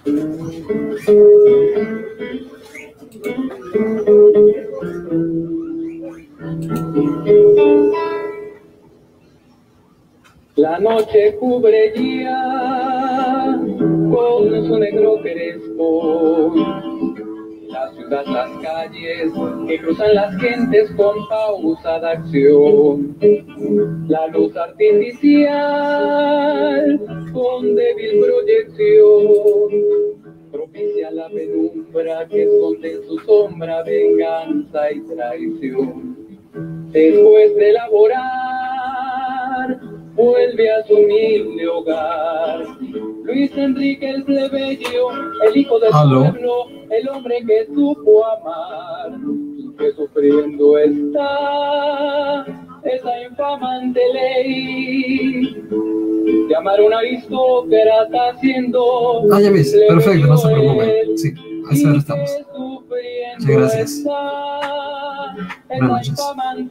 La noche cubre ya con su negro crespo la ciudad, las calles que cruzan las gentes con pausada acción. La luz artificial con débil proyección propicia la penumbra que esconde en su sombra venganza y traición. Después de laborar, vuelve a su humilde hogar. Luis Enrique el plebeyo, el hijo del pueblo, el hombre que supo amar, y que sufriendo está esa infamante ley de amar a un aristócrata siendo. Ah, ya ves, perfecto, no se preocupen. Sí, a esa hora estamos. Muchas gracias. Buenas noches.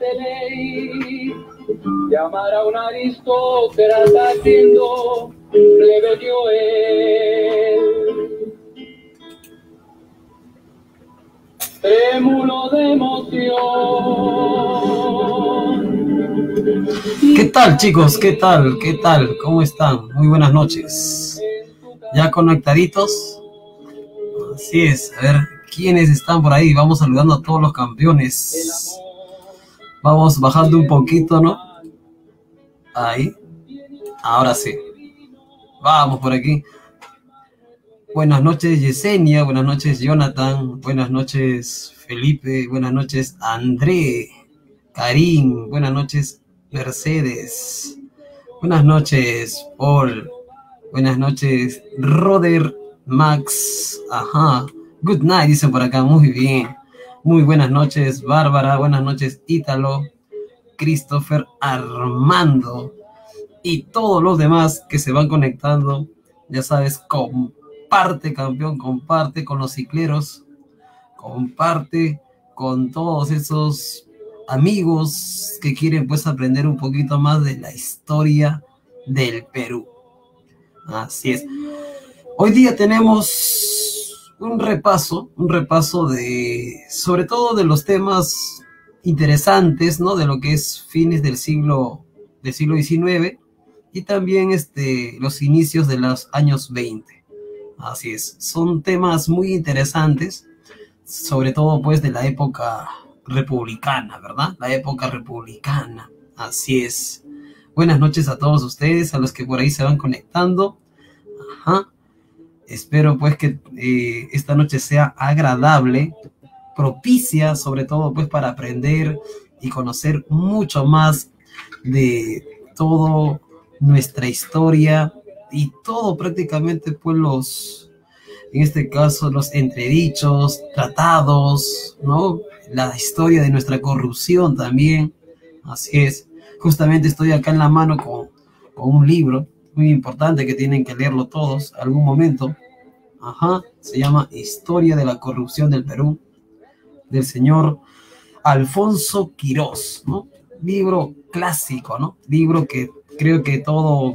Llamar a un aristócrata siendo plebeyo él. Trémulo de emoción. ¿Qué tal, chicos? ¿Qué tal? ¿Qué tal? ¿Cómo están? Muy buenas noches. ¿Ya conectaditos? Así es. A ver, ¿quiénes están por ahí? Vamos saludando a todos los campeones. Vamos bajando un poquito, ¿no? Ahí. Ahora sí. Vamos por aquí. Buenas noches, Yesenia. Buenas noches, Jonathan. Buenas noches, Felipe. Buenas noches, André. Karim. Buenas noches, Mercedes. Buenas noches, Paul. Buenas noches, Roder, Max. Ajá. Good night, dicen por acá. Muy bien. Muy buenas noches, Bárbara. Buenas noches, Ítalo, Christopher, Armando y todos los demás que se van conectando. Ya sabes, comparte, campeón, comparte con los cicleros, comparte con todos esos amigos que quieren pues aprender un poquito más de la historia del Perú. Así es. Hoy día tenemos un repaso de, sobre todo de los temas interesantes, ¿no? De lo que es fines del siglo XIX y también los inicios de los años 20. Así es, son temas muy interesantes, sobre todo pues de la época republicana, ¿verdad? La época republicana, así es. Buenas noches a todos ustedes, a los que por ahí se van conectando. Ajá. Espero pues que esta noche sea agradable, propicia sobre todo pues para aprender y conocer mucho más de todo nuestra historia y todo prácticamente pues en este caso los entredichos, tratados, ¿no? La historia de nuestra corrupción también. Así es, justamente estoy acá en la mano con un libro muy importante que tienen que leerlo todos algún momento. Ajá, se llama Historia de la Corrupción del Perú, del señor Alfonso Quirós, ¿no? Libro clásico, ¿no? Libro que creo que todo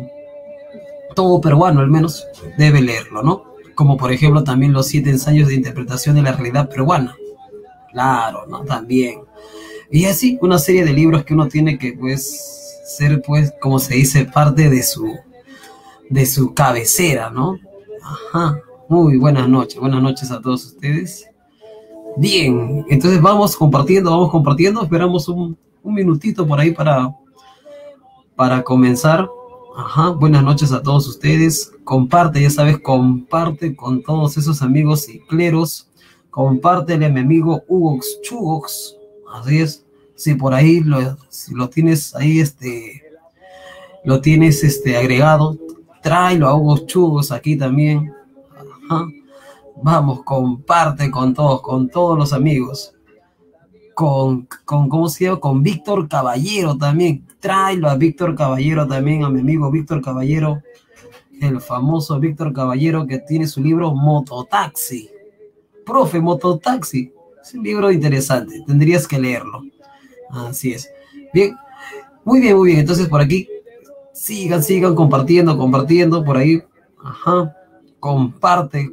peruano al menos debe leerlo, ¿no? Como por ejemplo también los 7 ensayos de interpretación de la realidad peruana. Claro, ¿no? También. Y así, una serie de libros que uno tiene que pues ser pues, como se dice, parte de su cabecera, ¿no? Ajá. Muy buenas noches a todos ustedes. Bien, entonces vamos compartiendo, esperamos un minutito por ahí para comenzar. Ajá, buenas noches a todos ustedes. Comparte, ya sabes, comparte con todos esos amigos cicleros. Compártele a mi amigo Hugo Chugox. Así es, si por ahí si lo tienes ahí, lo tienes agregado, tráelo a Hugo Chugos aquí también. Ajá. Vamos, comparte con todos los amigos. ¿Cómo se llama? Con Víctor Caballero también. Tráelo a Víctor Caballero también, a mi amigo Víctor Caballero, el famoso Víctor Caballero que tiene su libro Mototaxi. Profe, Mototaxi. Es un libro interesante, tendrías que leerlo. Así es. Bien, muy bien. Entonces por aquí sigan compartiendo por ahí. Ajá. comparte.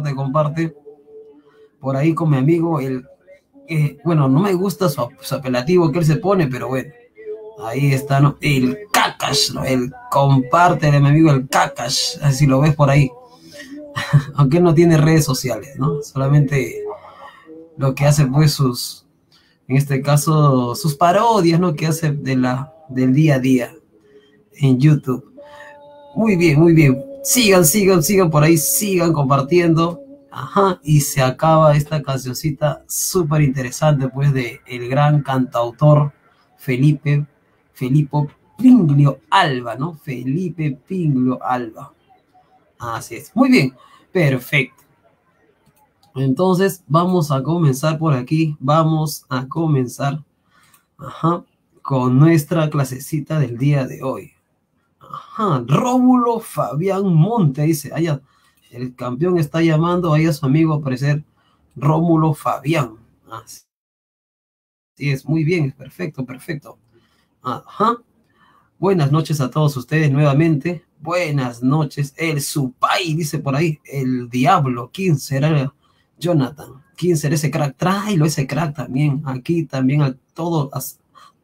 Por ahí con mi amigo, bueno, no me gusta su apelativo que él se pone, pero bueno, ahí está, ¿no? El Kakash, ¿no? El comparte de mi amigo el Kakash, si lo ves por ahí. Aunque él no tiene redes sociales, ¿no? Solamente lo que hace pues en este caso, sus parodias, ¿no? Que hace del día a día en YouTube. Muy bien, muy bien. Sigan por ahí, sigan compartiendo. Ajá, y se acaba esta cancioncita súper interesante, pues, de el gran cantautor Felipe Pinglio Alba, ¿no? Felipe Pinglio Alba. Así es. Muy bien, perfecto. Entonces, vamos a comenzar por aquí. Vamos a comenzar, ajá, con nuestra clasecita del día de hoy. Ajá, Rómulo Fabián Monte dice, allá, el campeón está llamando ahí a su amigo a aparecer Rómulo Fabián. Así es, muy bien, perfecto. Ajá. Buenas noches a todos ustedes nuevamente. Buenas noches. El Supay dice por ahí, el Diablo. ¿Quién será Jonathan? ¿Quién será ese crack? Tráelo ese crack también. Aquí también a todos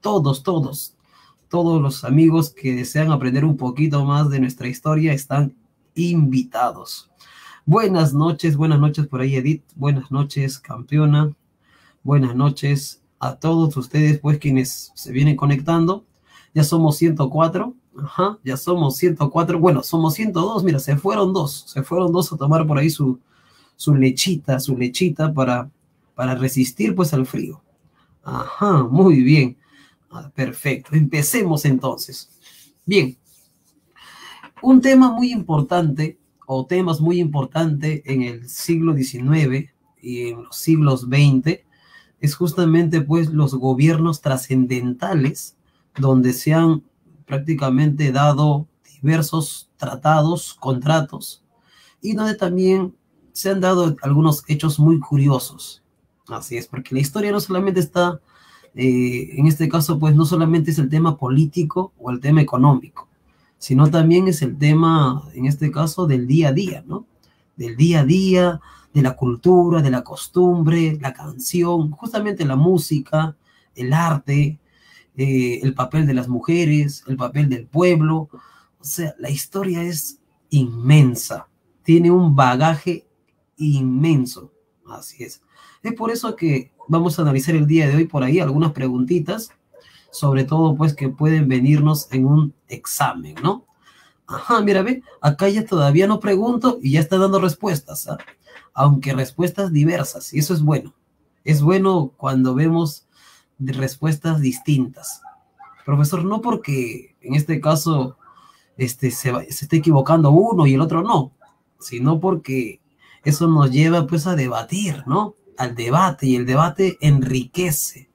los amigos que desean aprender un poquito más de nuestra historia están invitados. Buenas noches por ahí, Edith. Buenas noches, campeona. Buenas noches a todos ustedes, pues, quienes se vienen conectando. Ya somos 104. Ajá, ya somos 104. Bueno, somos 102. Mira, se fueron dos a tomar por ahí su lechita para resistir, pues, al frío. Ajá, muy bien. Perfecto. Empecemos entonces. Bien. Un tema muy importante, o temas muy importantes en el siglo XIX y en los siglos XX, es justamente pues los gobiernos trascendentales, donde se han prácticamente dado diversos tratados, contratos, y donde también se han dado algunos hechos muy curiosos. Así es, porque la historia no solamente está, en este caso, pues no solamente es el tema político o el tema económico, sino también es el tema, en este caso, del día a día, ¿no? Del día a día, de la cultura, de la costumbre, la canción, justamente la música, el arte, el papel de las mujeres, el papel del pueblo. O sea, la historia es inmensa, tiene un bagaje inmenso, así es. Es por eso que vamos a analizar el día de hoy por ahí algunas preguntitas, sobre todo pues que pueden venirnos en un examen, ¿no? Ajá, mira, ve, acá ya todavía no pregunto y ya está dando respuestas, ¿eh? Aunque respuestas diversas, y eso es bueno. Es bueno cuando vemos respuestas distintas. Profesor, no porque en este caso se esté equivocando uno y el otro no, sino porque eso nos lleva pues a debatir, ¿no? Al debate, y el debate enriquece.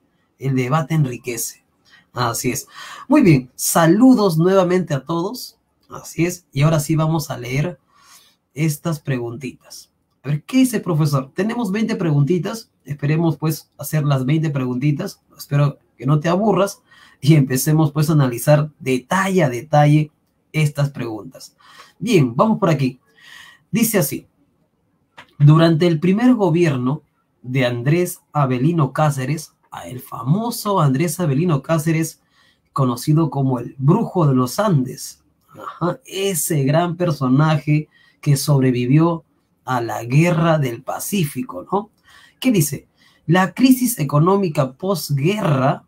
Así es. Muy bien, saludos nuevamente a todos. Así es, y ahora sí vamos a leer estas preguntitas. A ver, ¿qué dice el profesor? Tenemos 20 preguntitas, esperemos pues hacer las 20 preguntitas, espero que no te aburras, y empecemos pues a analizar detalle a detalle estas preguntas. Bien, vamos por aquí. Dice así, durante el primer gobierno de Andrés Avelino Cáceres, el famoso Andrés Avelino Cáceres, conocido como el Brujo de los Andes, ajá, ese gran personaje que sobrevivió a la Guerra del Pacífico, ¿no? ¿Qué dice? La crisis económica posguerra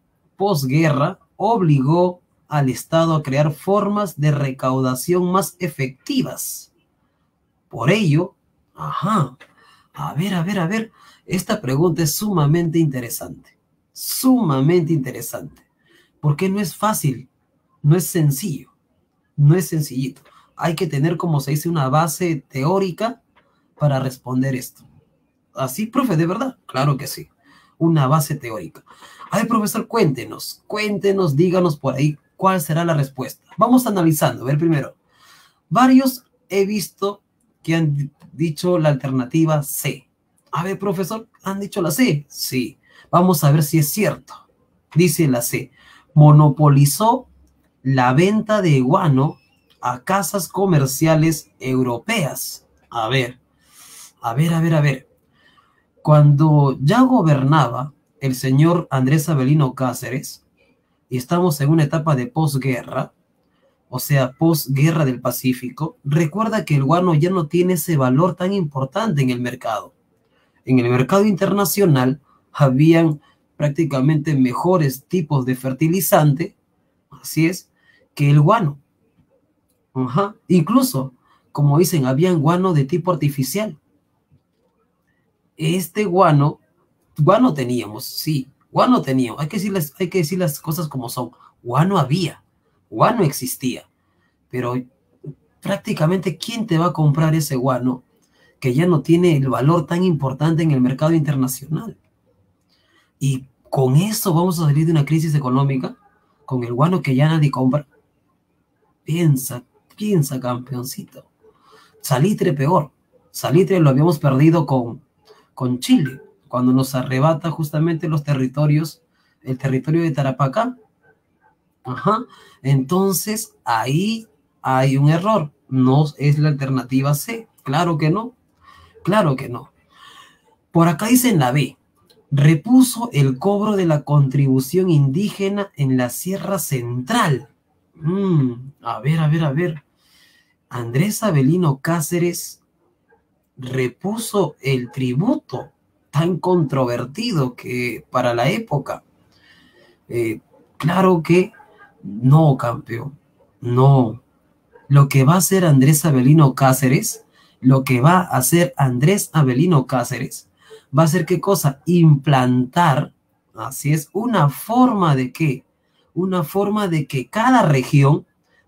obligó al Estado a crear formas de recaudación más efectivas. Por ello, ajá, a ver, esta pregunta es sumamente interesante, porque no es fácil, no es sencillo, no es sencillito. Hay que tener, como se dice, una base teórica para responder esto. ¿Así, profe? ¿De verdad? Claro que sí. Una base teórica. A ver, profesor, cuéntenos, díganos por ahí cuál será la respuesta. Vamos analizando. A ver, primero. Varios he visto que han dicho la alternativa C. A ver, profesor, ¿han dicho la C? Sí. Vamos a ver si es cierto. Dice la C. Monopolizó la venta de guano a casas comerciales europeas. A ver. Cuando ya gobernaba el señor Andrés Avelino Cáceres, y estamos en una etapa de posguerra, o sea, posguerra del Pacífico, recuerda que el guano ya no tiene ese valor tan importante en el mercado. En el mercado internacional habían prácticamente mejores tipos de fertilizante, así es, que el guano. Incluso, como dicen, habían guano de tipo artificial. Este guano teníamos, sí, guano teníamos. Hay que decir las cosas como son. Guano había, guano existía, pero prácticamente ¿quién te va a comprar ese guano que ya no tiene el valor tan importante en el mercado internacional? Y con eso vamos a salir de una crisis económica, con el guano que ya nadie compra. Piensa, campeoncito. Salitre peor. Salitre lo habíamos perdido con Chile, cuando nos arrebata justamente los territorios, el territorio de Tarapacá. Entonces, ahí hay un error. No es la alternativa C. Claro que no. Por acá dice en la B, repuso el cobro de la contribución indígena en la Sierra Central. A ver. Andrés Avelino Cáceres repuso el tributo tan controvertido que para la época. Claro que no, campeón. No. Lo que va a hacer Andrés Avelino Cáceres, va a ser ¿qué cosa? Implantar, así es, una forma de que cada región,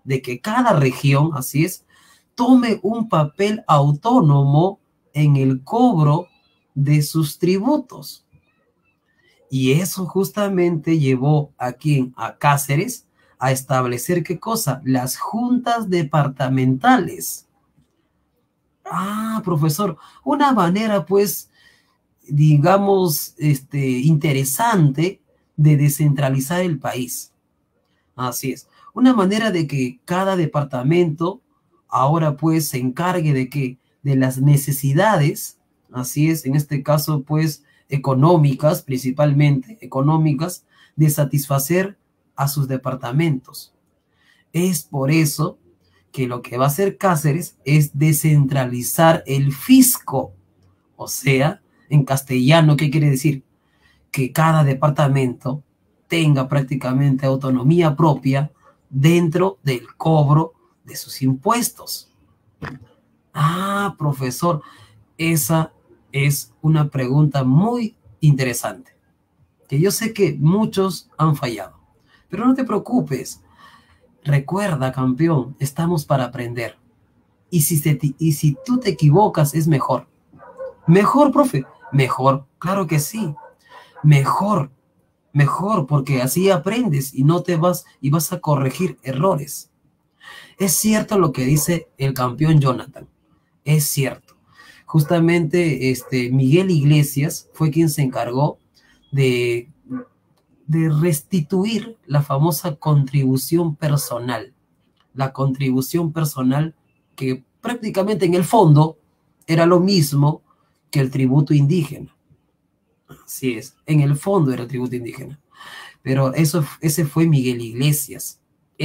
así es, tome un papel autónomo en el cobro de sus tributos. Y eso justamente llevó a Cáceres a establecer ¿qué cosa? Las juntas departamentales. Profesor, una manera pues, digamos, interesante de descentralizar el país. Así es. Una manera de que cada departamento ahora pues se encargue de las necesidades, así es, en este caso pues económicas, principalmente económicas, de satisfacer a sus departamentos. Es por eso que lo que va a hacer Cáceres es descentralizar el fisco. O sea, en castellano, ¿qué quiere decir? Que cada departamento tenga prácticamente autonomía propia dentro del cobro de sus impuestos. Profesor, esa es una pregunta muy interesante, que yo sé que muchos han fallado, pero no te preocupes. Recuerda, campeón, estamos para aprender. Y si tú te equivocas, es mejor. Mejor, profe. Mejor, claro que sí. Mejor, porque así aprendes y vas a corregir errores. Es cierto lo que dice el campeón Jonathan. Es cierto. Justamente Miguel Iglesias fue quien se encargó de restituir la famosa contribución personal. La contribución personal que prácticamente en el fondo era lo mismo que el tributo indígena. Así es, en el fondo era el tributo indígena. Pero ese fue Miguel Iglesias.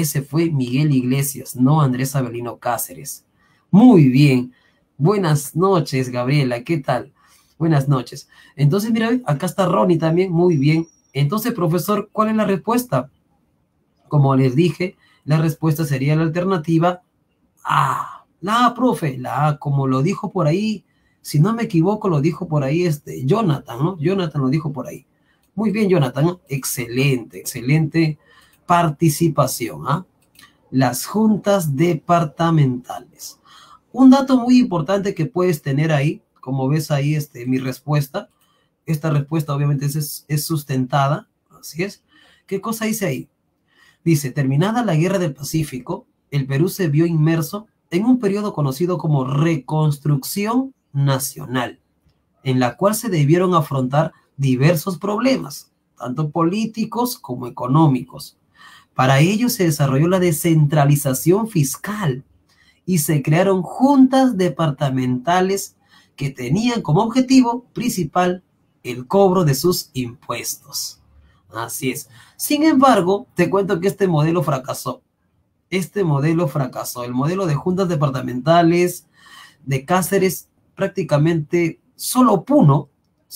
No Andrés Avelino Cáceres. Muy bien. Buenas noches, Gabriela. ¿Qué tal? Buenas noches. Entonces, mira, acá está Ronnie también. Muy bien. Entonces, profesor, ¿cuál es la respuesta? Como les dije, la respuesta sería la alternativa A. La A, profe. La A, como lo dijo por ahí, si no me equivoco, lo dijo por ahí Jonathan, ¿no? Jonathan lo dijo por ahí. Muy bien, Jonathan. Excelente participación. Las juntas departamentales. Un dato muy importante que puedes tener ahí, como ves ahí mi respuesta. Esta respuesta obviamente es sustentada, así es. ¿Qué cosa dice ahí? Dice, terminada la Guerra del Pacífico, el Perú se vio inmerso en un periodo conocido como Reconstrucción Nacional, en la cual se debieron afrontar diversos problemas, tanto políticos como económicos. Para ello se desarrolló la descentralización fiscal y se crearon juntas departamentales que tenían como objetivo principal el cobro de sus impuestos. Así es. Sin embargo, te cuento que este modelo fracasó. Este modelo fracasó. El modelo de juntas departamentales de Cáceres, prácticamente solo Puno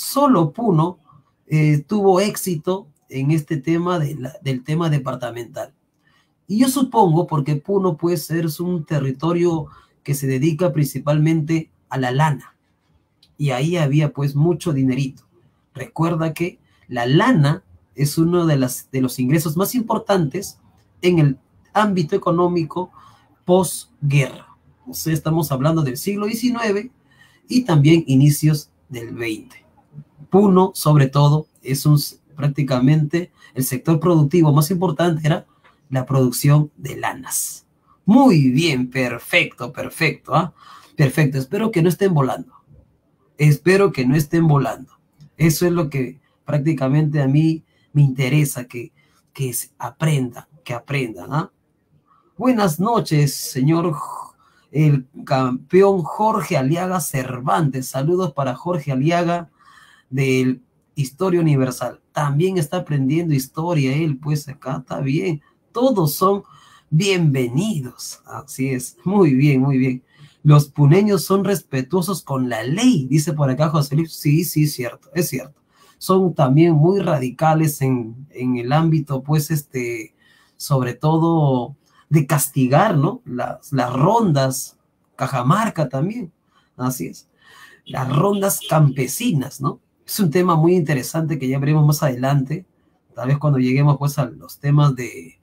tuvo éxito en este tema del tema departamental. Y yo supongo, porque Puno puede ser un territorio que se dedica principalmente a la lana. Y ahí había pues mucho dinerito. Recuerda que la lana es uno de los ingresos más importantes en el ámbito económico posguerra. O sea, estamos hablando del siglo XIX y también inicios del XX. Puno, sobre todo, es prácticamente el sector productivo más importante era la producción de lanas. Muy bien, perfecto, perfecto, ¿ah? Perfecto, espero que no estén volando. Espero que no estén volando. Eso es lo que prácticamente a mí me interesa, que aprendan, ¿ah? Buenas noches, señor el campeón Jorge Aliaga Cervantes. Saludos para Jorge Aliaga del Historia Universal. También está aprendiendo historia él, pues acá está bien. Todos son bienvenidos. Así es, muy bien, muy bien. Los puneños son respetuosos con la ley, dice por acá José Luis. Sí, sí, cierto, es cierto. Son también muy radicales en el ámbito, pues, sobre todo de castigar, ¿no? Las rondas, Cajamarca también, así es. Las rondas campesinas, ¿no? Es un tema muy interesante que ya veremos más adelante, tal vez cuando lleguemos, pues, a los temas de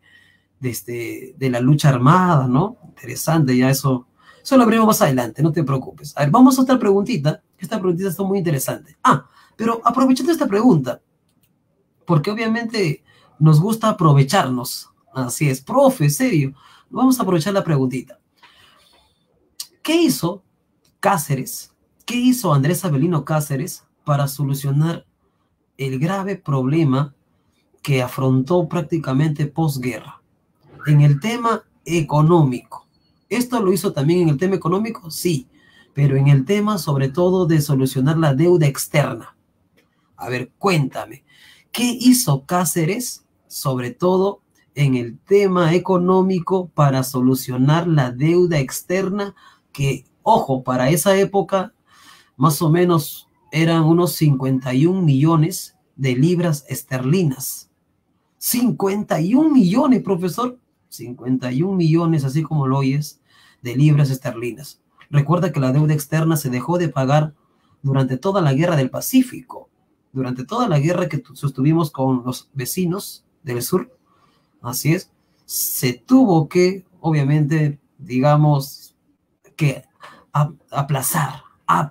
la lucha armada, ¿no? Interesante, ya eso lo veremos más adelante, no te preocupes. A ver, vamos a otra preguntita. Esta preguntita está muy interesante. Pero aprovechando esta pregunta, porque obviamente nos gusta aprovecharnos. Así es, profe, serio. Vamos a aprovechar la preguntita. ¿Qué hizo Cáceres? ¿Qué hizo Andrés Avelino Cáceres para solucionar el grave problema que afrontó prácticamente posguerra? En el tema económico. ¿Esto lo hizo también en el tema económico? Sí, pero en el tema sobre todo de solucionar la deuda externa. A ver, cuéntame, ¿qué hizo Cáceres sobre todo en el tema económico para solucionar la deuda externa que, ojo, para esa época más o menos eran unos 51 millones de libras esterlinas? 51 millones, profesor. 51 millones, así como lo oyes, de libras esterlinas. Recuerda que la deuda externa se dejó de pagar durante toda la guerra del Pacífico, durante toda la guerra que sostuvimos con los vecinos del sur. Así es, se tuvo que, obviamente, digamos, que aplazar,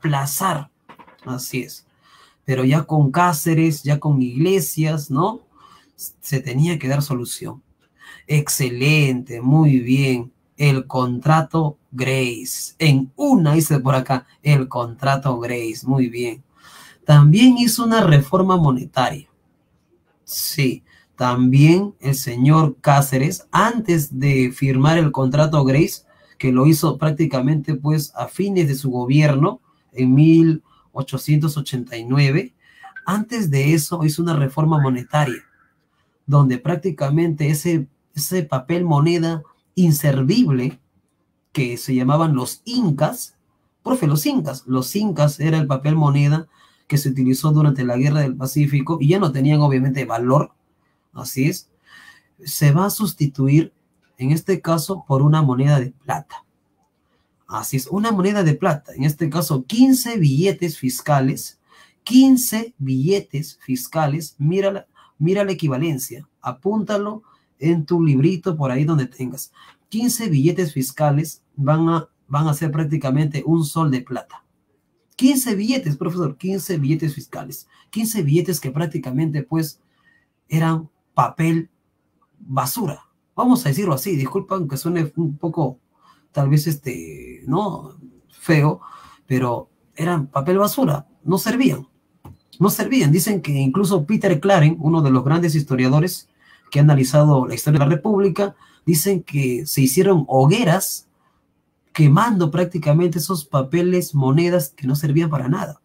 así es. Pero ya con Cáceres, ya con Iglesias, ¿no? Se tenía que dar solución. Excelente, muy bien. El contrato Grace. Hice por acá, el contrato Grace, muy bien. También hizo una reforma monetaria. Sí, también el señor Cáceres, antes de firmar el contrato Grace, que lo hizo prácticamente pues a fines de su gobierno, en 1889, antes de eso hizo una reforma monetaria, donde prácticamente ese papel moneda inservible que se llamaban los incas, profe, los incas era el papel moneda que se utilizó durante la Guerra del Pacífico y ya no tenían obviamente valor, así es, se va a sustituir en este caso por una moneda de plata. Así es, una moneda de plata, en este caso 15 billetes fiscales, 15 billetes fiscales, mira la equivalencia, apúntalo en tu librito por ahí donde tengas. 15 billetes fiscales van a ser prácticamente un sol de plata. 15 billetes, profesor, 15 billetes fiscales. 15 billetes que prácticamente pues eran papel basura. Vamos a decirlo así, disculpan que suene un poco tal vez no feo, pero eran papel basura, no servían. Dicen que incluso Peter Claren, uno de los grandes historiadores que ha analizado la historia de la República, dicen que se hicieron hogueras quemando prácticamente esos papeles, monedas que no servían para nada.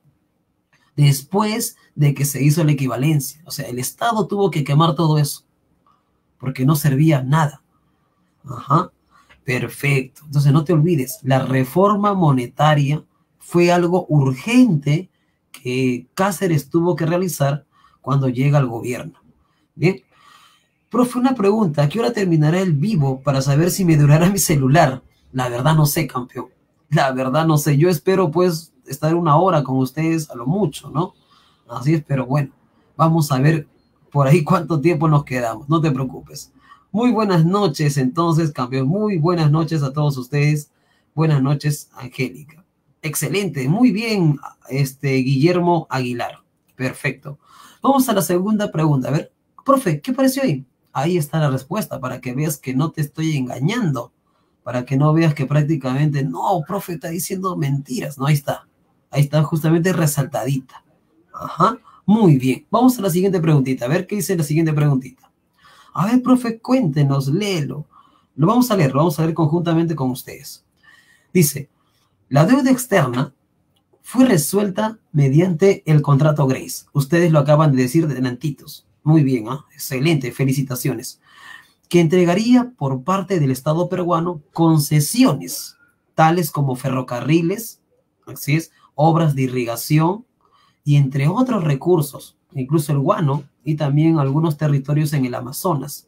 Después de que se hizo la equivalencia, o sea, el Estado tuvo que quemar todo eso, porque no servía nada. Ajá, perfecto. Entonces no te olvides, la reforma monetaria fue algo urgente que Cáceres tuvo que realizar cuando llega al gobierno. Bien. Profe, una pregunta, ¿a qué hora terminará el vivo para saber si me durará mi celular? La verdad no sé, campeón. La verdad no sé. Yo espero pues estar 1 hora con ustedes a lo mucho, ¿no? Así es, pero bueno, vamos a ver por ahí cuánto tiempo nos quedamos. No te preocupes. Muy buenas noches entonces, campeón. Muy buenas noches a todos ustedes. Buenas noches, Angélica. Excelente, muy bien, Guillermo Aguilar. Perfecto. Vamos a la segunda pregunta. A ver, profe, ¿qué pareció ahí? Ahí está la respuesta, para que veas que no te estoy engañando, para que no veas que prácticamente, no, profe, está diciendo mentiras. No, ahí está justamente resaltadita. Ajá, muy bien. Vamos a la siguiente preguntita, a ver qué dice la siguiente preguntita. A ver, profe, cuéntenos, léelo. Lo vamos a leer conjuntamente con ustedes. Dice, la deuda externa fue resuelta mediante el contrato Grace. Ustedes lo acaban de decir de delantitos. Muy bien, ¿eh? Excelente, felicitaciones. Que entregaría por parte del Estado peruano concesiones, tales como ferrocarriles, así es, obras de irrigación y entre otros recursos, incluso el guano y también algunos territorios en el Amazonas.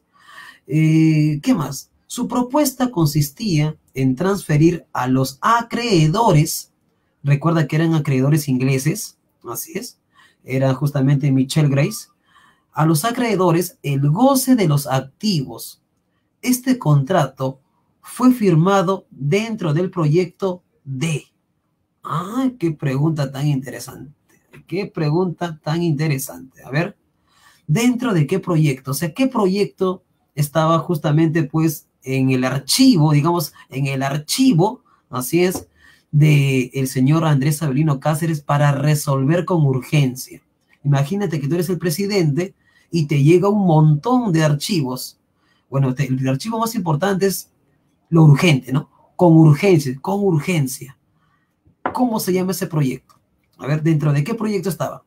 ¿Qué más? Su propuesta consistía en transferir a los acreedores, recuerda que eran acreedores ingleses, así es, era justamente Michel Grace, a los acreedores el goce de los activos. Este contrato fue firmado dentro del proyecto D. ¡Ah, qué pregunta tan interesante! ¡Qué pregunta tan interesante! A ver, ¿dentro de qué proyecto? O sea, ¿qué proyecto estaba justamente pues en el archivo, digamos, en el archivo, así es, del señor Andrés Avelino Cáceres para resolver con urgencia? Imagínate que tú eres el presidente y te llega un montón de archivos. Bueno, el archivo más importante es lo urgente, ¿no? Con urgencia, con urgencia. ¿Cómo se llama ese proyecto? A ver, ¿dentro de qué proyecto estaba?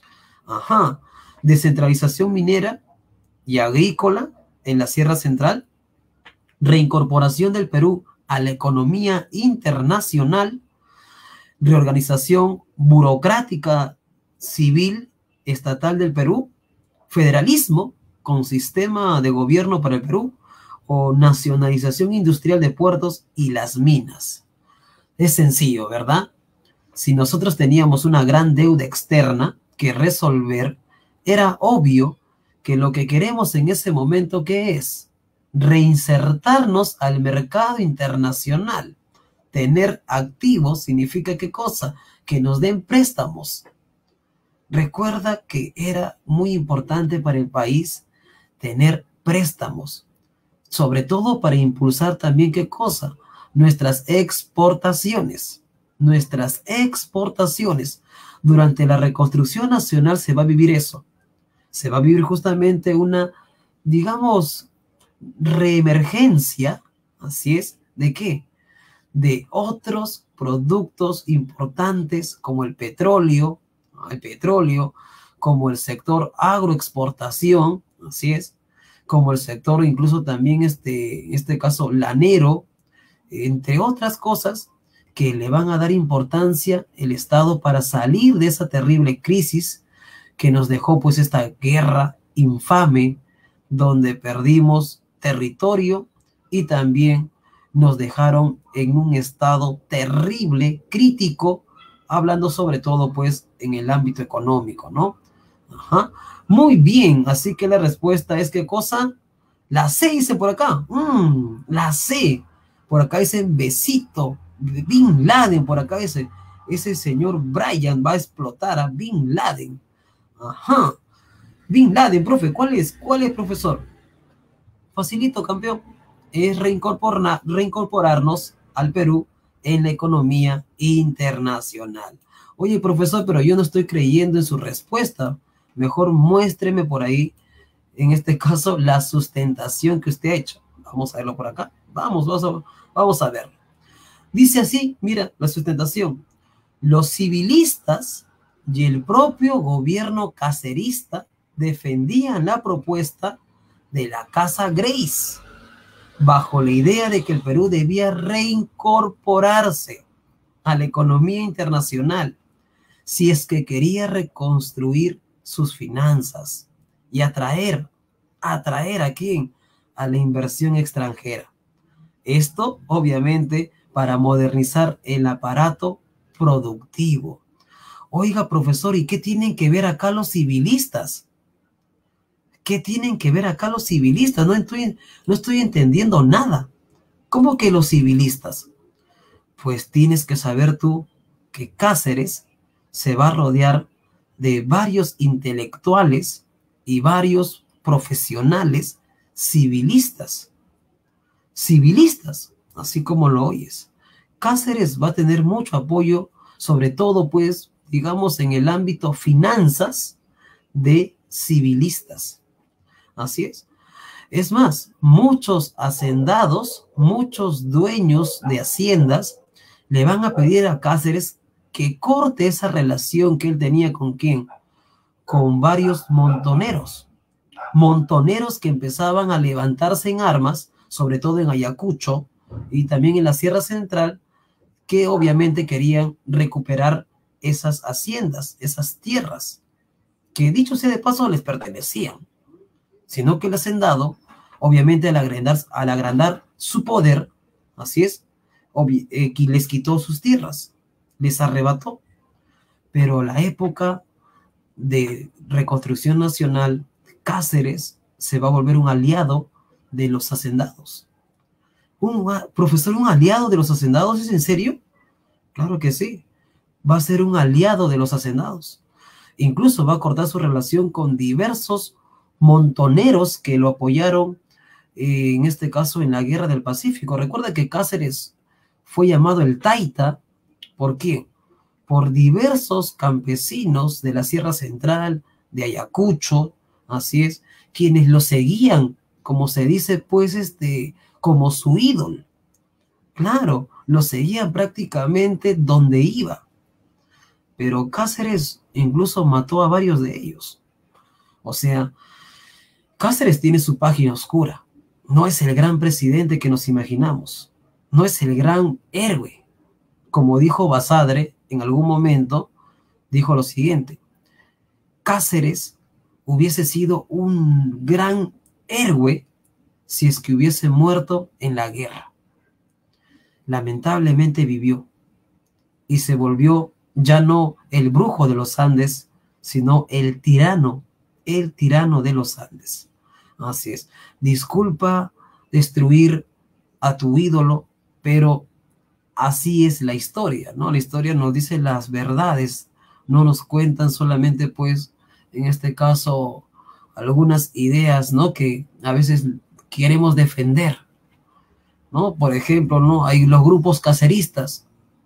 Ajá, descentralización minera y agrícola en la Sierra Central, reincorporación del Perú a la economía internacional, reorganización burocrática civil estatal del Perú, federalismo con sistema de gobierno para el Perú o nacionalización industrial de puertos y las minas. Es sencillo, ¿verdad? Si nosotros teníamos una gran deuda externa que resolver, era obvio que lo que queremos en ese momento, ¿qué es? Reinsertarnos al mercado internacional. Tener activos significa ¿qué cosa? Que nos den préstamos. Recuerda que era muy importante para el país tener préstamos, sobre todo para impulsar también ¿qué cosa? Nuestras exportaciones. Nuestras exportaciones. Durante la reconstrucción nacional se va a vivir eso. Se va a vivir justamente una, digamos, reemergencia, así es, ¿de qué? De otros productos importantes como el petróleo, como el sector agroexportación, así es, como el sector incluso también en este caso lanero, entre otras cosas que le van a dar importancia el Estado para salir de esa terrible crisis que nos dejó pues esta guerra infame donde perdimos territorio y también nos dejaron en un estado terrible, crítico, hablando sobre todo pues en el ámbito económico, ¿no? Ajá. Muy bien, así que la respuesta es ¿qué cosa? La C dice por acá, la C, por acá dice besito, Bin Laden, por acá dice, ese señor Brian va a explotar a Bin Laden. Ajá, Bin Laden, profe, ¿cuál es, profesor? Facilito, campeón, es reincorporarnos al Perú en la economía internacional. Oye, profesor, pero yo no estoy creyendo en su respuesta. Mejor muéstreme por ahí, en este caso, la sustentación que usted ha hecho. Vamos a verlo por acá. Vamos a verlo. Dice así, mira, la sustentación. Los civilistas y el propio gobierno cacerista defendían la propuesta de la Casa Grace, bajo la idea de que el Perú debía reincorporarse a la economía internacional si es que quería reconstruir sus finanzas y atraer ¿a quién? A la inversión extranjera. Esto, obviamente, para modernizar el aparato productivo. Oiga, profesor, ¿y qué tienen que ver acá los civilistas? ¿Qué tienen que ver acá los civilistas? No estoy entendiendo nada. ¿Cómo que los civilistas? Pues tienes que saber tú que Cáceres se va a rodear de varios intelectuales y varios profesionales civilistas. Civilistas, así como lo oyes. Cáceres va a tener mucho apoyo, sobre todo, pues, digamos, en el ámbito finanzas de civilistas. Así es. Es más, muchos hacendados, muchos dueños de haciendas le van a pedir a Cáceres que corte esa relación que él tenía ¿con quién? Con varios montoneros. Montoneros que empezaban a levantarse en armas, sobre todo en Ayacucho y también en la Sierra Central, que obviamente querían recuperar esas haciendas, esas tierras, que dicho sea de paso les pertenecían, sino que el hacendado, obviamente al agrandar su poder, así es, les quitó sus tierras, les arrebató. Pero la época de reconstrucción nacional, Cáceres se va a volver un aliado de los hacendados. Profesor, ¿un aliado de los hacendados? ¿Es en serio? Claro que sí. Va a ser un aliado de los hacendados. Incluso va a cortar su relación con diversos montoneros que lo apoyaron, en este caso, en la Guerra del Pacífico. Recuerda que Cáceres fue llamado el Taita. ¿Por qué? Por diversos campesinos de la Sierra Central, de Ayacucho, así es, quienes lo seguían, como se dice, pues, como su ídolo. Claro, lo seguían prácticamente donde iba. Pero Cáceres incluso mató a varios de ellos. O sea, Cáceres tiene su página oscura. No es el gran presidente que nos imaginamos. No es el gran héroe. Como dijo Basadre en algún momento, dijo lo siguiente: Cáceres hubiese sido un gran héroe si es que hubiese muerto en la guerra. Lamentablemente vivió y se volvió ya no el brujo de los Andes, sino el tirano de los Andes. Así es. Disculpa destruir a tu ídolo, pero así es la historia, ¿no? La historia nos dice las verdades, no nos cuentan solamente, pues, en este caso, algunas ideas, ¿no? Que a veces queremos defender, ¿no? Por ejemplo, ¿no? Hay los grupos caceristas.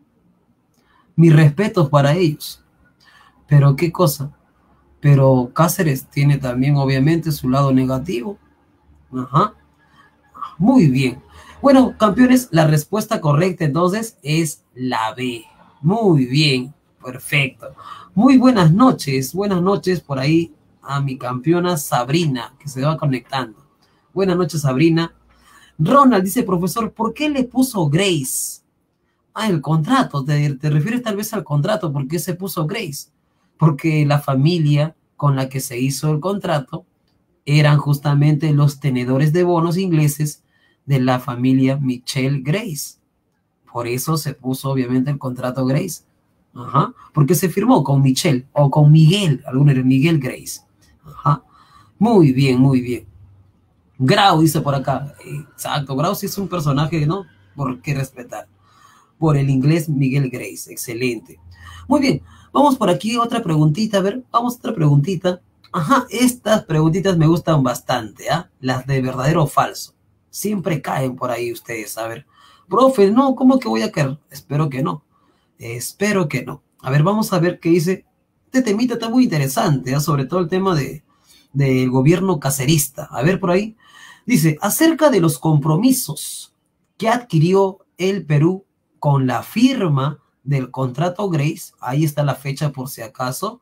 Mis respetos para ellos. Pero, ¿qué cosa? Pero Cáceres tiene también, obviamente, su lado negativo. Ajá. Muy bien. Bueno, campeones, la respuesta correcta entonces es la B. Muy bien, perfecto. Muy buenas noches por ahí a mi campeona Sabrina, que se va conectando. Buenas noches, Sabrina. Ronald dice, profesor, ¿por qué le puso Grace? Ah, el contrato, te refieres tal vez al contrato, ¿por qué se puso Grace? Porque la familia con la que se hizo el contrato eran justamente los tenedores de bonos ingleses de la familia Michelle Grace. Por eso se puso obviamente el contrato Grace. Ajá. Porque se firmó con Michelle o con Miguel, alguno era Miguel Grace. Ajá. Muy bien, muy bien. Grau dice por acá. Exacto, Grau sí es un personaje, ¿no? Por qué respetar. Por el inglés Miguel Grace. Excelente. Muy bien. Vamos por aquí otra preguntita. A ver, vamos a otra preguntita. Ajá, estas preguntitas me gustan bastante, ¿ah? Las de verdadero o falso. Siempre caen por ahí ustedes. A ver, profe, no, ¿cómo que voy a caer? Espero que no. Espero que no. A ver, vamos a ver qué dice. Este temita está muy interesante, ¿eh? Sobre todo el tema del gobierno cacerista. A ver por ahí. Dice, acerca de los compromisos que adquirió el Perú con la firma del contrato Grace, ahí está la fecha por si acaso,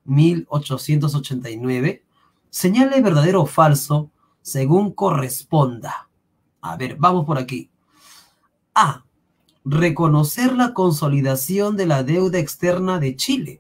1889, señale verdadero o falso según corresponda. A ver, vamos por aquí. A. Reconocer la consolidación de la deuda externa de Chile.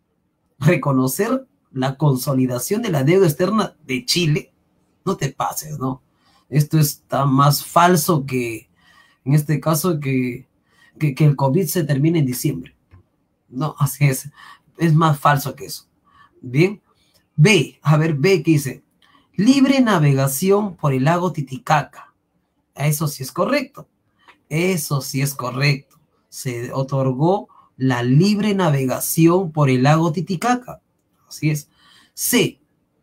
Reconocer la consolidación de la deuda externa de Chile. No te pases, ¿no? Esto está más falso que, en este caso, que el COVID se termine en diciembre. No, así es. Es más falso que eso. Bien. B. A ver, B, ¿qué dice? Libre navegación por el lago Titicaca. Eso sí es correcto. Eso sí es correcto. Se otorgó la libre navegación por el lago Titicaca. Así es. C.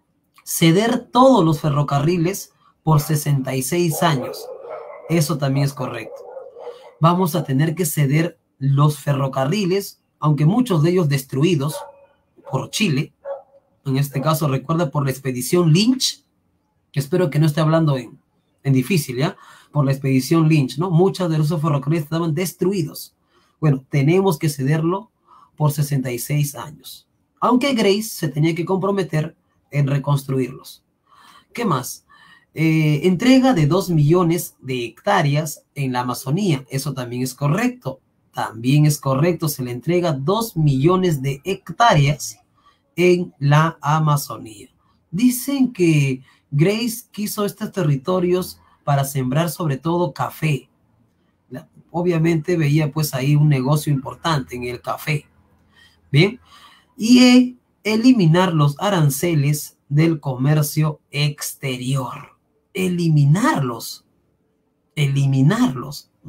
Ceder todos los ferrocarriles por 66 años. Eso también es correcto. Vamos a tener que ceder los ferrocarriles, aunque muchos de ellos destruidos por Chile. En este caso, recuerda, por la expedición Lynch. Espero que no esté hablando en difícil, ¿ya? Por la expedición Lynch, ¿no? Muchos de esos ferrocarriles estaban destruidos. Bueno, tenemos que cederlo por 66 años. Aunque Grace se tenía que comprometer en reconstruirlos. ¿Qué más? Entrega de 2 millones de hectáreas en la Amazonía. Eso también es correcto. También es correcto. Se le entrega 2 millones de hectáreas en la Amazonía. Dicen que Grace quiso estos territorios para sembrar sobre todo café. Obviamente veía pues ahí un negocio importante en el café. Bien. Y eliminar los aranceles del comercio exterior. Eliminarlos. Eliminarlos.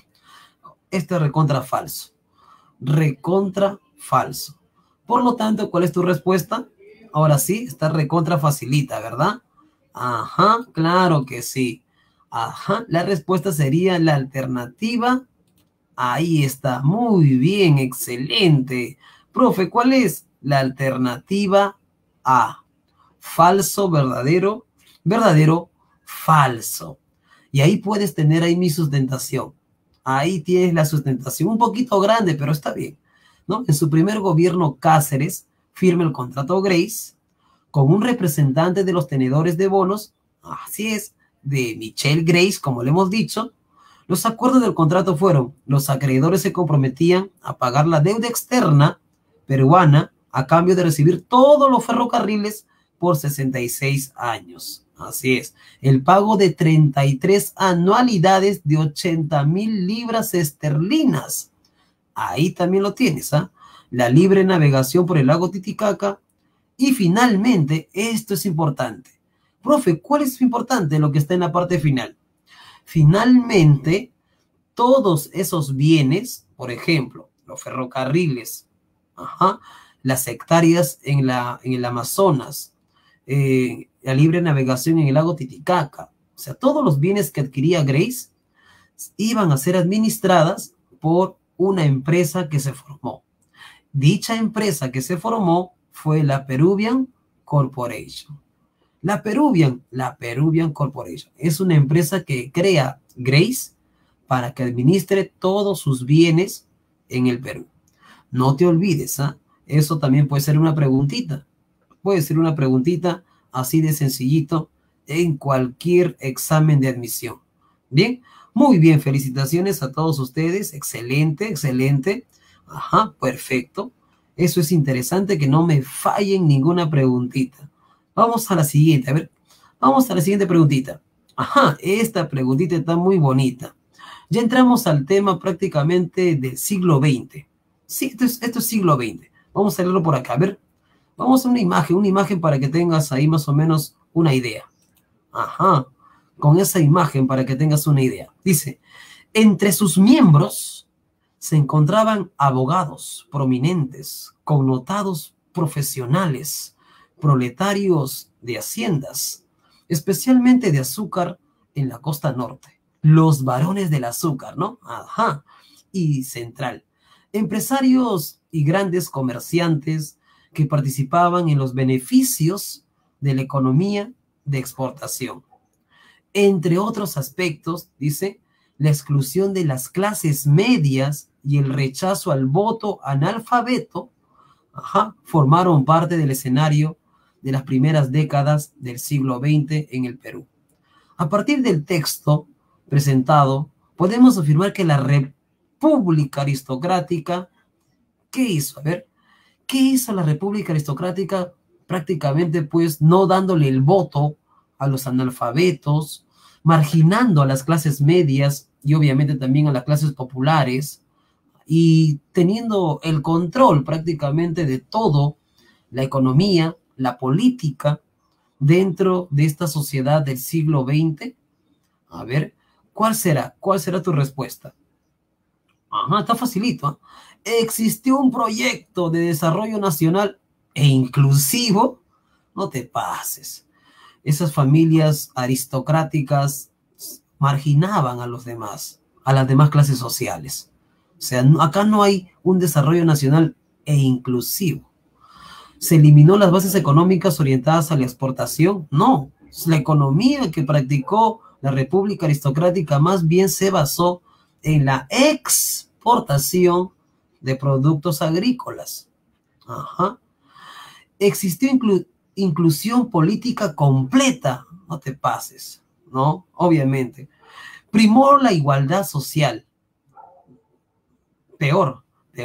Esto es recontra falso. Recontra falso. Por lo tanto, ¿cuál es tu respuesta? Ahora sí, está recontra facilita, ¿verdad? Ajá, claro que sí. Ajá, la respuesta sería la alternativa. Ahí está, muy bien, excelente. Profe, ¿cuál es la alternativa A? Falso, verdadero, verdadero, falso. Y ahí puedes tener ahí mi sustentación. Ahí tienes la sustentación, un poquito grande, pero está bien, ¿no? En su primer gobierno, Cáceres firma el contrato Grace con un representante de los tenedores de bonos, así es, de Michel Grace, como le hemos dicho. Los acuerdos del contrato fueron: los acreedores se comprometían a pagar la deuda externa peruana a cambio de recibir todos los ferrocarriles por 66 años. Así es, el pago de 33 anualidades de 80,000 libras esterlinas. Ahí también lo tienes, ¿ah? La libre navegación por el lago Titicaca. Y finalmente, esto es importante. Profe, ¿cuál es importante lo que está en la parte final? Finalmente, todos esos bienes, por ejemplo, los ferrocarriles, las hectáreas en el Amazonas, la libre navegación en el lago Titicaca, o sea, todos los bienes que adquiría Grace iban a ser administradas por una empresa que se formó. Dicha empresa que se formó fue la Peruvian Corporation. La Peruvian Corporation es una empresa que crea Grace para que administre todos sus bienes en el Perú. No te olvides, ¿ah? Eso también puede ser una preguntita. Puede ser una preguntita así de sencillito en cualquier examen de admisión. Bien, muy bien, felicitaciones a todos ustedes. Excelente, excelente. Ajá, perfecto. Eso es interesante, que no me fallen ninguna preguntita. Vamos a la siguiente, a ver. Vamos a la siguiente preguntita. Ajá, esta preguntita está muy bonita. Ya entramos al tema prácticamente del siglo XX. Sí, esto es siglo XX. Vamos a leerlo por acá, a ver. Vamos a una imagen para que tengas ahí más o menos una idea. Ajá, con esa imagen para que tengas una idea. Dice, entre sus miembros se encontraban abogados prominentes, connotados profesionales, proletarios de haciendas, especialmente de azúcar en la costa norte. Los varones del azúcar, ¿no? Ajá, y central. Empresarios y grandes comerciantes que participaban en los beneficios de la economía de exportación. Entre otros aspectos, dice, la exclusión de las clases medias y el rechazo al voto analfabeto, formaron parte del escenario de las primeras décadas del siglo XX en el Perú. A partir del texto presentado, podemos afirmar que la República Aristocrática, ¿qué hizo? A ver, ¿qué hizo la República Aristocrática? Prácticamente, pues, no dándole el voto a los analfabetos, marginando a las clases medias y obviamente también a las clases populares, y teniendo el control prácticamente de todo, la economía, la política, dentro de esta sociedad del siglo XX. A ver, ¿cuál será? ¿Cuál será tu respuesta? Está facilito. ¿Existió un proyecto de desarrollo nacional e inclusivo? No te pases. Esas familias aristocráticas marginaban a los demás, a las demás clases sociales. O sea, acá no hay un desarrollo nacional e inclusivo. ¿Se eliminó las bases económicas orientadas a la exportación? No. La economía que practicó la República Aristocrática más bien se basó en la exportación de productos agrícolas. Existió inclusión política completa. No te pases, ¿no? Obviamente. Primó la igualdad social. Peor.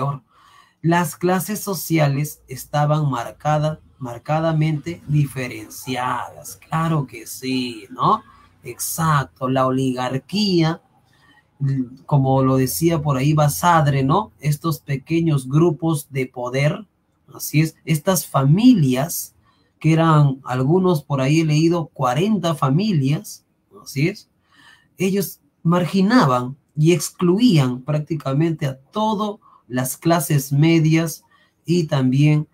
Las clases sociales estaban marcadamente diferenciadas. Claro que sí, ¿no? Exacto. La oligarquía, como lo decía por ahí Basadre, ¿no? Estos pequeños grupos de poder, así es, estas familias, que eran algunos, por ahí he leído, 40 familias, así es, ellos marginaban y excluían prácticamente a todas las clases medias y también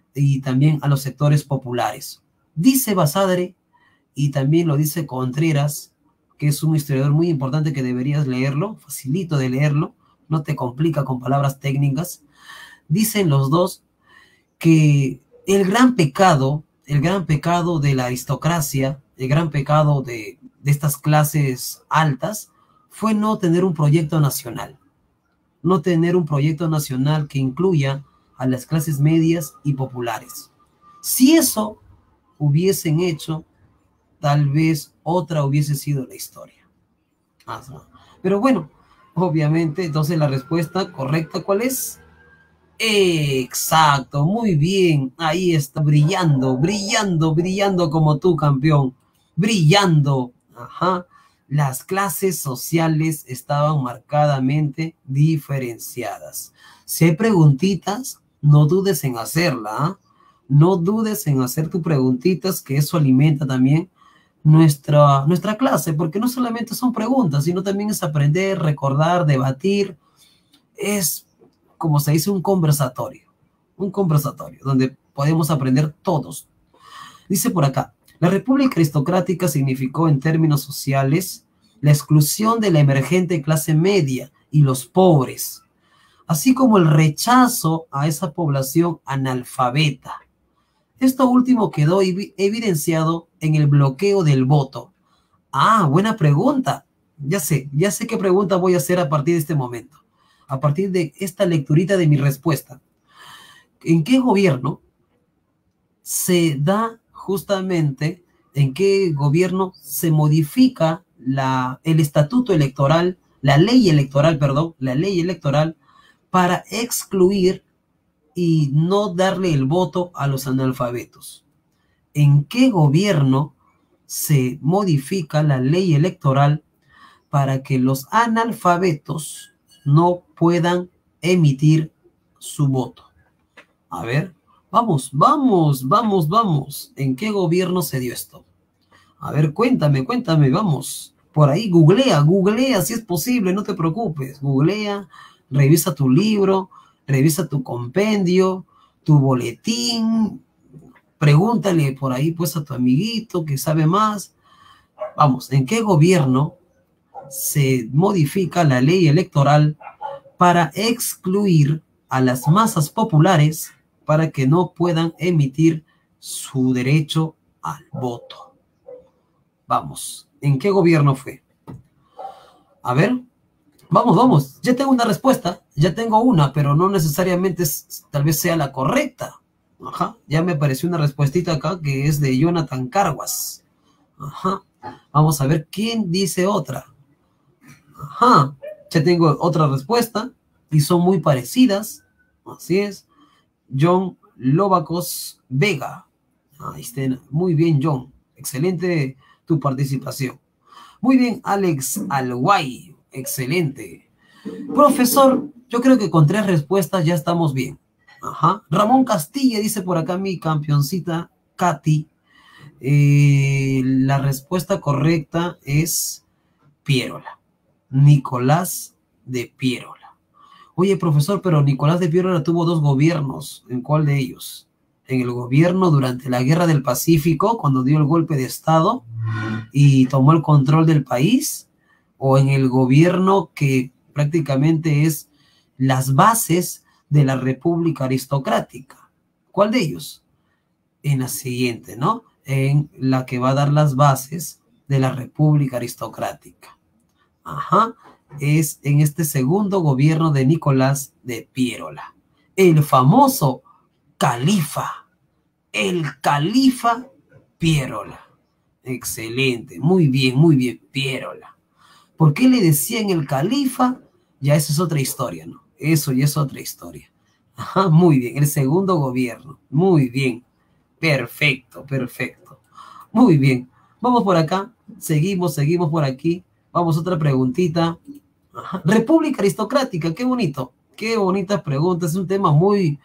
a los sectores populares. Dice Basadre, y también lo dice Contreras, que es un historiador muy importante que deberías leerlo, facilito de leerlo, no te complica con palabras técnicas. Dicen los dos que el gran pecado de la aristocracia, el gran pecado de estas clases altas, fue no tener un proyecto nacional. No tener un proyecto nacional que incluya a las clases medias y populares. Si eso hubiesen hecho, tal vez otra hubiese sido la historia. Pero bueno, obviamente, entonces la respuesta correcta, ¿cuál es? Exacto, muy bien. Ahí está, brillando como tú, campeón. Brillando. Las clases sociales estaban marcadamente diferenciadas. Si hay preguntitas, no dudes en hacerla. No dudes en hacer tus preguntitas, que eso alimenta también nuestra clase, porque no solamente son preguntas, sino también es aprender, recordar, debatir. Es, como se dice, un conversatorio donde podemos aprender todos. Dice por acá, la República Aristocrática significó en términos sociales la exclusión de la emergente clase media y los pobres, así como el rechazo a esa población analfabeta. Esto último quedó evidenciado en el bloqueo del voto. Buena pregunta. Ya sé qué pregunta voy a hacer a partir de este momento, a partir de esta lecturita de mi respuesta. ¿En qué gobierno se da justamente, en qué gobierno se modifica el estatuto electoral, la ley electoral para excluir y no darle el voto a los analfabetos? ¿En qué gobierno se modifica la ley electoral para que los analfabetos no puedan emitir su voto? A ver, vamos. ¿En qué gobierno se dio esto? A ver, cuéntame, vamos. Por ahí, googlea si es posible, no te preocupes. Googlea, revisa tu libro, revisa tu compendio, tu boletín. Pregúntale por ahí, pues, a tu amiguito que sabe más. Vamos, ¿en qué gobierno se modifica la ley electoral para excluir a las masas populares para que no puedan emitir su derecho al voto? Vamos, ¿en qué gobierno fue? A ver, vamos. Ya tengo una respuesta, ya tengo una, pero no necesariamente tal vez sea la correcta. Ajá, ya me apareció una respuestita acá que es de Jonathan Carguas. Ajá, vamos a ver quién dice otra. Ajá, ya tengo otra respuesta y son muy parecidas. Así es, John Lobacos Vega. Ahí está, muy bien, John. Excelente tu participación. Muy bien, Alex Alguay. Excelente. Profesor, yo creo que con 3 respuestas ya estamos bien. Ajá. Ramón Castilla dice por acá mi campeoncita Katy. La respuesta correcta es Piérola. Nicolás de Piérola. Oye, profesor, pero Nicolás de Piérola tuvo 2 gobiernos. ¿En cuál de ellos? ¿En el gobierno durante la Guerra del Pacífico, cuando dio el golpe de Estado y tomó el control del país? ¿O en el gobierno que prácticamente es las bases de la República Aristocrática? ¿Cuál de ellos? En la siguiente, ¿no? En la que va a dar las bases de la República Aristocrática. Ajá. Es en este segundo gobierno de Nicolás de Piérola. El famoso califa. El califa Piérola. Excelente. Muy bien, Piérola. ¿Por qué le decían el califa? Ya eso es otra historia, ¿no? Eso ya es otra historia. Ajá, muy bien. El segundo gobierno. Muy bien. Perfecto. Muy bien. Vamos por acá. Seguimos por aquí. Vamos a otra preguntita. Ajá. República Aristocrática, qué bonito. Qué bonitas preguntas. Es un tema muy,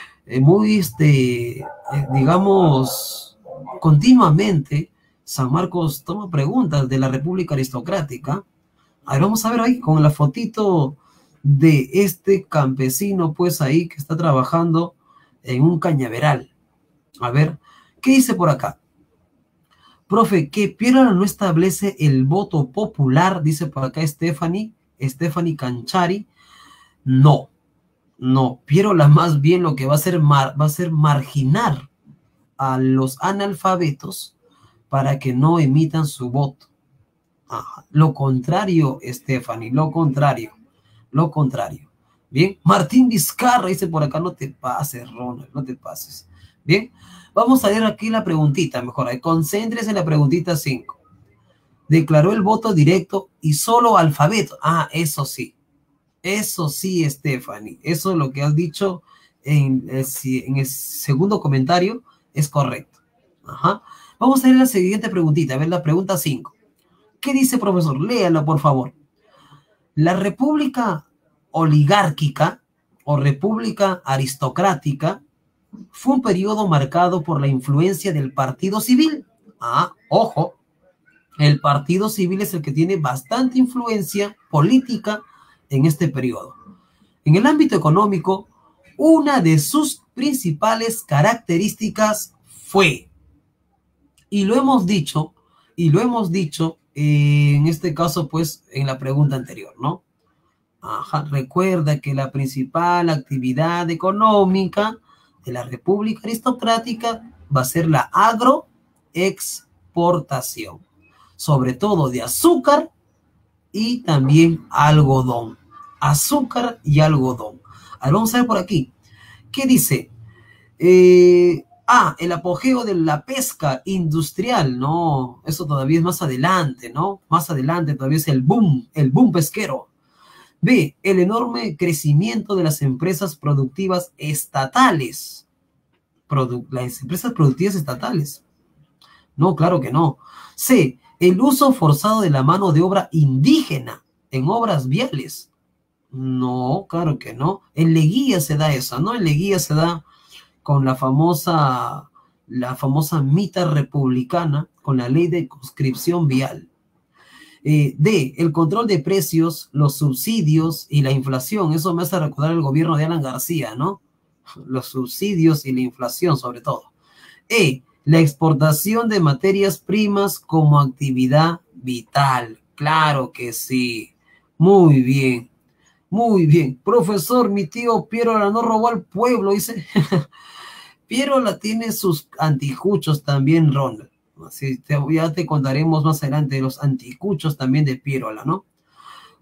digamos, continuamente San Marcos toma preguntas de la República Aristocrática. A ver, vamos a ver ahí con la fotito de este campesino, pues ahí que está trabajando en un cañaveral. A ver, ¿qué dice por acá? Profe, que Piérola no establece el voto popular, dice por acá Stephanie Canchari. No, Piérola más bien lo que va a ser marginar a los analfabetos para que no emitan su voto. Ajá. Lo contrario, Stephanie, lo contrario. Bien, Martín Vizcarra dice por acá, no te pases, Ronald, no te pases. Bien, vamos a ver aquí la preguntita, mejor, concéntrese en la preguntita 5. Declaró el voto directo y solo alfabeto. Ah, eso sí, Stephanie, eso es lo que has dicho en el segundo comentario, es correcto. Ajá. Vamos a ver la siguiente preguntita, a ver la pregunta 5. ¿Qué dice, profesor? Léalo, por favor. La república oligárquica o república aristocrática fue un periodo marcado por la influencia del partido civil. Ah, ojo, el partido civil es el que tiene bastante influencia política en este periodo. En el ámbito económico, una de sus principales características fue, y lo hemos dicho en este caso, pues, en la pregunta anterior, ¿no? Ajá, recuerda que la principal actividad económica de la República Aristocrática va a ser la agroexportación, sobre todo de azúcar y también algodón. Azúcar y algodón. Ahora vamos a ver por aquí. ¿Qué dice? El apogeo de la pesca industrial. No, eso todavía es más adelante, ¿no? Más adelante todavía es el boom pesquero. B, el enorme crecimiento de las empresas productivas estatales. Las empresas productivas estatales. No, claro que no. C, el uso forzado de la mano de obra indígena en obras viales. No, claro que no. En Leguía se da eso, ¿no? En Leguía se da con la famosa mita republicana, con la ley de conscripción vial. D, el control de precios, los subsidios y la inflación. Eso me hace recordar el gobierno de Alan García, ¿no? Los subsidios y la inflación, sobre todo. E, la exportación de materias primas como actividad vital. Claro que sí. Muy bien. Muy bien. Profesor, mi tío Piérola no robó al pueblo, dice. Piérola tiene sus anticuchos también, Ronald. Así ya te contaremos más adelante de los anticuchos también de Piérola, ¿no?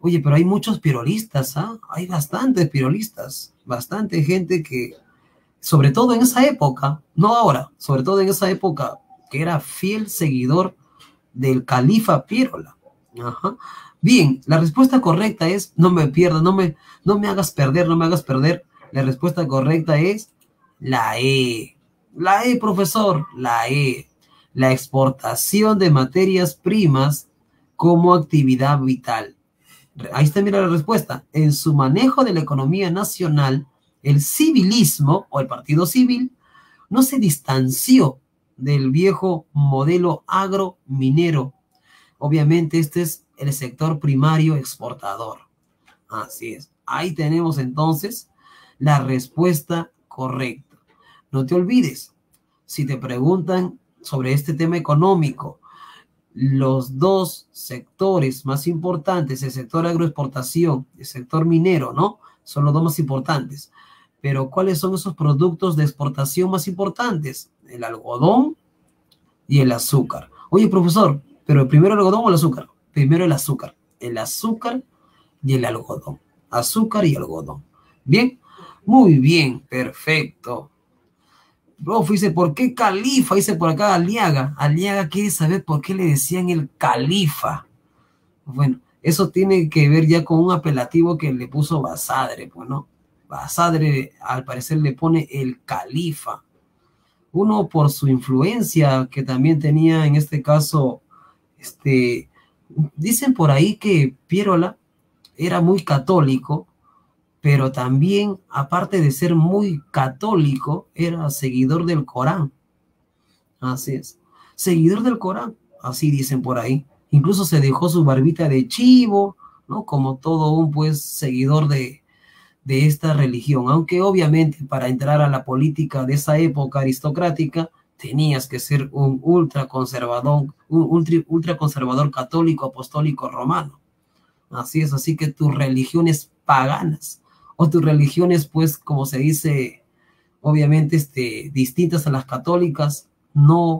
Oye, pero hay muchos pirolistas, ¿ah? Hay bastantes pirolistas, bastante gente que, sobre todo en esa época, no ahora, sobre todo en esa época, que era fiel seguidor del califa Piérola. Ajá. Bien, la respuesta correcta es, no me pierdas, no me hagas perder, no me hagas perder. La respuesta correcta es la E. La E, profesor, la E. La exportación de materias primas como actividad vital. Ahí está, mira la respuesta. En su manejo de la economía nacional, el civilismo o el partido civil no se distanció del viejo modelo agrominero. Obviamente este es el sector primario exportador. Así es. Ahí tenemos entonces la respuesta correcta. No te olvides, si te preguntan sobre este tema económico, los dos sectores más importantes, el sector agroexportación, el sector minero, ¿no? Son los dos más importantes. Pero ¿cuáles son esos productos de exportación más importantes? El algodón y el azúcar. Oye, profesor, ¿pero primero el algodón o el azúcar? Primero el azúcar. El azúcar y el algodón. Azúcar y algodón. ¿Bien? Muy bien, perfecto. Profe, dice, ¿por qué califa? Dice por acá Aliaga. Aliaga quiere saber por qué le decían el califa. Bueno, eso tiene que ver ya con un apelativo que le puso Basadre, pues, ¿no? Basadre, al parecer, le pone el califa. Uno por su influencia que también tenía en este caso, dicen por ahí que Piérola era muy católico, pero también, aparte de ser muy católico, era seguidor del Corán. Así es, seguidor del Corán, así dicen por ahí. Incluso se dejó su barbita de chivo, ¿no? Como todo un, pues, seguidor de esta religión. Aunque obviamente para entrar a la política de esa época aristocrática, tenías que ser un ultraconservador católico, apostólico, romano. Así es, así que tus religiones paganas, o tus religiones, pues, como se dice, obviamente, distintas a las católicas, no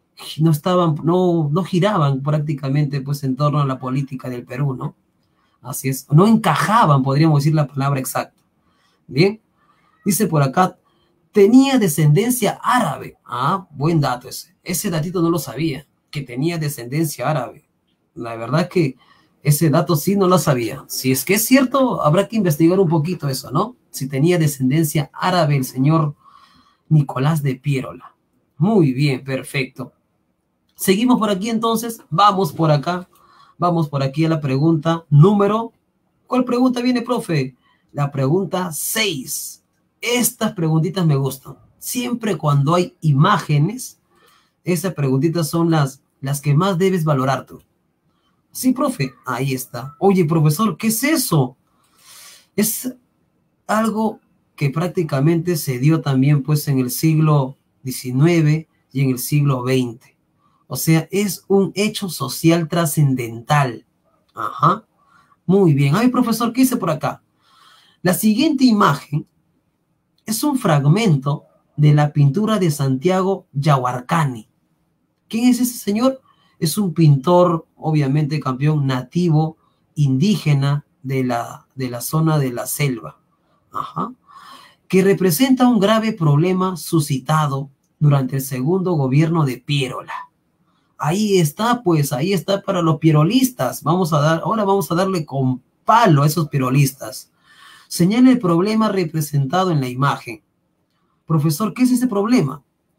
giraban prácticamente, pues, en torno a la política del Perú, ¿no? Así es, no encajaban, podríamos decir la palabra exacta. Bien, dice por acá, tenía descendencia árabe. Ah, buen dato ese. Ese datito no lo sabía, que tenía descendencia árabe. La verdad es que ese dato sí no lo sabía. Si es que es cierto, habrá que investigar un poquito eso, ¿no? Si tenía descendencia árabe el señor Nicolás de Piérola. Muy bien, perfecto. Seguimos por aquí entonces, vamos por acá. Vamos por aquí a la pregunta número... ¿Cuál pregunta viene, profe? La pregunta 6. Estas preguntitas me gustan. Siempre cuando hay imágenes, esas preguntitas son las que más debes valorar tú. Sí, profe, ahí está. Oye, profesor, ¿qué es eso? Es algo que prácticamente se dio también, pues, en el siglo XIX y en el siglo XX. O sea, es un hecho social trascendental. Ajá. Muy bien. Ay, profesor, ¿qué hice por acá? La siguiente imagen es un fragmento de la pintura de Santiago Yahuarcani. ¿Quién es ese señor? Es un pintor, obviamente campeón nativo, indígena de la zona de la selva. Ajá. Que representa un grave problema suscitado durante el segundo gobierno de Piérola. Ahí está, pues, ahí está para los pirolistas. Ahora vamos a darle con palo a esos pirolistas. Señala el problema representado en la imagen. Profesor, ¿qué es ese problema?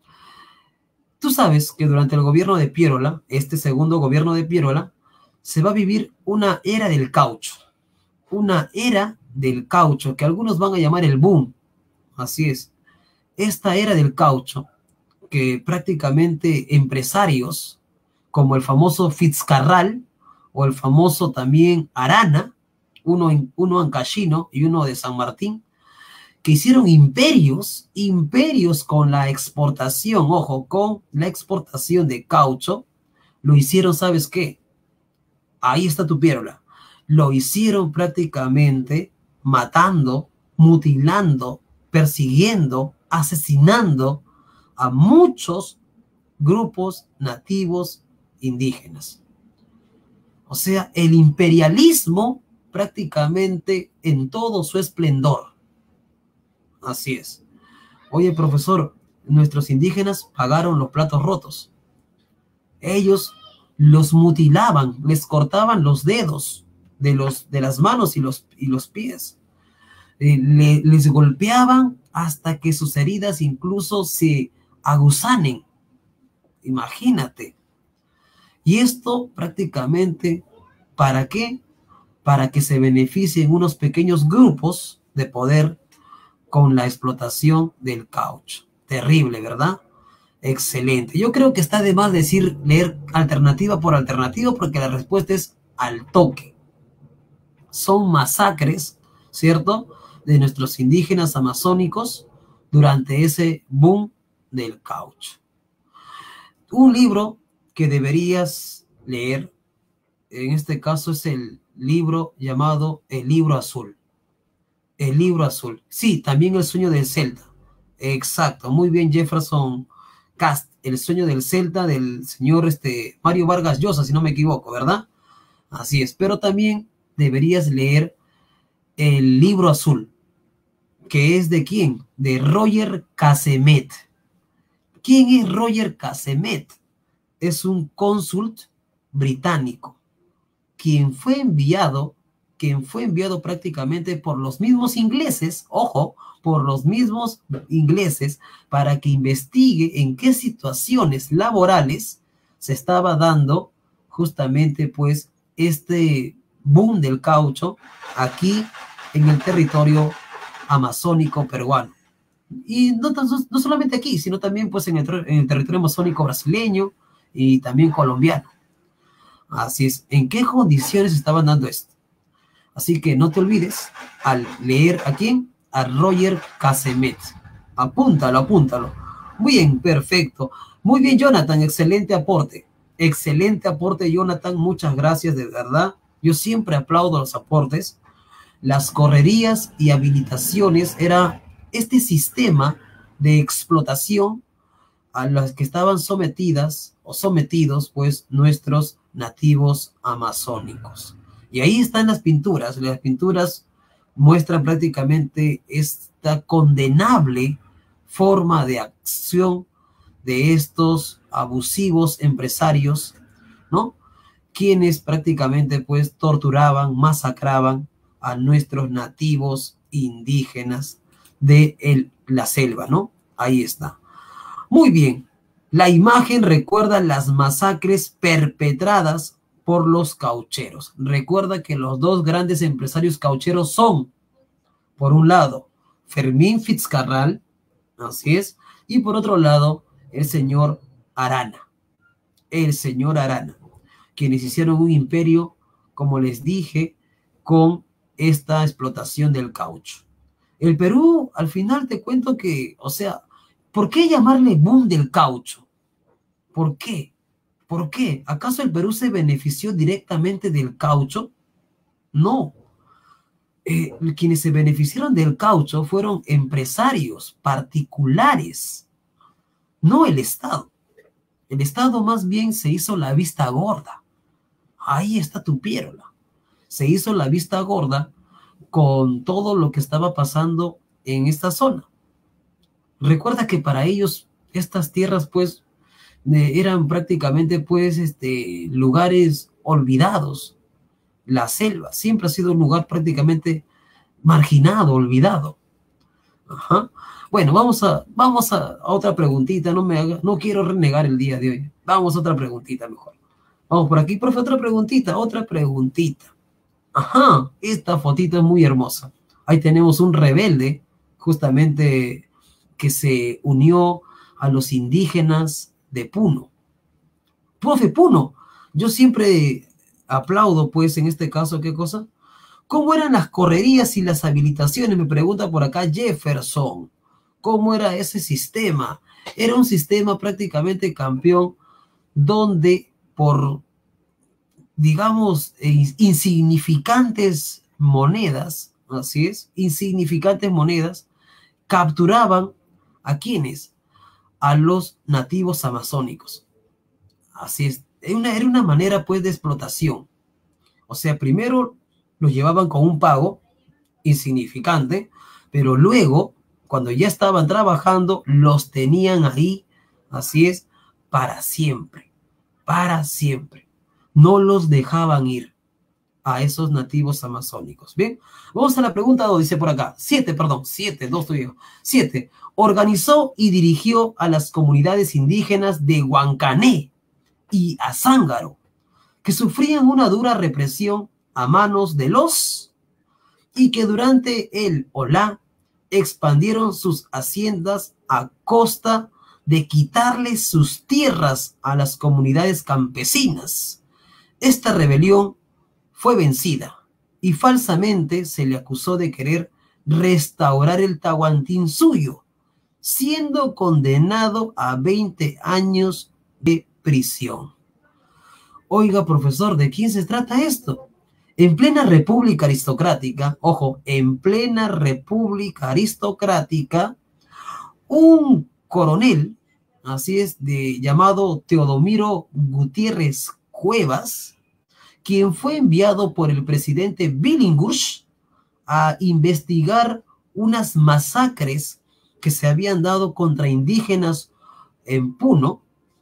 Tú sabes que durante el gobierno de Piérola, este segundo gobierno de Piérola, se va a vivir una era del caucho. Una era del caucho que algunos van a llamar el boom. Así es. Esta era del caucho, que prácticamente empresarios, como el famoso Fitzcarral o el famoso también Arana, uno ancashino y uno de San Martín, que hicieron imperios con la exportación, ojo, con la exportación de caucho, lo hicieron, ¿sabes qué? Ahí está tu Piérola. Lo hicieron prácticamente matando, mutilando, persiguiendo, asesinando a muchos grupos nativos indígenas. O sea, el imperialismo prácticamente en todo su esplendor. Así es. Oye, profesor, nuestros indígenas pagaron los platos rotos. Ellos los mutilaban, les cortaban los dedos de las manos y los pies. Les golpeaban hasta que sus heridas incluso se aguzanen. Imagínate. Y esto prácticamente, ¿para qué? Para que se beneficien unos pequeños grupos de poder con la explotación del caucho. Terrible, ¿verdad? Excelente. Yo creo que está de más leer alternativa por alternativa, porque la respuesta es al toque. Son masacres, ¿cierto?, de nuestros indígenas amazónicos durante ese boom del caucho. Un libro que deberías leer, en este caso es el libro llamado El Libro Azul. El Libro Azul. Sí, también El Sueño del Celta. Exacto, muy bien, Jefferson Cast. El Sueño del Celta del señor Mario Vargas Llosa, si no me equivoco, ¿verdad? Así es, pero también deberías leer El Libro Azul, que es ¿de quién? De Roger Casemet. ¿Quién es Roger Casemet? Es un cónsul británico, quien fue enviado prácticamente por los mismos ingleses, ojo, por los mismos ingleses, para que investigue en qué situaciones laborales se estaba dando justamente pues este boom del caucho aquí en el territorio amazónico peruano. Y no solamente aquí, sino también pues en el territorio amazónico brasileño y también colombiano. Así es, ¿en qué condiciones estaban dando esto? Así que no te olvides al leer a quién, a Roger Casemet. Apúntalo, apúntalo. Muy bien, perfecto. Muy bien, Jonathan, excelente aporte. Excelente aporte, Jonathan, muchas gracias, de verdad. Yo siempre aplaudo los aportes. Las correrías y habilitaciones era este sistema de explotación a las que estaban sometidas o sometidos pues nuestros nativos amazónicos. Y ahí están las pinturas muestran prácticamente esta condenable forma de acción de estos abusivos empresarios, ¿no?, quienes prácticamente pues torturaban, masacraban a nuestros nativos indígenas de la selva, ¿no? Ahí está. Muy bien. La imagen recuerda las masacres perpetradas por los caucheros. Recuerda que los dos grandes empresarios caucheros son, por un lado, Fermín Fitzcarral, así es, y por otro lado, el señor Arana. El señor Arana, quienes hicieron un imperio, como les dije, con esta explotación del caucho. El Perú, al final te cuento que, o sea, ¿por qué llamarle boom del caucho? ¿Por qué? ¿Por qué? ¿Acaso el Perú se benefició directamente del caucho? No. Quienes se beneficiaron del caucho fueron empresarios particulares, no el Estado. El Estado más bien se hizo la vista gorda. Ahí está tu piérola. Se hizo la vista gorda con todo lo que estaba pasando en esta zona. Recuerda que para ellos estas tierras pues eran prácticamente pues lugares olvidados. La selva siempre ha sido un lugar prácticamente marginado, olvidado. Ajá. Bueno, vamos a otra preguntita. No quiero renegar el día de hoy. Vamos a otra preguntita mejor. Vamos por aquí, profe, otra preguntita. Ajá, esta fotito es muy hermosa. Ahí tenemos un rebelde, justamente, que se unió a los indígenas de Puno. Profe, Puno, yo siempre aplaudo, pues, en este caso, ¿qué cosa? ¿Cómo eran las correrías y las habilitaciones? Me pregunta por acá Jefferson. ¿Cómo era ese sistema? Era un sistema prácticamente campeón, donde por, digamos, insignificantes monedas, así es, insignificantes monedas, capturaban ¿a quiénes? A los nativos amazónicos. Así es, era una manera pues de explotación. O sea, primero los llevaban con un pago insignificante, pero luego, cuando ya estaban trabajando, los tenían ahí, así es, para siempre, para siempre. No los dejaban ir a esos nativos amazónicos. Bien, vamos a la pregunta 2, dice por acá. 7, perdón, 7, 2 estoy yo. 7. Organizó y dirigió a las comunidades indígenas de Huancané y Azángaro, que sufrían una dura represión a manos de los y que durante el Olá expandieron sus haciendas a costa de quitarles sus tierras a las comunidades campesinas. Esta rebelión fue vencida y falsamente se le acusó de querer restaurar el Tahuantinsuyo, siendo condenado a 20 años de prisión. Oiga, profesor, ¿de quién se trata esto? En plena república aristocrática, ojo, en plena república aristocrática, un coronel, así es, llamado Teodomiro Gutiérrez Cuevas, quien fue enviado por el presidente Billinghurst a investigar unas masacres que se habían dado contra indígenas en Puno.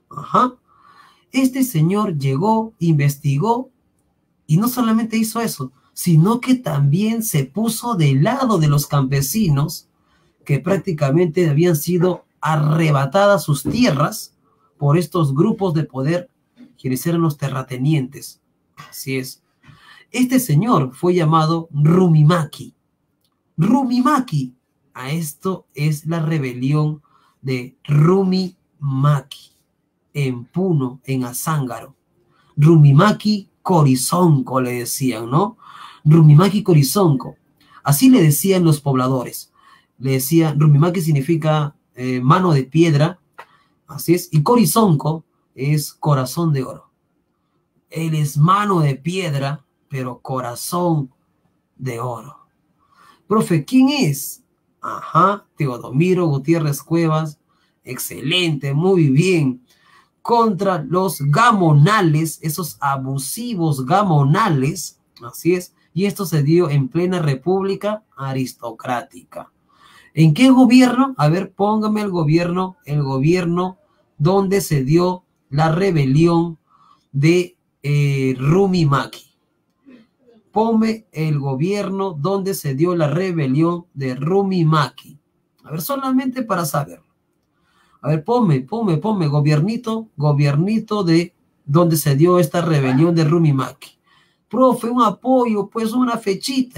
Este señor llegó, investigó, y no solamente hizo eso, sino que también se puso del lado de los campesinos que prácticamente habían sido arrebatadas sus tierras por estos grupos de poder, quienes eran los terratenientes. Así es. Este señor fue llamado Rumimaki. Rumimaki. A esto es la rebelión de Rumimaki en Puno, en Azángaro. Rumimaki Corizonco le decían, ¿no? Rumimaki Corizonco. Así le decían los pobladores. Le decían, Rumimaki significa mano de piedra, así es, y Corizonco es corazón de oro. Él es mano de piedra, pero corazón de oro. Profe, ¿quién es? Teodomiro Gutiérrez Cuevas. Excelente, muy bien. Contra los gamonales, esos abusivos gamonales, así es, y esto se dio en plena república aristocrática. ¿En qué gobierno? A ver, póngame el gobierno donde se dio la rebelión de Rumimaki. Ponme el gobierno donde se dio la rebelión de Rumimaki. A ver, solamente para saberlo. A ver, ponme, gobiernito de donde se dio esta rebelión de Rumimaki. Profe, un apoyo, pues una fechita,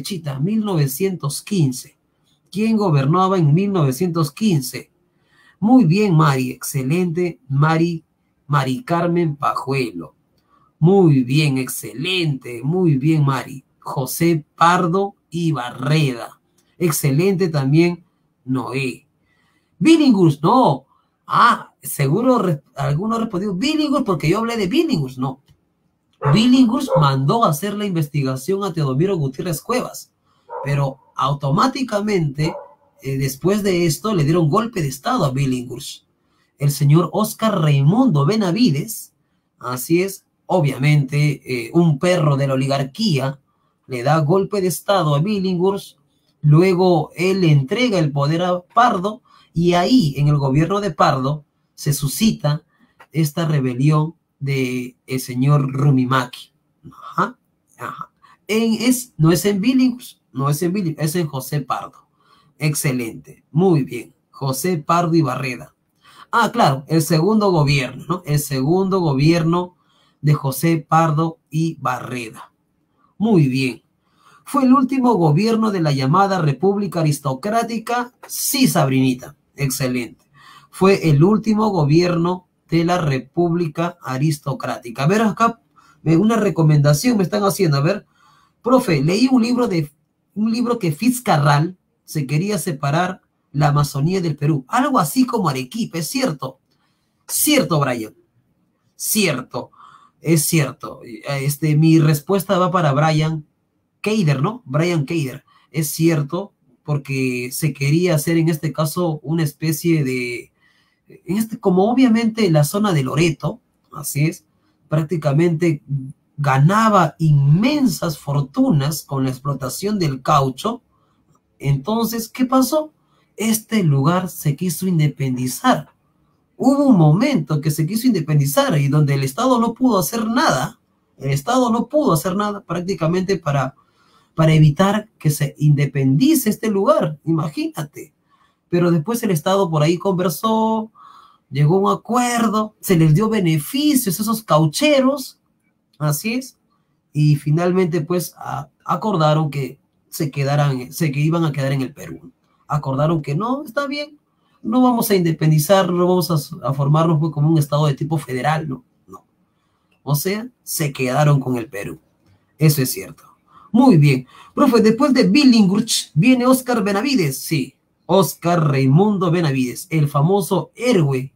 1915. ¿Quién gobernaba en 1915? Muy bien, Mari, excelente, Mari Carmen Pajuelo. Muy bien, excelente, muy bien, Mari. José Pardo y Barreda. Excelente también, Noé. Billinghurst, no. Seguro algunos respondió Billinghurst porque yo hablé de Billinghurst, no. Billinghurst mandó a hacer la investigación a Teodomiro Gutiérrez Cuevas, pero automáticamente, después de esto, le dieron golpe de estado a Billinghurst. El señor Oscar Raimundo Benavides, así es, obviamente, un perro de la oligarquía, le da golpe de estado a Billinghurst, luego él le entrega el poder a Pardo, y ahí, en el gobierno de Pardo, se suscita esta rebelión del señor Rumimaki. No es en Billinghurst, es en José Pardo. Excelente, muy bien. José Pardo y Barreda. Claro, el segundo gobierno, ¿no? El segundo gobierno de José Pardo y Barreda. Muy bien. ¿Fue el último gobierno de la llamada República Aristocrática? Sí, Sabrinita. Excelente. Fue el último gobierno de la República Aristocrática. A ver, acá una recomendación me están haciendo. A ver, profe, leí un libro que Fitzcarrald se quería separar la Amazonía del Perú. Algo así como Arequipa, ¿es cierto? Cierto, Brian. Cierto. Es cierto. Mi respuesta va para Brian Keider, ¿no? Brian Keider. Es cierto, porque se quería hacer en este caso una especie de, como obviamente la zona de Loreto, así es, prácticamente ganaba inmensas fortunas con la explotación del caucho. Entonces, ¿qué pasó? Este lugar se quiso independizar. Hubo un momento que se quiso independizar y donde el Estado no pudo hacer nada. El Estado no pudo hacer nada prácticamente para evitar que se independice este lugar. Imagínate. Pero después el Estado por ahí conversó, llegó a un acuerdo, se les dio beneficios a esos caucheros, así es, y finalmente pues acordaron que que iban a quedar en el Perú. Acordaron que no, está bien, no vamos a independizar, no vamos a formarnos pues, como un Estado de tipo federal, no, no. O sea, se quedaron con el Perú. Eso es cierto. Muy bien. Profe, después de Billinghurst viene Oscar Benavides, sí. Oscar Raimundo Benavides, el famoso héroe,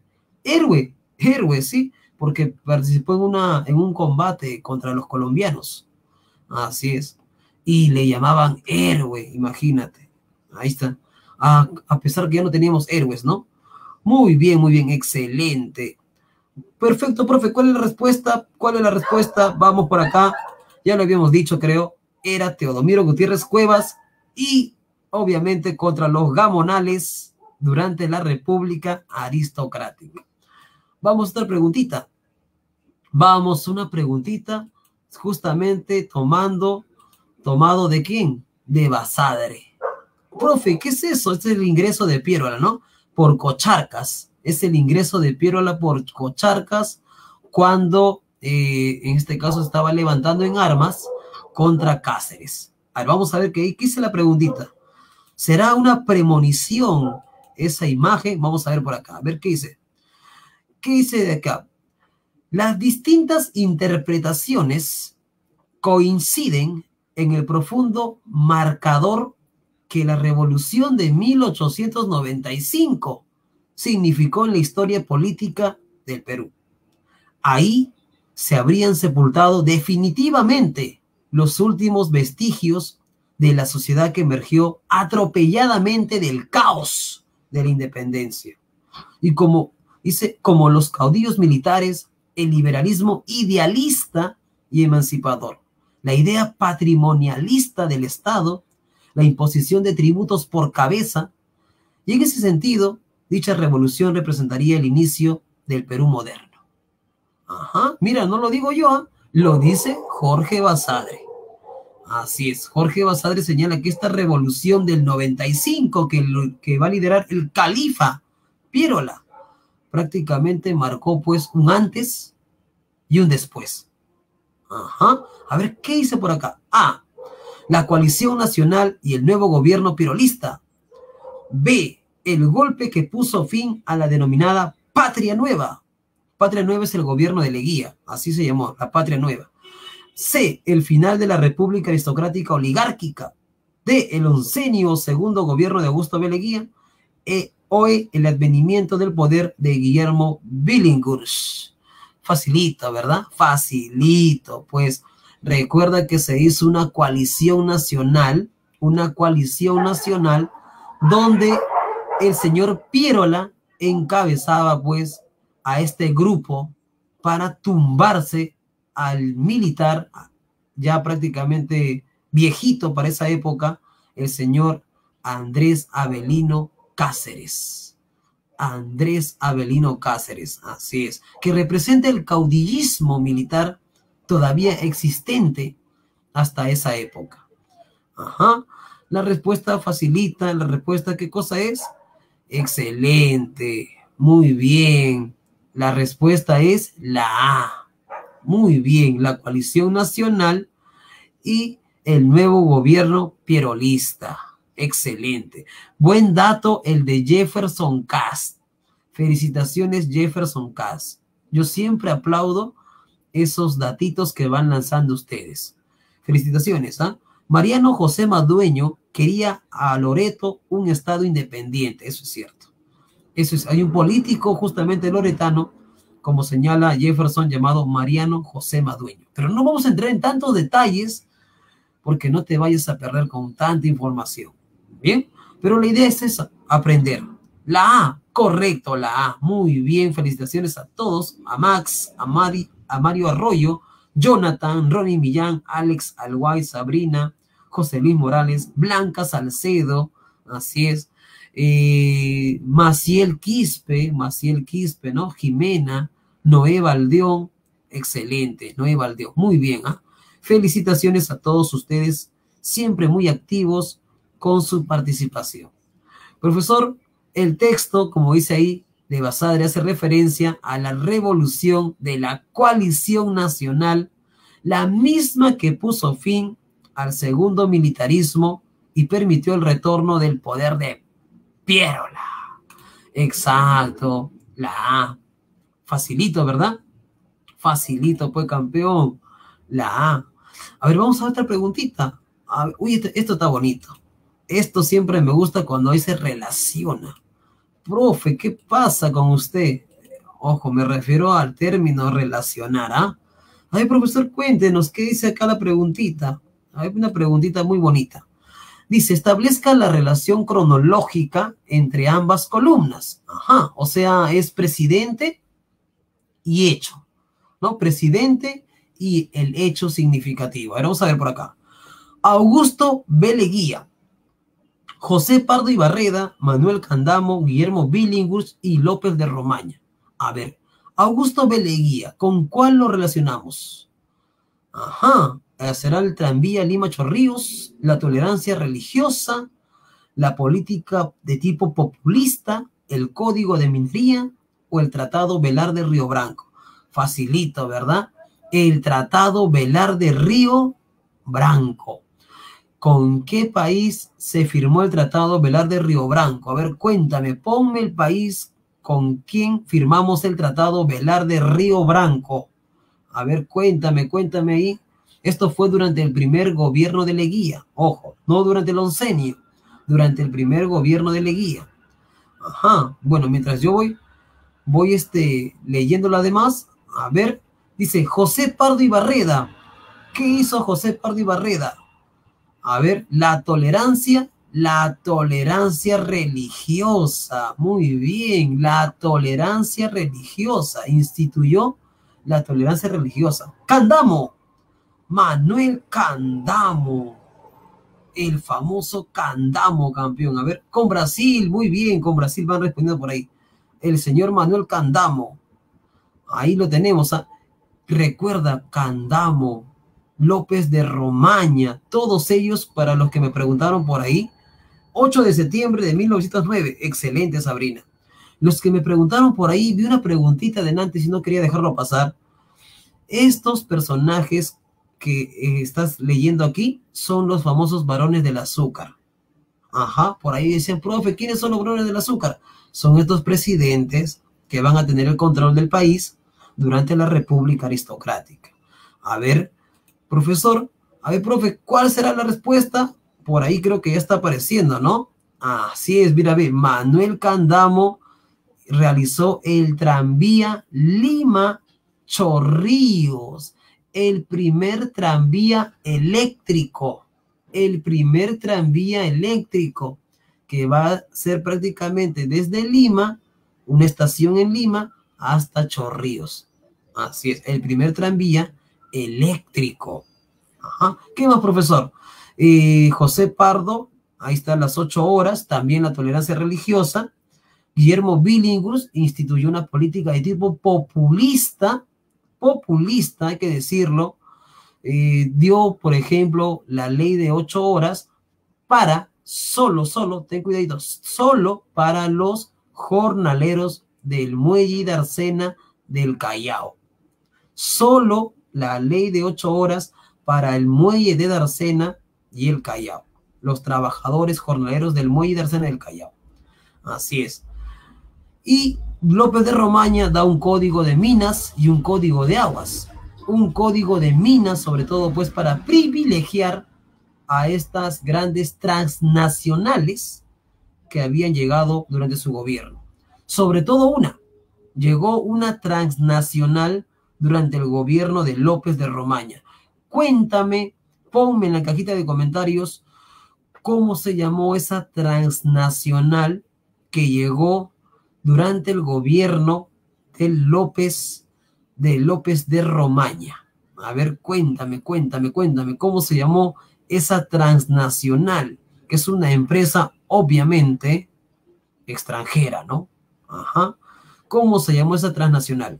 sí, porque participó en un combate contra los colombianos, así es, y le llamaban héroe, imagínate, ahí está, a pesar que ya no teníamos héroes, ¿no? Muy bien, excelente, perfecto, profe, ¿cuál es la respuesta? ¿Cuál es la respuesta? Vamos por acá, ya lo habíamos dicho, creo, era Teodomiro Gutiérrez Cuevas y obviamente contra los gamonales durante la República Aristocrática. Vamos a otra preguntita. Vamos, una preguntita justamente tomado ¿de quién? De Basadre. Profe, ¿qué es eso? Este es el ingreso de Piérola, ¿no? Por Cocharcas. Es el ingreso de Piérola por Cocharcas cuando, en este caso, estaba levantando en armas contra Cáceres. A ver, vamos a ver qué hice la preguntita. ¿Será una premonición esa imagen? Vamos a ver por acá. A ver qué dice. ¿Qué dice de acá? Las distintas interpretaciones coinciden en el profundo marcador que la revolución de 1895 significó en la historia política del Perú. Ahí se habrían sepultado definitivamente los últimos vestigios de la sociedad que emergió atropelladamente del caos de la independencia. Y como los caudillos militares, el liberalismo idealista y emancipador, la idea patrimonialista del Estado, la imposición de tributos por cabeza, y en ese sentido, dicha revolución representaría el inicio del Perú moderno. Ajá, mira, no lo digo yo, lo dice Jorge Basadre. Así es, Jorge Basadre señala que esta revolución del 95 que va a liderar el califa Piérola prácticamente marcó pues un antes y un después. Ajá, a ver, ¿qué dice por acá? A, la coalición nacional y el nuevo gobierno pirolista. B, el golpe que puso fin a la denominada Patria Nueva. Patria Nueva es el gobierno de Leguía, así se llamó, la Patria Nueva. C, el final de la República Aristocrática Oligárquica. D, el oncenio segundo gobierno de Augusto B. Leguía. O, el advenimiento del poder de Guillermo Billinghurst. Facilito, ¿verdad? Facilito, pues recuerda que se hizo una coalición nacional donde el señor Piérola encabezaba pues a este grupo para tumbarse al militar ya prácticamente viejito para esa época, el señor Andrés Avelino Cáceres. Andrés Avelino Cáceres, así es, que representa el caudillismo militar todavía existente hasta esa época. Ajá, la respuesta facilita, la respuesta, ¿qué cosa es? Excelente, muy bien, la respuesta es la A. Muy bien, la coalición nacional y el nuevo gobierno pierolista. Excelente. Buen dato el de Jefferson Cast. Felicitaciones, Jefferson Cast. Yo siempre aplaudo esos datitos que van lanzando ustedes. Felicitaciones, ¿ah? Mariano José Madueño quería a Loreto un estado independiente. Eso es cierto. Eso es. Hay un político justamente loretano, como señala Jefferson, llamado Mariano José Madueño. Pero no vamos a entrar en tantos detalles porque no te vayas a perder con tanta información. ¿Bien? Pero la idea es esa, aprender. La A, correcto, la A. Muy bien, felicitaciones a todos, a Max, a Mario Arroyo, Jonathan, Ronnie Millán, Alex Alguay, Sabrina, José Luis Morales, Blanca Salcedo, así es, Maciel Quispe, ¿no? Jimena, Noé Valdeón, excelente, Noé Valdeón, muy bien, ¿ah? Felicitaciones a todos ustedes, siempre muy activos con su participación. Profesor, el texto, como dice ahí, de Basadre hace referencia a la revolución de la coalición nacional, la misma que puso fin al segundo militarismo y permitió el retorno del poder de Piérola. Exacto, la A. Facilito, ¿verdad? Facilito, pues, campeón. La A. A ver, vamos a otra preguntita. A ver, uy, esto está bonito. Esto siempre me gusta cuando ahí se relaciona. Profe, ¿qué pasa con usted? Ojo, me refiero al término relacionar, ¿ah? Ay, profesor, cuéntenos, ¿qué dice acá la preguntita? Hay una preguntita muy bonita. Dice, establezca la relación cronológica entre ambas columnas. Ajá, o sea, es presidente y hecho, ¿no? Presidente y el hecho significativo. A ver, vamos a ver por acá. Augusto B. Leguía, José Pardo y Barreda, Manuel Candamo, Guillermo Billinghurst y López de Romaña. A ver, Augusto B. Leguía, ¿con cuál lo relacionamos? Ajá, será el tranvía Lima-Chorrillos, la tolerancia religiosa, la política de tipo populista, el código de minería o el tratado Velar de Río Branco. Facilito, ¿verdad? El tratado Velar de Río Branco. ¿Con qué país se firmó el tratado Velar de Río Branco? A ver, cuéntame, ponme el país con quien firmamos el tratado Velar de Río Branco. A ver, cuéntame ahí. Esto fue durante el primer gobierno de Leguía. Ojo, no durante el oncenio, durante el primer gobierno de Leguía. Ajá, bueno, mientras yo voy leyendo lo demás, a ver, dice José Pardo y Barreda. ¿Qué hizo José Pardo y Barreda? A ver, la tolerancia religiosa. Muy bien, la tolerancia religiosa. Instituyó la tolerancia religiosa. Candamo, Manuel Candamo, el famoso Candamo, campeón. A ver, con Brasil, muy bien, con Brasil van respondiendo por ahí. El señor Manuel Candamo, ahí lo tenemos, ¿ah? Recuerda, Candamo, López de Romaña, todos ellos, para los que me preguntaron por ahí, 8 de septiembre de 1909, excelente, Sabrina. Los que me preguntaron por ahí, vi una preguntita de antes y no quería dejarlo pasar. Estos personajes que estás leyendo aquí son los famosos varones del azúcar. Ajá, por ahí dicen, profe, ¿quiénes son los varones del azúcar? Son estos presidentes que van a tener el control del país durante la República Aristocrática. A ver, profesor, a ver, profe, ¿cuál será la respuesta? Por ahí creo que ya está apareciendo, ¿no? Así es, mira, ve, Manuel Candamo realizó el tranvía Lima-Chorrillos, el primer tranvía eléctrico, que va a ser prácticamente desde Lima, una estación en Lima, hasta Chorrillos. Así es, el primer tranvía eléctrico. Ajá. ¿Qué más, profesor? José Pardo, ahí están las 8 horas, también la tolerancia religiosa. Guillermo Billinghurst instituyó una política de tipo populista, hay que decirlo. Dio, por ejemplo, la ley de 8 horas para solo, ten cuidadito, solo para los jornaleros del muelle de Arsena del Callao. Solo la ley de 8 horas para el muelle de Arsena y el Callao. Los trabajadores jornaleros del muelle de Arsena del Callao. Así es. Y López de Romaña da un código de minas y un código de aguas. Un código de minas, sobre todo, pues, para privilegiar a estas grandes transnacionales que habían llegado durante su gobierno. Sobre todo llegó una transnacional durante el gobierno de López de Romaña. Cuéntame, ponme en la cajita de comentarios cómo se llamó esa transnacional que llegó durante el gobierno de López de Romaña. A ver, cuéntame, ¿cómo se llamó esa transnacional? Que es una empresa, obviamente, extranjera, ¿no? Ajá. ¿Cómo se llamó esa transnacional?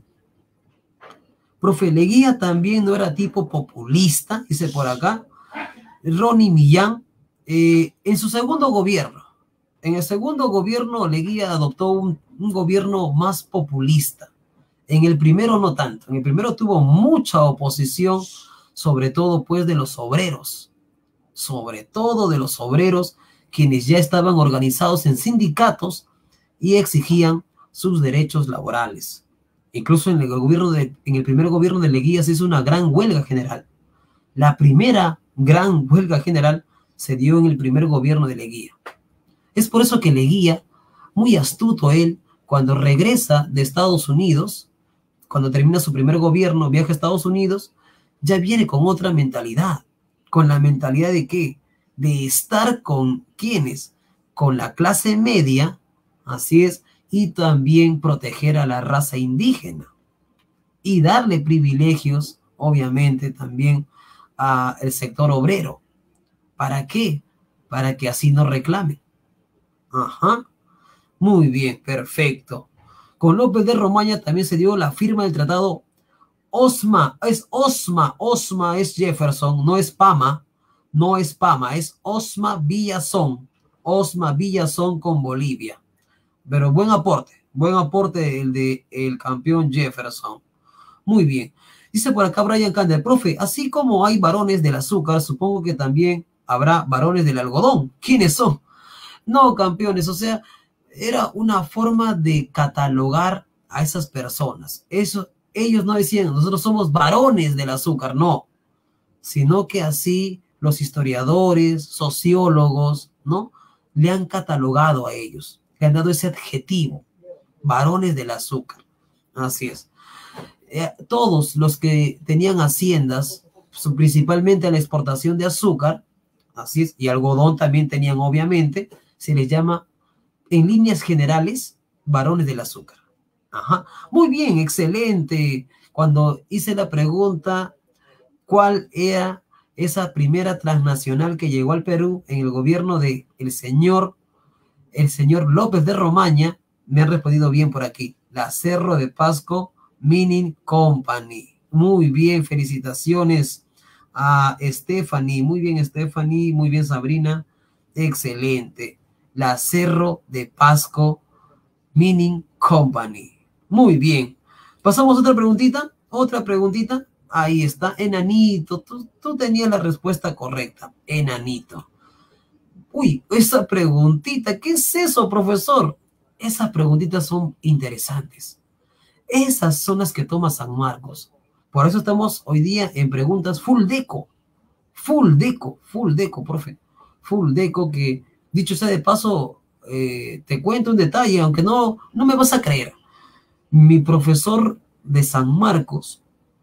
Profe, Leguía también no era tipo populista, dice por acá. Ronnie Millán, en su segundo gobierno. En el segundo gobierno, Leguía adoptó un gobierno más populista. En el primero no tanto. En el primero tuvo mucha oposición, sobre todo pues de los obreros. Sobre todo de los obreros, quienes ya estaban organizados en sindicatos y exigían sus derechos laborales. Incluso en el primer gobierno de Leguía se hizo una gran huelga general. La primera gran huelga general se dio en el primer gobierno de Leguía. Es por eso que Leguía, muy astuto él, cuando regresa de Estados Unidos, cuando termina su primer gobierno, viaja a Estados Unidos, ya viene con otra mentalidad. ¿Con la mentalidad de qué? De estar con ¿quiénes? Con la clase media, así es, y también proteger a la raza indígena. Y darle privilegios, obviamente, también al sector obrero. ¿Para qué? Para que así no reclame. Ajá. Muy bien, perfecto. Con López de Romaña también se dio la firma del tratado Osma. Es Osma. Osma es Jefferson, no es Pama. No es Pama, es Osma Villazón. Osma Villazón con Bolivia. Pero buen aporte el de el campeón Jefferson. Muy bien. Dice por acá Brian Cander, profe, así como hay varones del azúcar, supongo que también habrá varones del algodón. ¿Quiénes son? No, campeones, o sea, era una forma de catalogar a esas personas. Ellos no decían, nosotros somos varones del azúcar, no. Sino que así los historiadores, sociólogos, ¿no? Le han catalogado a ellos, le han dado ese adjetivo, varones del azúcar. Así es. Todos los que tenían haciendas, principalmente a la exportación de azúcar, así es, y algodón también tenían obviamente, se les llama en líneas generales varones del azúcar. Ajá. Muy bien, excelente. Cuando hice la pregunta, ¿cuál era esa primera transnacional que llegó al Perú en el gobierno de el señor López de Romaña? Me han respondido bien por aquí. La Cerro de Pasco Mining Company. Muy bien, felicitaciones a Stephanie. Muy bien, Stephanie. Muy bien, Sabrina. Excelente. La Cerro de Pasco Mining Company. Muy bien. Pasamos a otra preguntita. Otra preguntita. Ahí está, enanito. Tú tenías la respuesta correcta. Enanito. Uy, esa preguntita. ¿Qué es eso, profesor? Esas preguntitas son interesantes. Esas son las que toma San Marcos. Por eso estamos hoy día en preguntas full deco. Full deco, profe. Full deco que, dicho sea de paso, te cuento un detalle, aunque no me vas a creer. Mi profesor de San Marcos,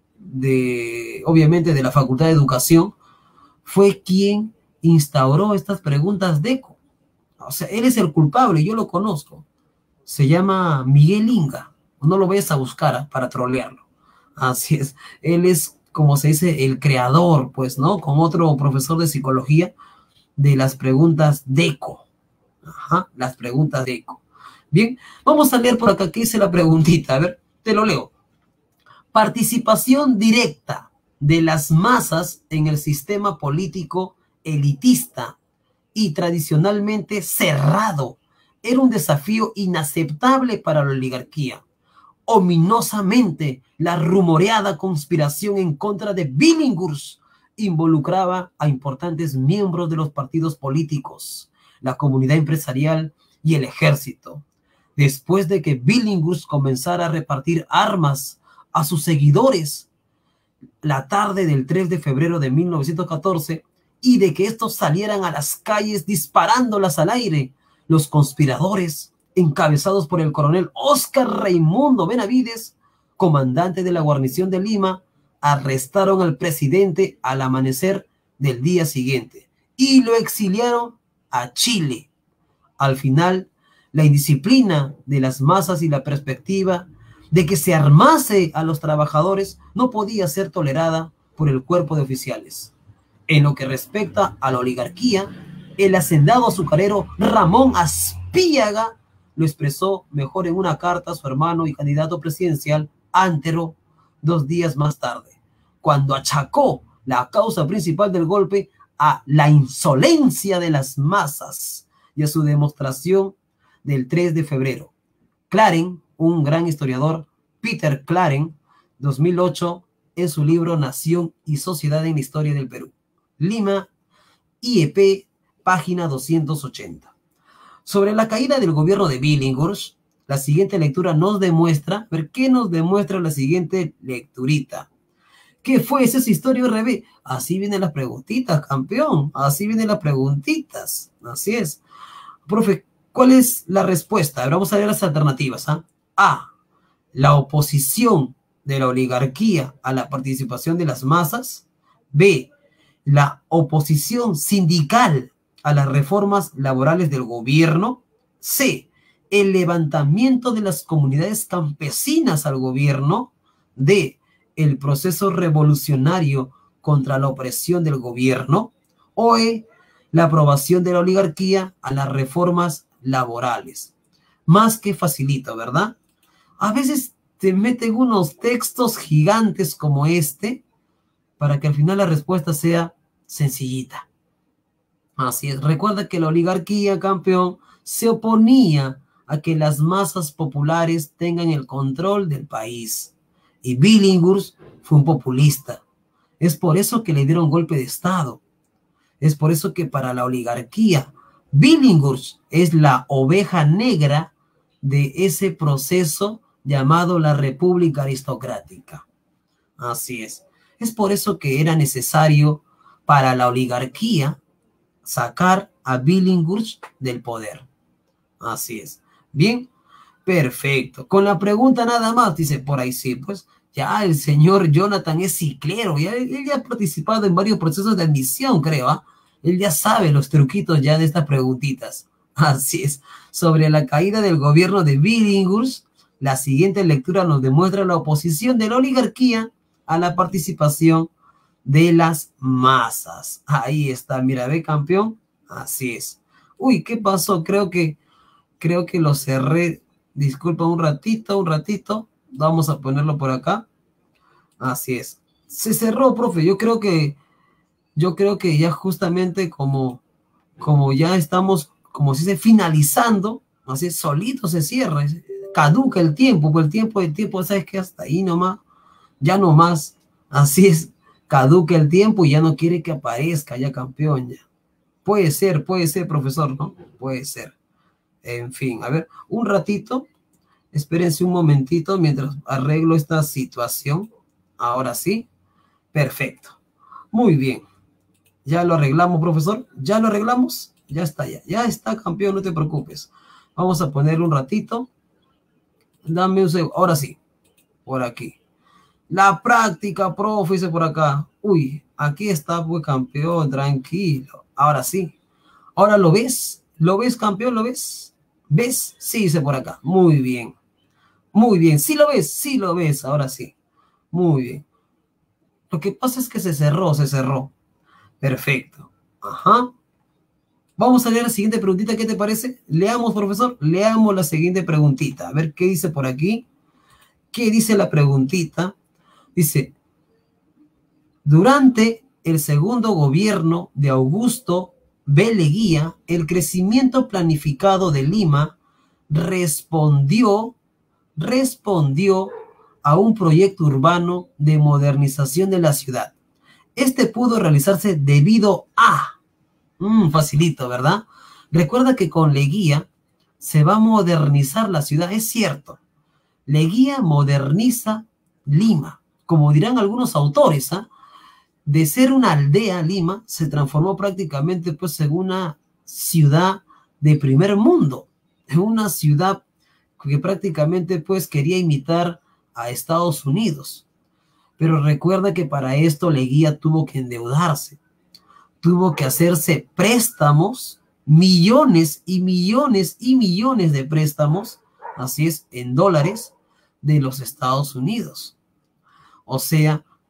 obviamente de la Facultad de Educación, fue quien instauró estas preguntas deco. O sea, él es el culpable, yo lo conozco. Se llama Miguel Inga. No lo vayas a buscar para trolearlo. Así es. Él es, como se dice, el creador, pues, ¿no? Con otro profesor de psicología de las preguntas deco. Ajá, las preguntas deco. Bien, vamos a leer por acá qué dice la preguntita. A ver, te lo leo. Participación directa de las masas en el sistema político elitista y tradicionalmente cerrado era un desafío inaceptable para la oligarquía. Ominosamente, la rumoreada conspiración en contra de Billinghurst involucraba a importantes miembros de los partidos políticos, la comunidad empresarial y el ejército. Después de que Billinghurst comenzara a repartir armas a sus seguidores la tarde del 3 de febrero de 1914 y de que estos salieran a las calles disparándolas al aire, los conspiradores, encabezados por el coronel Óscar Raimundo Benavides, comandante de la guarnición de Lima, arrestaron al presidente al amanecer del día siguiente y lo exiliaron a Chile. Al final, la indisciplina de las masas y la perspectiva de que se armase a los trabajadores no podía ser tolerada por el cuerpo de oficiales. En lo que respecta a la oligarquía, el hacendado azucarero Ramón Aspíaga lo expresó mejor en una carta a su hermano y candidato presidencial Antero 2 días más tarde, cuando achacó la causa principal del golpe a la insolencia de las masas y a su demostración del 3 de febrero. Claren, un gran historiador, Peter Claren, 2008, en su libro Nación y Sociedad en la Historia del Perú. Lima, IEP, página 280. Sobre la caída del gobierno de Billinghurst, la siguiente lectura nos demuestra, ¿qué nos demuestra la siguiente lecturita? ¿Qué fue esa historia RB? Así vienen las preguntitas, campeón. Así vienen las preguntitas. Así es. Profe, ¿cuál es la respuesta? Ahora vamos a ver las alternativas. A. La oposición de la oligarquía a la participación de las masas. B. La oposición sindical a las reformas laborales del gobierno. C. El levantamiento de las comunidades campesinas al gobierno. D. El proceso revolucionario contra la opresión del gobierno. O E. La aprobación de la oligarquía a las reformas laborales. Más que facilito, ¿verdad? A veces te meten unos textos gigantes como este para que al final la respuesta sea sencillita. Así es. Recuerda que la oligarquía, campeón, se oponía a que las masas populares tengan el control del país. Y Billinghurst fue un populista. Es por eso que le dieron golpe de Estado. Es por eso que para la oligarquía, Billinghurst es la oveja negra de ese proceso llamado la República Aristocrática. Así es. Es por eso que era necesario para la oligarquía sacar a Billinghurst del poder. Así es. Bien, perfecto. Con la pregunta nada más, dice por ahí sí, pues ya el señor Jonathan es ciclero, él ya ha participado en varios procesos de admisión, creo, Él ya sabe los truquitos ya de estas preguntitas. Así es. Sobre la caída del gobierno de Billinghurst, la siguiente lectura nos demuestra la oposición de la oligarquía a la participación de las masas. Ahí está, mira, ve, campeón. Así es. Uy, ¿qué pasó? Creo que lo cerré. Disculpa un ratito. Vamos a ponerlo por acá. Así es. Se cerró, profe. Yo creo que ya justamente como ya estamos, como se dice, finalizando, así es, solito se cierra. Caduca el tiempo, pues el tiempo, ¿sabes qué? Hasta ahí nomás. Ya no más. Así es. Caduca el tiempo y ya no quiere que aparezca ya, campeón, ya. Puede ser, profesor, ¿no? Puede ser. En fin, a ver, un ratito. Espérense un momentito mientras arreglo esta situación. Ahora sí. Perfecto. Muy bien. ¿Ya lo arreglamos, profesor? ¿Ya lo arreglamos? Ya está, ya está, campeón, no te preocupes. Vamos a ponerle un ratito. Dame un segundo. Ahora sí. Por aquí. La práctica, profe, dice por acá. Uy, aquí está, pues, campeón, tranquilo. Ahora sí. ¿Ahora lo ves? ¿Lo ves, campeón? ¿Lo ves? ¿Ves? Sí, dice por acá. Muy bien. Muy bien. ¿Sí lo ves? Sí lo ves. Ahora sí. Muy bien. Lo que pasa es que se cerró. Perfecto. Ajá. Vamos a leer la siguiente preguntita. ¿Qué te parece? Leamos, profesor. Leamos la siguiente preguntita. A ver qué dice por aquí. ¿Qué dice la preguntita? Dice, durante el segundo gobierno de Augusto B. Leguía, el crecimiento planificado de Lima respondió a un proyecto urbano de modernización de la ciudad. Este pudo realizarse debido a... facilito, ¿verdad? Recuerda que con Leguía se va a modernizar la ciudad, es cierto. Leguía moderniza Lima. Como dirán algunos autores, de ser una aldea, Lima se transformó prácticamente pues en una ciudad de primer mundo, en una ciudad que prácticamente pues quería imitar a Estados Unidos. Pero recuerda que para esto Leguía tuvo que endeudarse, tuvo que hacerse préstamos, millones y millones y millones de préstamos, así es, en dólares de los Estados Unidos. O sea,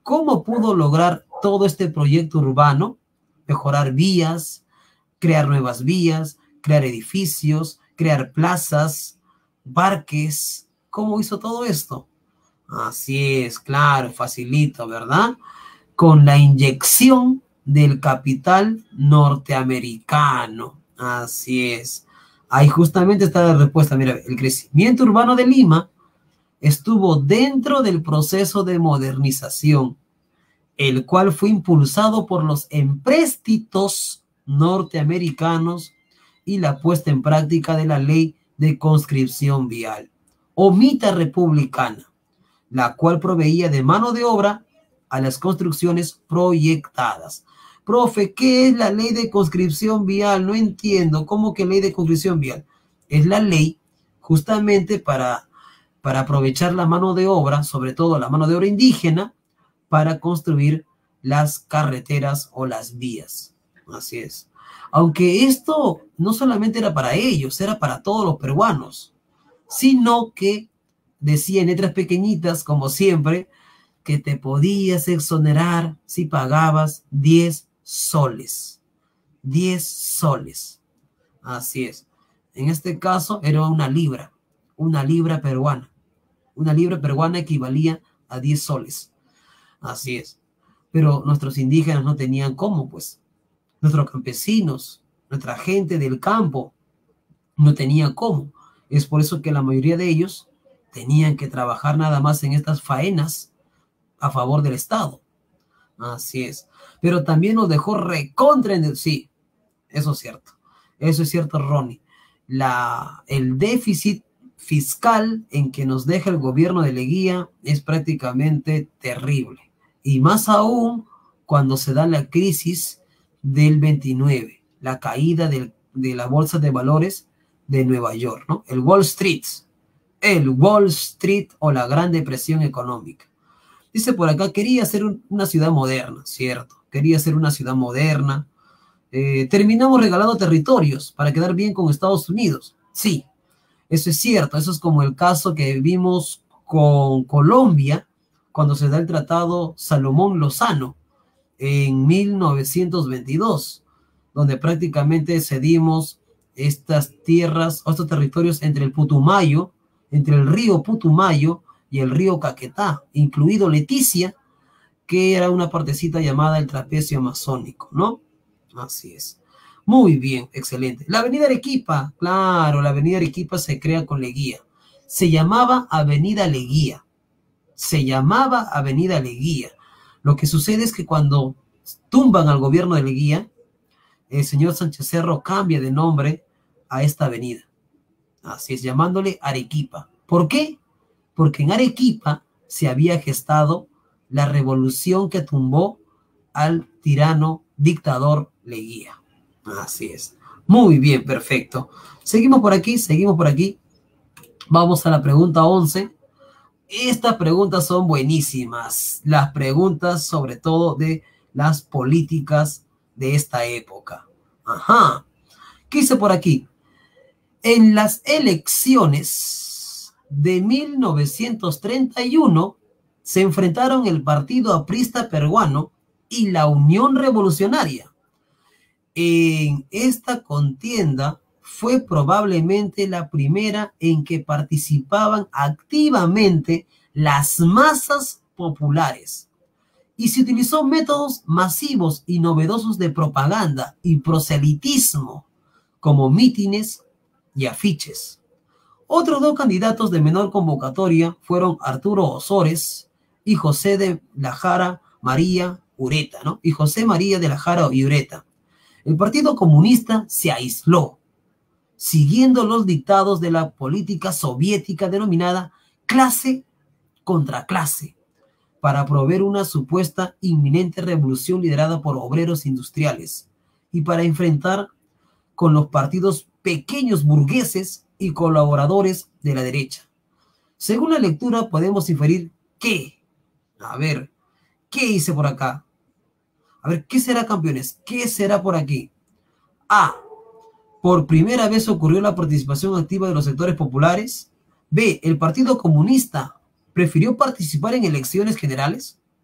¿Cómo pudo lograr todo este proyecto urbano? Mejorar vías, crear nuevas vías, crear edificios, crear plazas, parques. ¿Cómo hizo todo esto? Así es, claro, facilito, ¿verdad? Con la inyección del capital norteamericano. Así es. Ahí justamente está la respuesta. Mira, el crecimiento urbano de Lima estuvo dentro del proceso de modernización, el cual fue impulsado por los empréstitos norteamericanos y la puesta en práctica de la ley de conscripción vial o mita republicana, la cual proveía de mano de obra a las construcciones proyectadas. Profe, ¿qué es la ley de conscripción vial? No entiendo. ¿Cómo que ley de conscripción vial? Es la ley justamente para aprovechar la mano de obra, sobre todo la mano de obra indígena, para construir las carreteras o las vías. Así es. Aunque esto no solamente era para ellos, era para todos los peruanos, sino que decía en letras pequeñitas, como siempre, que te podías exonerar si pagabas 10 soles. 10 soles. Así es. En este caso era una libra peruana. Una libra peruana equivalía a 10 soles. Así es. Pero nuestros indígenas no tenían cómo, pues. Nuestros campesinos, nuestra gente del campo, no tenía cómo. Es por eso que la mayoría de ellos tenían que trabajar nada más en estas faenas a favor del Estado. Así es. Pero también nos dejó recontra en el... Sí, eso es cierto. Eso es cierto, Ronnie. El déficit fiscal en que nos deja el gobierno de Leguía es prácticamente terrible. Y más aún cuando se da la crisis del 29, la caída de la bolsa de valores de Nueva York, ¿no? El Wall Street o la Gran Depresión Económica. Dice por acá, quería ser una ciudad moderna, ¿cierto? Quería ser una ciudad moderna. Terminamos regalando territorios para quedar bien con Estados Unidos. Sí, eso es cierto. Eso es como el caso que vimos con Colombia cuando se da el Tratado Salomón-Lozano en 1922, donde prácticamente cedimos estas tierras o estos territorios entre el Putumayo, entre el río Putumayo y el río Caquetá, incluido Leticia, que era una partecita llamada el trapecio amazónico, ¿no? Así es. Muy bien, excelente. La avenida Arequipa, claro, la avenida Arequipa se crea con Leguía. Se llamaba Avenida Leguía. Se llamaba Avenida Leguía. Lo que sucede es que cuando tumban al gobierno de Leguía, el señor Sánchez Cerro cambia de nombre a esta avenida. Así es, llamándole Arequipa. ¿Por qué? Porque en Arequipa se había gestado la revolución que tumbó al tirano dictador Leguía. Así es. Muy bien, perfecto. Seguimos por aquí, seguimos por aquí. Vamos a la pregunta 11. Estas preguntas son buenísimas. Las preguntas sobre todo de las políticas de esta época. Ajá. ¿Qué dice por aquí? En las elecciones de 1931 se enfrentaron el Partido Aprista Peruano y la Unión Revolucionaria. En esta contienda fue probablemente la primera en que participaban activamente las masas populares y se utilizó métodos masivos y novedosos de propaganda y proselitismo como mítines y afiches. Otros dos candidatos de menor convocatoria fueron Arturo Osores y José de la Jara María Ureta, ¿no? Y José María de la Jara y Ureta. El Partido Comunista se aisló, siguiendo los dictados de la política soviética denominada clase contra clase, para promover una supuesta inminente revolución liderada por obreros industriales y para enfrentar con los partidos pequeños burgueses y colaboradores de la derecha. Según la lectura podemos inferir que, a ver, ¿qué hice por acá? A ver, ¿qué será, campeones? ¿Qué será por aquí? A. Por primera vez ocurrió la participación activa de los sectores populares. B. El Partido Comunista prefirió participar en elecciones generales.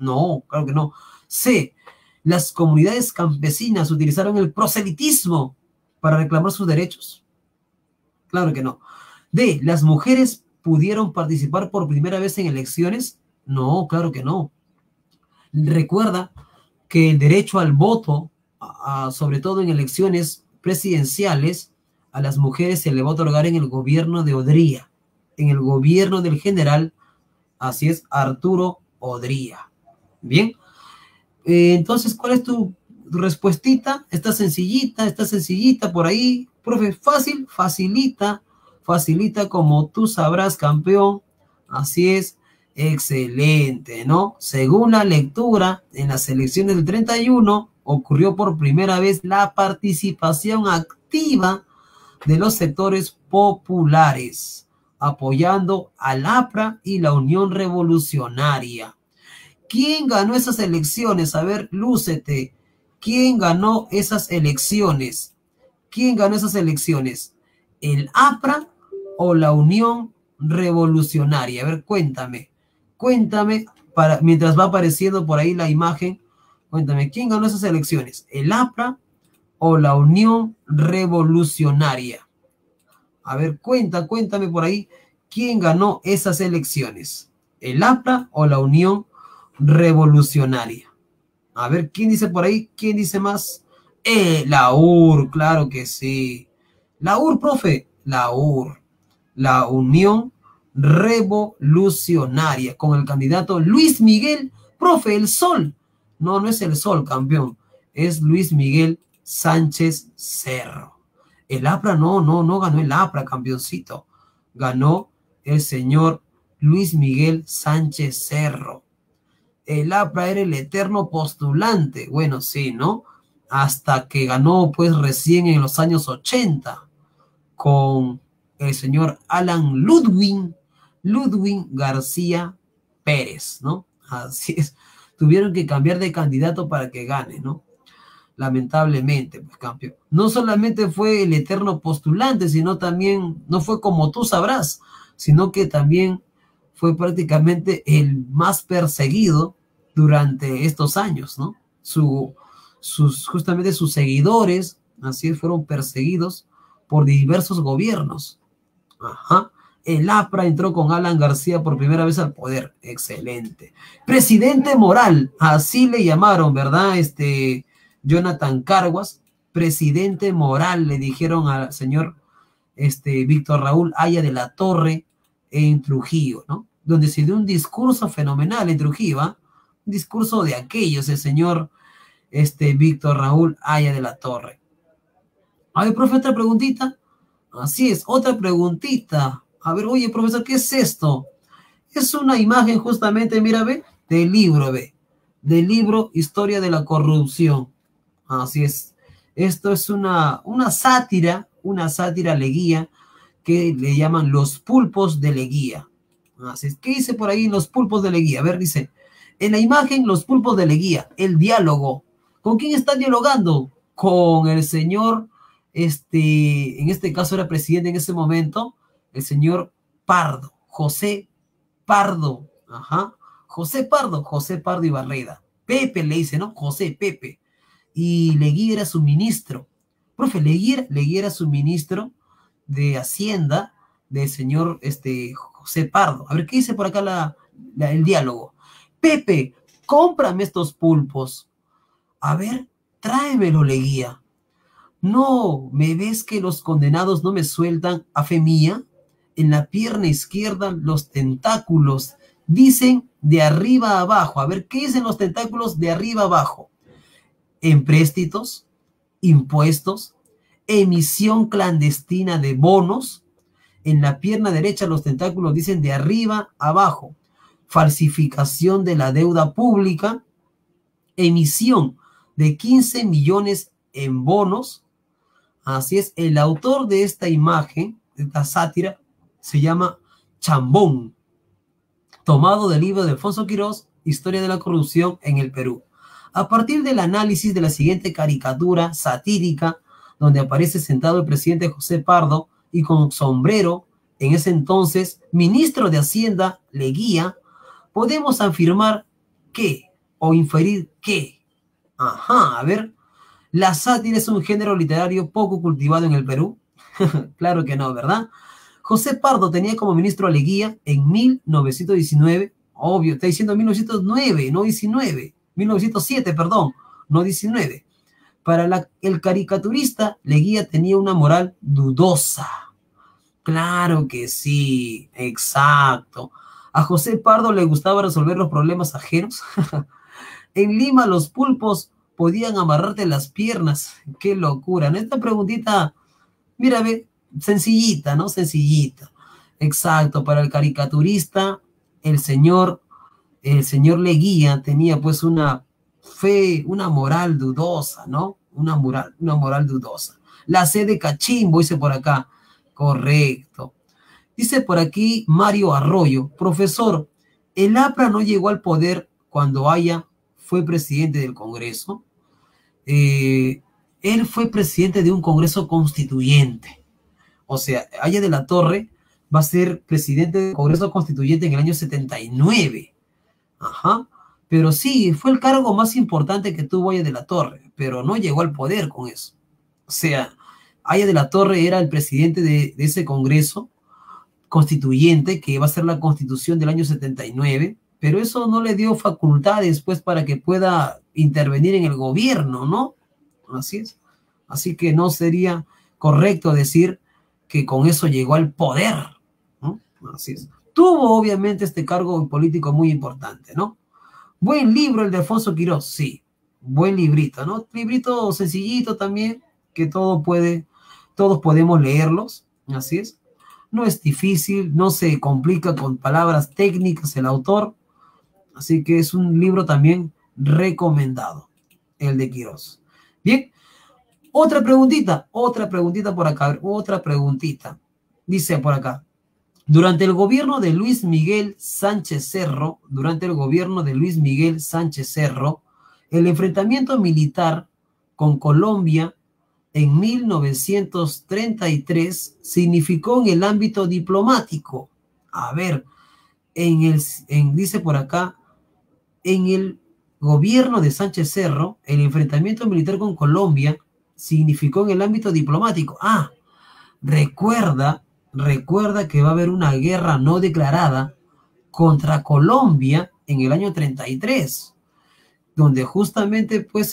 No, claro que no. C, las comunidades campesinas utilizaron el proselitismo para reclamar sus derechos. Claro que no. D, las mujeres pudieron participar por primera vez en elecciones. No, claro que no. Recuerda que el derecho al voto, sobre todo en elecciones presidenciales, a las mujeres se le va a otorgar en el gobierno de Odría, en el gobierno del general, así es, Arturo Odría. Bien, entonces, ¿cuál es tu respuestita? Está sencillita por ahí. Profe, fácil, facilita como tú sabrás, campeón. Así es, excelente, ¿no? Según la lectura, en las elecciones del 31 ocurrió por primera vez la participación activa de los sectores populares, apoyando al APRA y la Unión Revolucionaria. ¿Quién ganó esas elecciones? A ver, lúcete. ¿Quién ganó esas elecciones? ¿Quién ganó esas elecciones? ¿El APRA o la Unión Revolucionaria? A ver, cuéntame, mientras va apareciendo por ahí la imagen, cuéntame, ¿quién ganó esas elecciones? ¿El APRA o la Unión Revolucionaria? A ver, cuéntame por ahí, ¿quién ganó esas elecciones? ¿El APRA o la Unión Revolucionaria? A ver, ¿quién dice por ahí? ¿Quién dice más? La UR, claro que sí. La UR, profe, la UR. La Unión Revolucionaria, con el candidato Luis Miguel, profe, el Sol. No, no es el Sol, campeón. Es Luis Miguel Sánchez Cerro. El APRA no ganó el APRA, campeoncito. Ganó el señor Luis Miguel Sánchez Cerro. El APRA era el eterno postulante. Bueno, sí, ¿no? Hasta que ganó, pues, recién en los años 80 con el señor Alan Ludwig García Pérez, ¿no? Así es. Tuvieron que cambiar de candidato para que gane, ¿no? Lamentablemente, pues, campeón. No solamente fue el eterno postulante, sino también, no fue como tú sabrás, sino que también fue prácticamente el más perseguido durante estos años, ¿no? Justamente sus seguidores, así fueron perseguidos por diversos gobiernos. Ajá. El APRA entró con Alan García por primera vez al poder. Excelente. Presidente moral, así le llamaron, ¿verdad? Jonathan Carguas, presidente moral, le dijeron al señor Víctor Raúl Haya de la Torre en Trujillo, ¿no? Donde se dio un discurso fenomenal en Trujillo, ¿eh? Un discurso de aquellos, el señor Víctor Raúl Haya de la Torre. A ver, profe, otra preguntita. Así es, otra preguntita. A ver, oye, profesor, ¿qué es esto? Es una imagen justamente, mira, ve, del libro Historia de la Corrupción. Así es. Esto es una sátira Leguía, que le llaman los pulpos de Leguía. Así es. ¿Qué dice por ahí los pulpos de Leguía? A ver, dice, en la imagen, los pulpos de Leguía, el diálogo. ¿Con quién están dialogando? Con el señor, en este caso era presidente en ese momento, el señor Pardo, José Pardo. Ajá. José Pardo Ibarreda. Pepe le dice, ¿no? José Pepe. Y Leguía era su ministro. Profe, Leguía era su ministro de Hacienda del señor José Pardo. A ver, ¿qué dice por acá el diálogo? Pepe, cómprame estos pulpos. A ver, tráemelo, Leguía. No, ¿me ves que los condenados no me sueltan a fe mía? En la pierna izquierda los tentáculos dicen de arriba a abajo. A ver, ¿qué dicen los tentáculos de arriba a abajo? Empréstitos, impuestos, emisión clandestina de bonos. En la pierna derecha los tentáculos dicen de arriba a abajo. Falsificación de la deuda pública, emisión de 15 millones en bonos. Así es, el autor de esta imagen, de esta sátira, se llama Chambón, tomado del libro de Alfonso Quirós, Historia de la Corrupción en el Perú. A partir del análisis de la siguiente caricatura satírica, donde aparece sentado el presidente José Pardo y con sombrero, en ese entonces, ministro de Hacienda, Leguía, podemos afirmar que o inferir qué. Ajá, a ver. ¿La sátira es un género literario poco cultivado en el Perú? Claro que no, ¿verdad? José Pardo tenía como ministro a Leguía en 1919. Obvio, está diciendo 1909, no 19. 1907, perdón, no 19. Para el caricaturista, Leguía tenía una moral dudosa. Claro que sí, exacto. A José Pardo le gustaba resolver los problemas ajenos. En Lima los pulpos podían amarrarte las piernas. Qué locura. En esta preguntita, mira, ve, sencillita, ¿no? Sencillita. Exacto. Para el caricaturista, el señor Leguía tenía pues una fe, una moral dudosa, ¿no? Una moral dudosa. La C de Cachimbo, dice por acá. Correcto. Dice por aquí Mario Arroyo, profesor, ¿el APRA no llegó al poder cuando Haya fue presidente del Congreso? Él fue presidente de un Congreso constituyente. O sea, Haya de la Torre va a ser presidente del Congreso Constituyente en el año 79. Ajá. Pero sí, fue el cargo más importante que tuvo Haya de la Torre, pero no llegó al poder con eso. O sea, Haya de la Torre era el presidente de ese Congreso constituyente, que va a ser la Constitución del año 79, pero eso no le dio facultades, pues, para que pueda intervenir en el gobierno, ¿no? Así es. Así que no sería correcto decir que con eso llegó al poder, ¿no? Así es. Tuvo, obviamente, este cargo político muy importante, ¿no? Buen libro el de Alfonso Quirós, sí. Buen librito, ¿no? Librito sencillito también, que todos podemos leerlos, así es. No es difícil, no se complica con palabras técnicas el autor, así que es un libro también recomendado, el de Quirós. Bien, otra preguntita por acá, otra preguntita. Dice por acá, durante el gobierno de Luis Miguel Sánchez Cerro, el enfrentamiento militar con Colombia en 1933 significó en el ámbito diplomático. A ver, dice por acá, en el gobierno de Sánchez Cerro, el enfrentamiento militar con Colombia significó en el ámbito diplomático. Ah, recuerda que va a haber una guerra no declarada contra Colombia en el año 33, donde justamente pues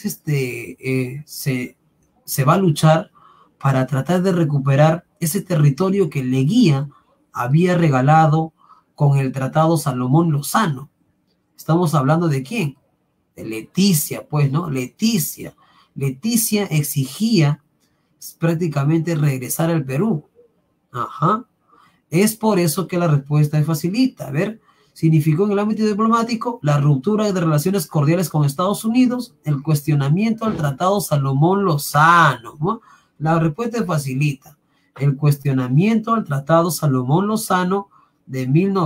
se va a luchar para tratar de recuperar ese territorio que Leguía había regalado con el Tratado Salomón Lozano. Estamos hablando de quién, de Leticia, pues, ¿no? Leticia exigía prácticamente regresar al Perú. Ajá. Es por eso que la respuesta es facilita. A ver, significó en el ámbito diplomático la ruptura de relaciones cordiales con Estados Unidos, el cuestionamiento al Tratado Salomón Lozano, ¿no? La respuesta es facilita. El cuestionamiento al Tratado Salomón Lozano de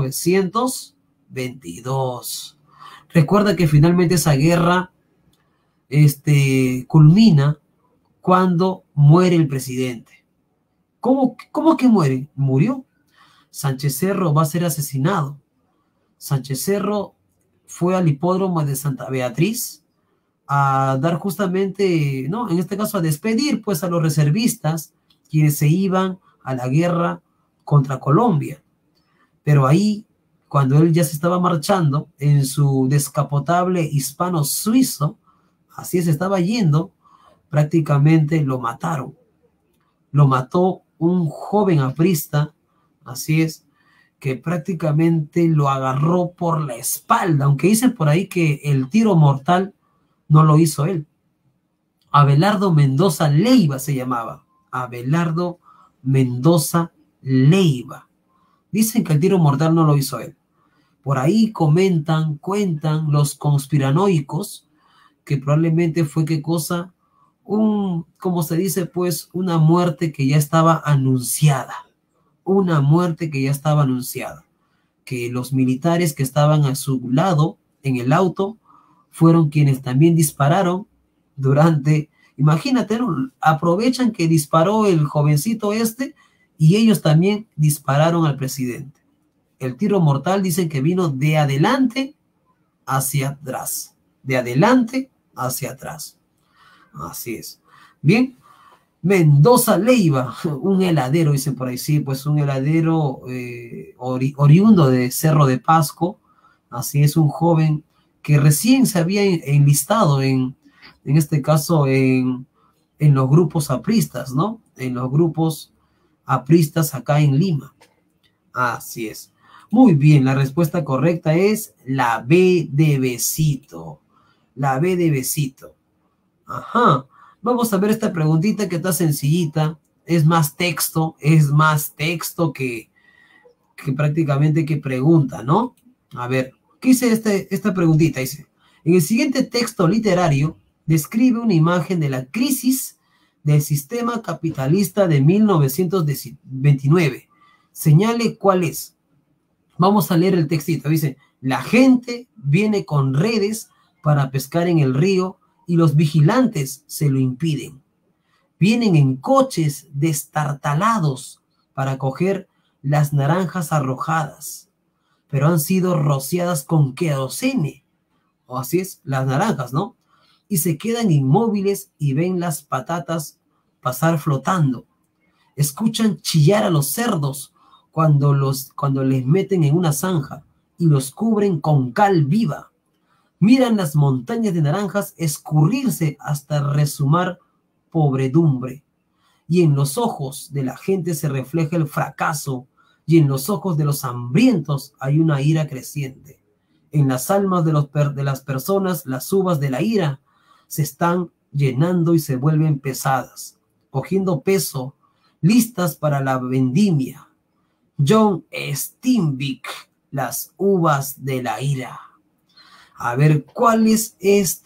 1922. Recuerda que finalmente esa guerra culmina cuando muere el presidente. ¿Cómo que muere? Murió. Sánchez Cerro va a ser asesinado. Sánchez Cerro fue al hipódromo de Santa Beatriz a dar justamente, ¿no? En este caso a despedir pues a los reservistas quienes se iban a la guerra contra Colombia. Pero ahí, cuando él ya se estaba marchando en su descapotable hispano-suizo, así se estaba yendo, prácticamente lo mataron. Lo mató un joven aprista, así es, que prácticamente lo agarró por la espalda, aunque dicen por ahí que el tiro mortal no lo hizo él. Abelardo Mendoza Leiva se llamaba. Abelardo Mendoza Leiva. Dicen que el tiro mortal no lo hizo él. Por ahí cuentan los conspiranoicos que probablemente fue qué cosa, como se dice, pues una muerte que ya estaba anunciada. Una muerte que ya estaba anunciada. Que los militares que estaban a su lado en el auto fueron quienes también dispararon durante, imagínate, ¿no? Aprovechan que disparó el jovencito y ellos también dispararon al presidente. El tiro mortal dicen que vino de adelante hacia atrás. de adelante hacia atrás. Así es. Bien. Mendoza Leiva, un heladero, dicen por ahí, sí, pues un heladero oriundo de Cerro de Pasco. Así es, un joven que recién se había enlistado en este caso, en los grupos apristas, ¿no? En los grupos apristas acá en Lima. Así es. Muy bien, la respuesta correcta es la B de besito. La B de besito. Ajá. Vamos a ver esta preguntita que está sencillita. Es más texto que prácticamente que pregunta, ¿no? A ver, ¿qué dice esta preguntita? Dice, en el siguiente texto literario describe una imagen de la crisis del sistema capitalista de 1929. Señale cuál es. Vamos a leer el textito. Dice, la gente viene con redes para pescar en el río y los vigilantes se lo impiden. Vienen en coches destartalados para coger las naranjas arrojadas, pero han sido rociadas con querosene, o así es, las naranjas, ¿no? Y se quedan inmóviles y ven las patatas pasar flotando. Escuchan chillar a los cerdos cuando les meten en una zanja y los cubren con cal viva. Miran las montañas de naranjas escurrirse hasta rezumar pobredumbre. Y en los ojos de la gente se refleja el fracaso, y en los ojos de los hambrientos hay una ira creciente. En las almas de las personas, las uvas de la ira se están llenando y se vuelven pesadas, cogiendo peso, listas para la vendimia. John Steinbeck, las uvas de la ira. A ver, ¿cuál es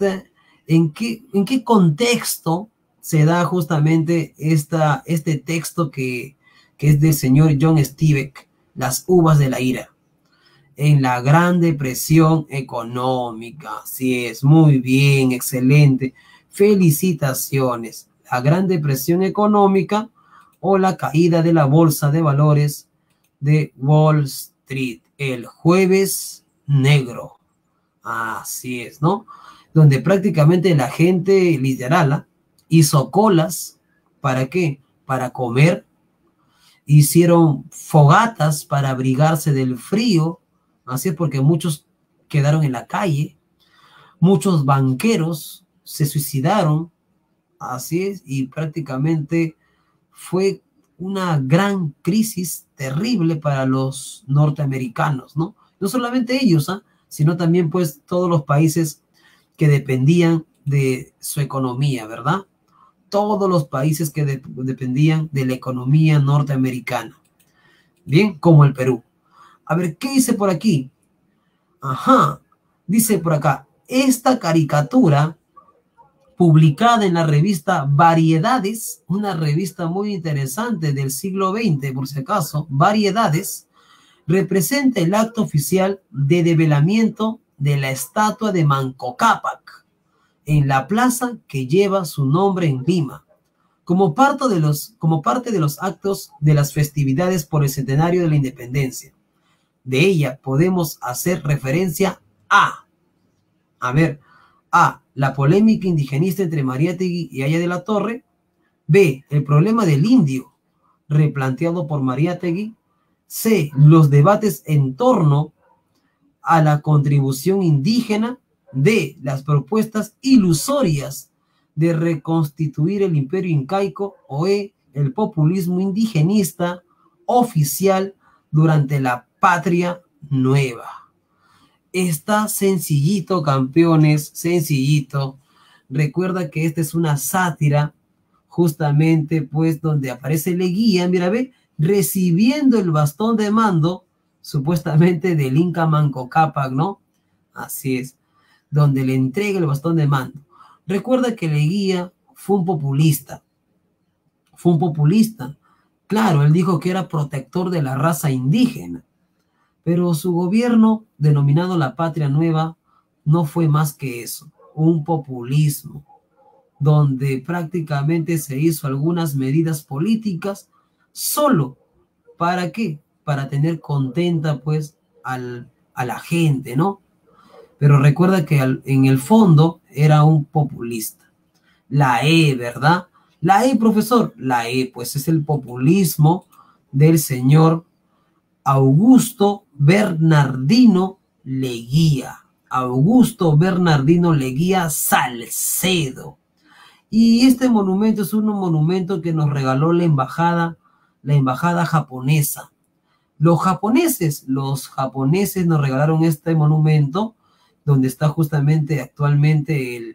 en qué contexto se da justamente este texto que es del señor John Steinbeck, las uvas de la ira? En la Gran Depresión Económica. Así es, muy bien, excelente. Felicitaciones. La Gran Depresión Económica o la caída de la bolsa de valores de Wall Street. El jueves negro. Así es, ¿no? Donde prácticamente la gente literal hizo colas. ¿Para qué? Para comer. Hicieron fogatas para abrigarse del frío. Así es, porque muchos quedaron en la calle. Muchos banqueros se suicidaron. Así es, y prácticamente fue una gran crisis terrible para los norteamericanos, ¿no? No solamente ellos, sino también pues todos los países que dependían de su economía, ¿verdad? Todos los países que dependían de la economía norteamericana. Bien, como el Perú. A ver, ¿qué dice por aquí? Ajá, dice por acá, esta caricatura publicada en la revista Variedades, una revista muy interesante del siglo XX, por si acaso, Variedades, representa el acto oficial de develamiento de la estatua de Manco Cápac en la plaza que lleva su nombre en Lima, como parte de los actos de las festividades por el centenario de la independencia. De ella podemos hacer referencia a la polémica indigenista entre Mariátegui y Aya de la Torre. B, el problema del indio, replanteado por Mariátegui. C, los debates en torno a la contribución indígena. D, las propuestas ilusorias de reconstituir el imperio incaico. O E, el populismo indigenista oficial durante la patria nueva. Está sencillito, campeones, sencillito. Recuerda que esta es una sátira, justamente pues donde aparece Leguía, mira, ve, recibiendo el bastón de mando, supuestamente del Inca Manco Cápac, ¿no? Así es, donde le entrega el bastón de mando. Recuerda que Leguía fue un populista. Claro, él dijo que era protector de la raza indígena. Pero su gobierno, denominado la Patria Nueva, no fue más que eso, un populismo, donde prácticamente se hizo algunas medidas políticas solo, ¿para qué? Para tener contenta pues a la gente, ¿no? pero recuerda que en el fondo era un populista. La E, ¿verdad? La E, profesor, la E, pues es el populismo del señor Augusto Bernardino Leguía. Augusto Bernardino Leguía Salcedo. Y este monumento es un monumento que nos regaló la embajada japonesa. Los japoneses nos regalaron este monumento, donde está justamente actualmente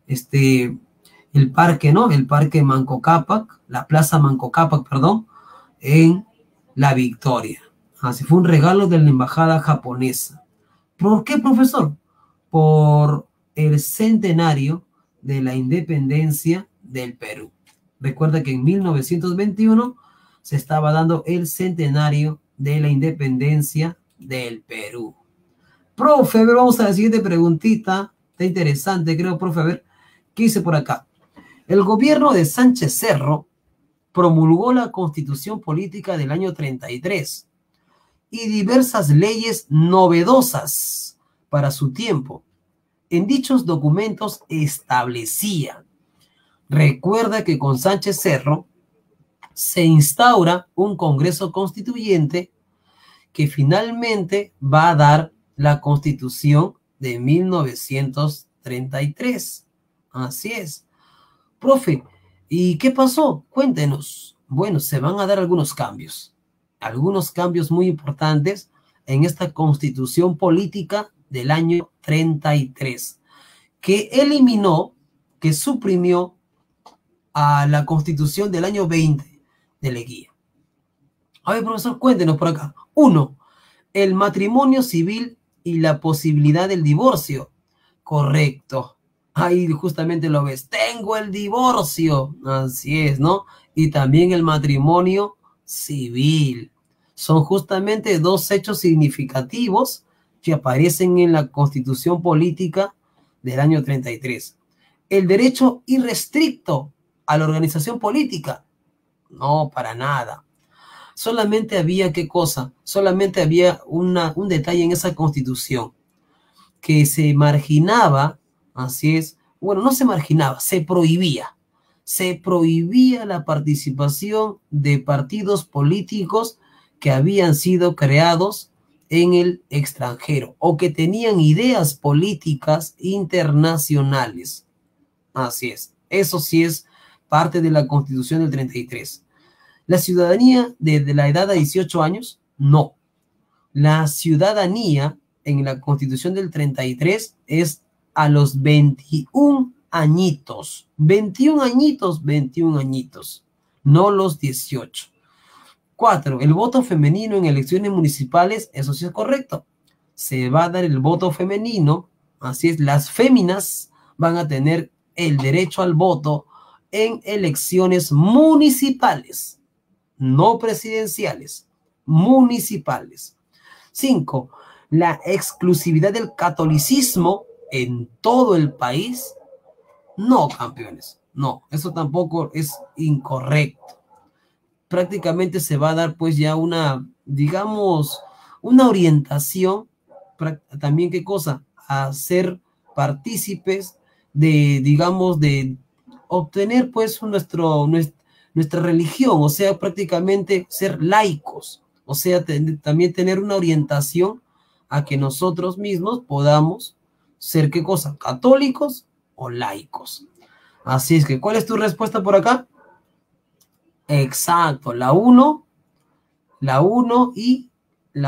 el parque, ¿no? El parque Manco Cápac, la plaza Manco Cápac, perdón, en La Victoria. Así fue un regalo de la embajada japonesa. ¿Por qué, profesor? Por el centenario de la independencia del Perú. Recuerda que en 1921 se estaba dando el centenario de la independencia del Perú. Profe, a ver, vamos a la siguiente preguntita. Está interesante, creo, profe. A ver, ¿qué dice por acá? El gobierno de Sánchez Cerro promulgó la Constitución Política del año 33 y diversas leyes novedosas para su tiempo. En dichos documentos establecía, recuerda que con Sánchez Cerro se instaura un Congreso Constituyente que finalmente va a dar la Constitución de 1933. Así es. Profe, ¿y qué pasó? Cuéntenos. Bueno, se van a dar algunos cambios muy importantes en esta Constitución Política del año 33, que eliminó, que suprimió a la Constitución del año 20 de Leguía. A ver, profesor, cuéntenos por acá. 1. El matrimonio civil y la posibilidad del divorcio. Correcto. Ahí justamente lo ves. Tengo el divorcio. Así es, ¿no? Y también el matrimonio civil. Son justamente dos hechos significativos que aparecen en la Constitución Política del año 33. El derecho irrestricto a la organización política. No, para nada. Solamente había, ¿qué cosa? Solamente había un detalle en esa Constitución, que se marginaba, así es, bueno, no se marginaba, se prohibía la participación de partidos políticos que habían sido creados en el extranjero o que tenían ideas políticas internacionales. Así es, eso sí es parte de la Constitución del 33. La ciudadanía desde la edad de 18 años, no. La ciudadanía en la Constitución del 33 es a los 21 añitos. 21 añitos, no los 18. 4. El voto femenino en elecciones municipales, eso sí es correcto. Se va a dar el voto femenino, así es, las féminas van a tener el derecho al voto en elecciones municipales, no presidenciales, municipales. 5. La exclusividad del catolicismo en todo el país. No, campeones, no, eso tampoco es incorrecto. Prácticamente se va a dar pues ya una, digamos, una orientación, también qué cosa, a ser partícipes de, digamos, de obtener pues nuestra religión, o sea, prácticamente ser laicos, o sea, también tener una orientación a que nosotros mismos podamos ser, ¿qué cosa? Católicos o laicos. Así es que, ¿cuál es tu respuesta por acá? Exacto, la 1 y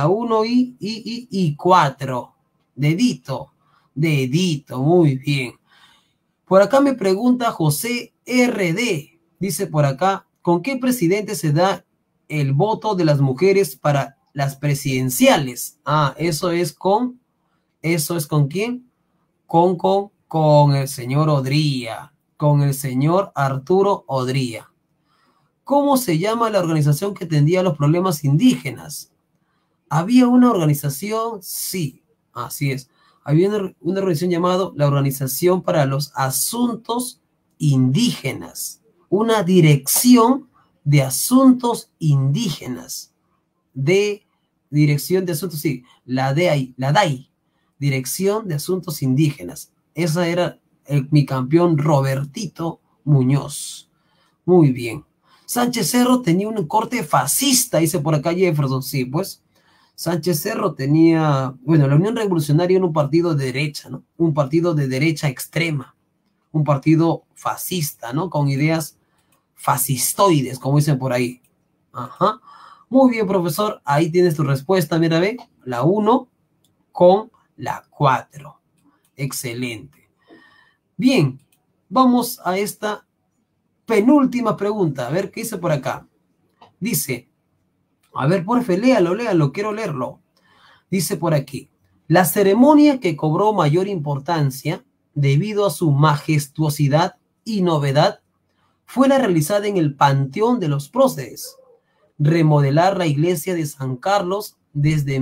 4. Dedito, muy bien. Por acá me pregunta José RD, dice por acá, ¿con qué presidente se da el voto de las mujeres para las presidenciales? Ah, ¿eso es con quién? Con el señor Odría, con el señor Arturo Odría. ¿Cómo se llama la organización que atendía los problemas indígenas? ¿Había una organización? Sí, así es. Había una organización llamada la Organización para los Asuntos Indígenas. Una dirección de asuntos indígenas. Dirección de asuntos, sí, la DAI, Dirección de Asuntos Indígenas. Esa era mi campeón Robertito Muñoz. Muy bien. Sánchez Cerro tenía un corte fascista, dice por acá Jefferson. Sí, pues. Sánchez Cerro tenía, bueno, la Unión Revolucionaria era un partido de derecha, ¿no? Un partido de derecha extrema. Un partido fascista, ¿no? Con ideas fascistoides, como dicen por ahí. Ajá. Muy bien, profesor. Ahí tienes tu respuesta. Mira, ve. La 1 con la 4. Excelente. Bien. Vamos a esta penúltima pregunta. A ver qué dice por acá. Dice, a ver, porfa, léalo, quiero leerlo. Dice por aquí, la ceremonia que cobró mayor importancia debido a su majestuosidad y novedad fue la realizada en el Panteón de los Próceres. Remodelar la iglesia de San Carlos desde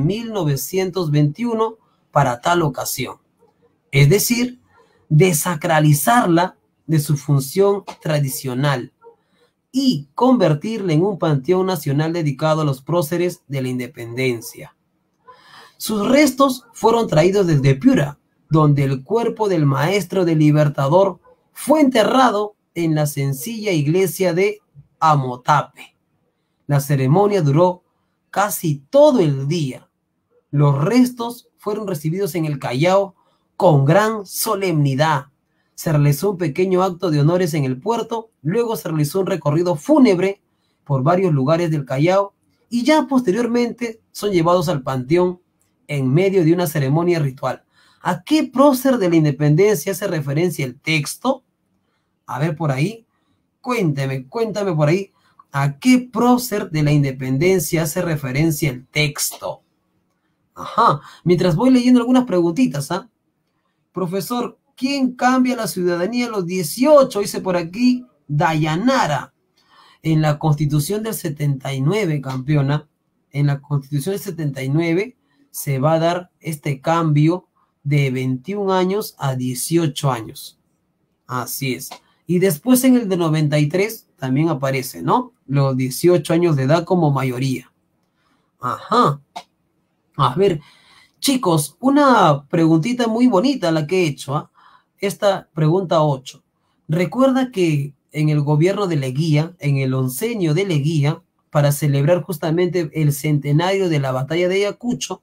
1921 para tal ocasión. Es decir, desacralizarla de su función tradicional y convertirla en un panteón nacional dedicado a los próceres de la independencia. Sus restos fueron traídos desde Piura, donde el cuerpo del maestro del Libertador fue enterrado en la sencilla iglesia de Amotape. La ceremonia duró casi todo el día. Los restos fueron recibidos en el Callao con gran solemnidad. Se realizó un pequeño acto de honores en el puerto, luego se realizó un recorrido fúnebre por varios lugares del Callao y ya posteriormente son llevados al panteón en medio de una ceremonia ritual. ¿A qué prócer de la independencia hace referencia el texto? A ver por ahí, cuéntame por ahí, ¿a qué prócer de la independencia hace referencia el texto? Ajá, mientras voy leyendo algunas preguntitas, ¿ah? Profesor, ¿quién cambia la ciudadanía a los 18? Dice por aquí Dayanara. En la Constitución del 79, campeona, en la Constitución del 79 se va a dar este cambio de 21 años a 18 años. Así es. Y después en el de 93 también aparece, ¿no? Los 18 años de edad como mayoría. Ajá. A ver, chicos, una preguntita muy bonita la que he hecho, ¿ah? Esta pregunta 8. Recuerda que en el gobierno de Leguía, en el oncenio de Leguía, para celebrar justamente el centenario de la batalla de Ayacucho,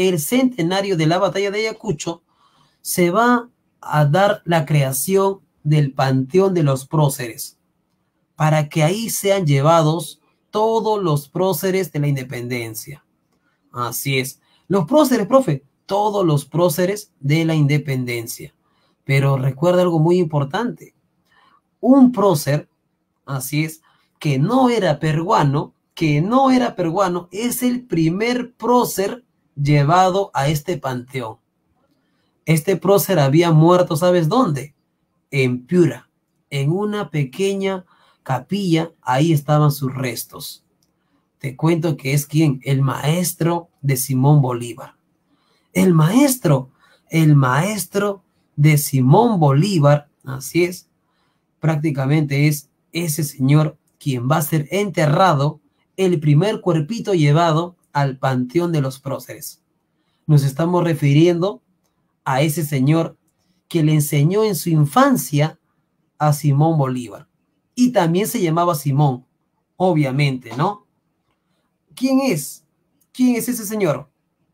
se va a dar la creación del Panteón de los Próceres, para que ahí sean llevados todos los próceres de la independencia. Así es. Los próceres, profe, todos los próceres de la independencia. Pero recuerda algo muy importante. Un prócer, así es, que no era peruano, es el primer prócer llevado a este panteón. Este prócer había muerto, ¿sabes dónde? En Piura, en una pequeña capilla, ahí estaban sus restos. Te cuento que es ¿quién? El maestro de Simón Bolívar. El maestro de Simón Bolívar, así es, prácticamente es ese señor quien va a ser enterrado, el primer cuerpito llevado al Panteón de los Próceres. Nos estamos refiriendo a ese señor que le enseñó en su infancia a Simón Bolívar. Y también se llamaba Simón, obviamente, ¿no? ¿Quién es? ¿Quién es ese señor?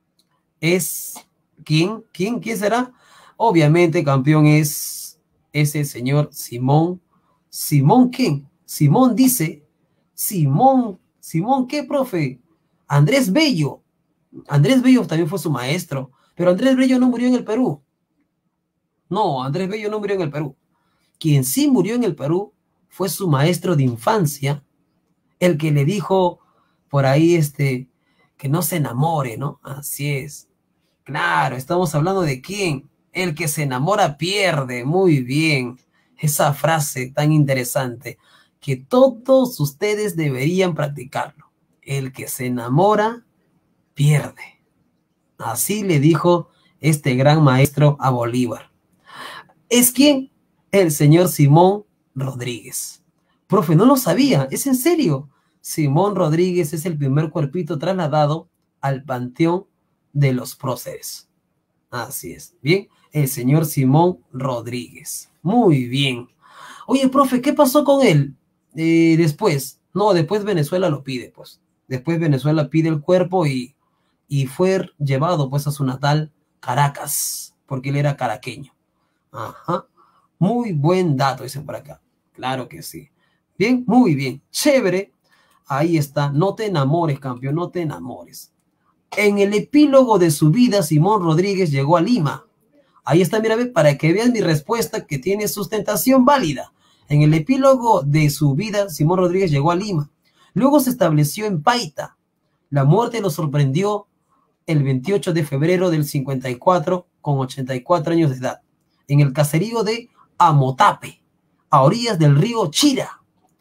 ¿Quién será? Obviamente, campeón, es ese señor Simón. ¿Simón quién? Simón dice, Simón ¿qué, profe? Andrés Bello. Andrés Bello también fue su maestro, pero Andrés Bello no murió en el Perú. No, Andrés Bello no murió en el Perú. Quien sí murió en el Perú fue su maestro de infancia, el que le dijo por ahí que no se enamore, ¿no? Así es. Claro, estamos hablando de quién. El que se enamora pierde. Muy bien. Esa frase tan interesante que todos ustedes deberían practicarlo. El que se enamora pierde. Así le dijo este gran maestro a Bolívar. ¿Es quién? El señor Simón Rodríguez. Profe, no lo sabía. ¿Es en serio? Simón Rodríguez es el primer cuerpito trasladado al Panteón de los Próceres. Así es. Bien, el señor Simón Rodríguez. Muy bien. Oye, profe, ¿qué pasó con él? Después. No, después Venezuela lo pide, pues. Después Venezuela pide el cuerpo y fue llevado, pues, a su natal Caracas, porque él era caraqueño. Ajá. Muy buen dato, dicen por acá. Claro que sí. Bien, muy bien. Chévere. Ahí está. No te enamores, campeón, no te enamores. En el epílogo de su vida, Simón Rodríguez llegó a Lima. Ahí está, mira, para que veas mi respuesta que tiene sustentación válida. En el epílogo de su vida, Simón Rodríguez llegó a Lima. Luego se estableció en Paita. La muerte lo sorprendió el 28 de febrero del 54, con 84 años de edad, en el caserío de Amotape, a orillas del río Chira.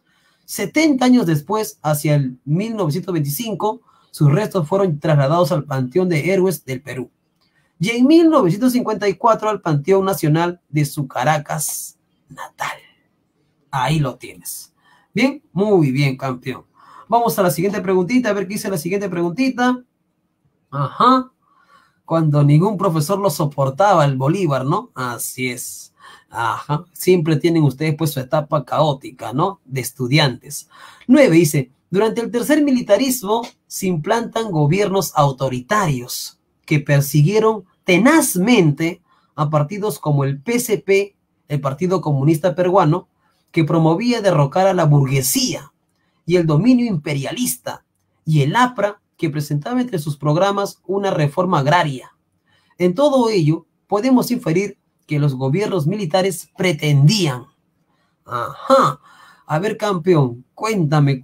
70 años después, hacia el 1925, sus restos fueron trasladados al Panteón de Héroes del Perú. Y en 1954 al Panteón Nacional de su Caracas natal. Ahí lo tienes. Bien, muy bien, campeón. Vamos a la siguiente preguntita, a ver qué dice la siguiente preguntita. Ajá. Cuando ningún profesor lo soportaba, el Bolívar, ¿no? Así es. Ajá. Siempre tienen ustedes pues su etapa caótica, ¿no? De estudiantes. 9 dice, durante el tercer militarismo se implantan gobiernos autoritarios que persiguieron tenazmente a partidos como el PCP, el Partido Comunista Peruano, que promovía derrocar a la burguesía y el dominio imperialista, y el APRA, que presentaba entre sus programas una reforma agraria. En todo ello, podemos inferir que los gobiernos militares pretendían. Ajá. A ver, campeón, cuéntame,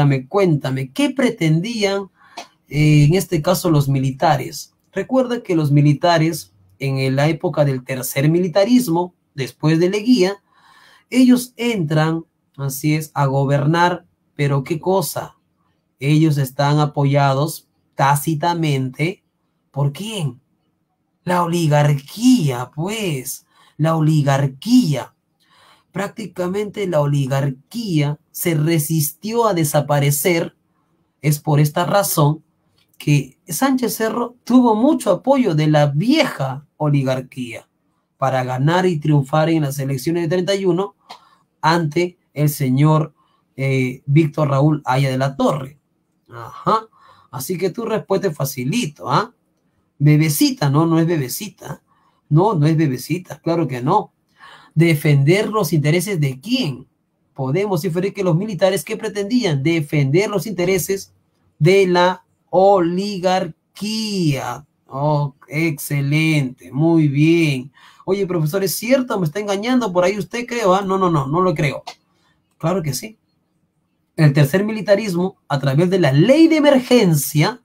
¿qué pretendían en este caso los militares? Recuerda que los militares, en la época del tercer militarismo, después de Leguía, ellos entran, así es, a gobernar, pero ¿qué cosa? Ellos están apoyados tácitamente, ¿por quién? La oligarquía, pues, la oligarquía. Prácticamente la oligarquía se resistió a desaparecer. Es por esta razón que Sánchez Cerro tuvo mucho apoyo de la vieja oligarquía para ganar y triunfar en las elecciones de 31 ante el señor Víctor Raúl Haya de la Torre. Ajá. Así que tu respuesta es facilito, ¿ah? Bebecita, no, no es bebecita. No, no es bebecita, claro que no. ¿Defender los intereses de quién? Podemos inferir que los militares que pretendían defender los intereses de la oligarquía. Oh, excelente, muy bien. Oye, profesor, ¿es cierto? ¿Me está engañando por ahí usted, creo? No lo creo. Claro que sí. El tercer militarismo, a través de la ley de emergencia,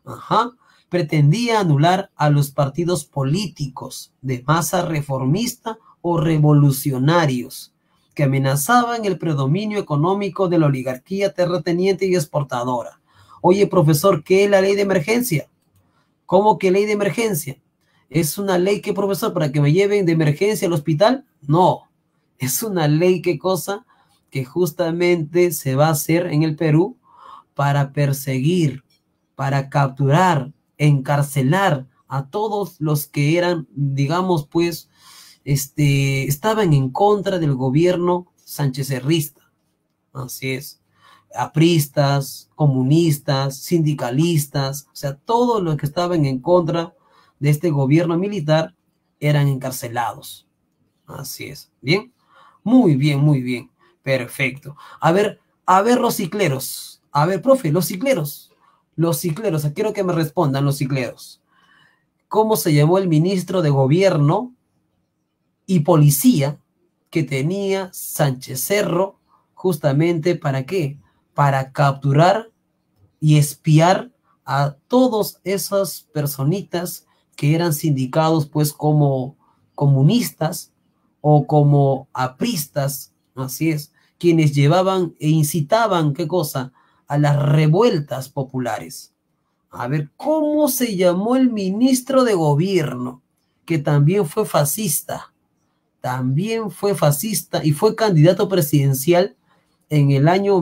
pretendía anular a los partidos políticos de masa reformista o revolucionarios que amenazaban el predominio económico de la oligarquía terrateniente y exportadora. Oye, profesor, ¿qué es la ley de emergencia? ¿Cómo que ley de emergencia? ¿Es una ley que, profesor, para que me lleven de emergencia al hospital? No, es una ley, ¿qué cosa? Que justamente se va a hacer en el Perú para perseguir, para capturar, encarcelar a todos los que eran, digamos, pues, estaban en contra del gobierno sanchezerrista. Así es. Apristas, comunistas, sindicalistas, o sea, todos los que estaban en contra de este gobierno militar eran encarcelados. Así es. ¿Bien? Muy bien, muy bien. Perfecto. A ver, los cicleros. A ver, profe, los cicleros, quiero que me respondan los cicleros. ¿Cómo se llamó el ministro de gobierno y policía que tenía Sánchez Cerro justamente para qué? Para capturar y espiar a todas esas personitas que eran sindicados pues como comunistas o como apristas, así es, quienes llevaban e incitaban, ¿qué cosa? A las revueltas populares. A ver, ¿cómo se llamó el ministro de gobierno? Que también fue fascista. También fue fascista y fue candidato presidencial en el año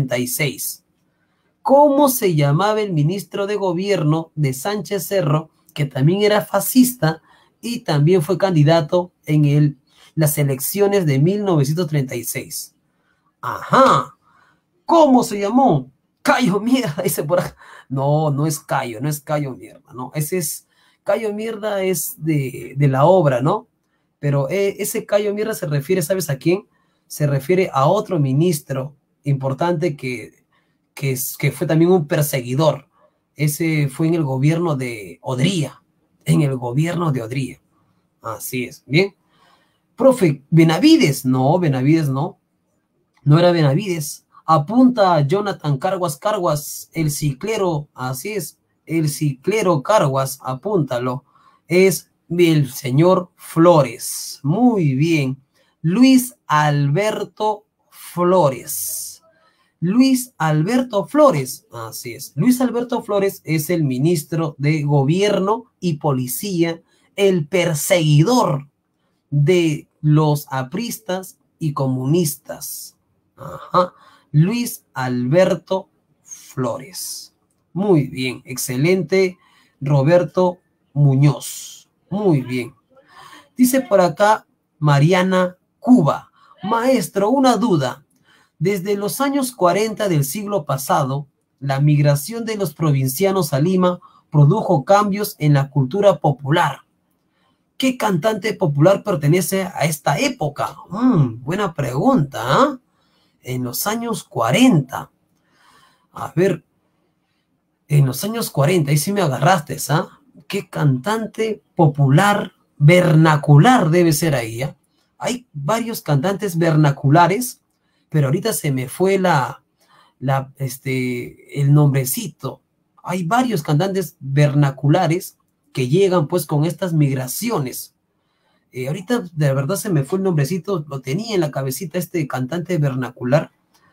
1936. ¿Cómo se llamaba el ministro de gobierno de Sánchez Cerro que también era fascista y también fue candidato en las elecciones de 1936. Ajá. ¿Cómo se llamó? Cayo Mierda, dice por acá. No, no es Cayo, no es Cayo Mierda, no. Ese es, Cayo Mierda es de la obra, ¿no? Pero ese Cayo Mierda se refiere, ¿sabes a quién? Se refiere a otro ministro importante que fue también un perseguidor. Ese fue en el gobierno de Odría. En el gobierno de Odría. Así es. Bien. Profe, Benavides. No, Benavides no. No era Benavides. Apunta a Jonathan Carguas, el ciclero. Así es. El ciclero Carguas, apúntalo. Es el señor Flores. Muy bien. Luis Alberto Flores. Luis Alberto Flores, así es. Luis Alberto Flores es el ministro de Gobierno y Policía, el perseguidor de los apristas y comunistas. Ajá. Luis Alberto Flores. Muy bien, excelente. Roberto Muñoz. Muy bien. Dice por acá Mariana Cuba. Maestro, una duda. Desde los años 40 del siglo pasado, la migración de los provincianos a Lima produjo cambios en la cultura popular. ¿Qué cantante popular pertenece a esta época? Buena pregunta, ¿eh? En los años 40. A ver, en los años 40, ahí sí me agarraste, ¿ah? ¿Qué cantante popular vernacular debe ser ahí? ¿Eh? Hay varios cantantes vernaculares, pero ahorita se me fue el nombrecito. Hay varios cantantes vernaculares que llegan pues con estas migraciones. Ahorita de verdad se me fue el nombrecito, lo tenía en la cabecita este cantante vernacular,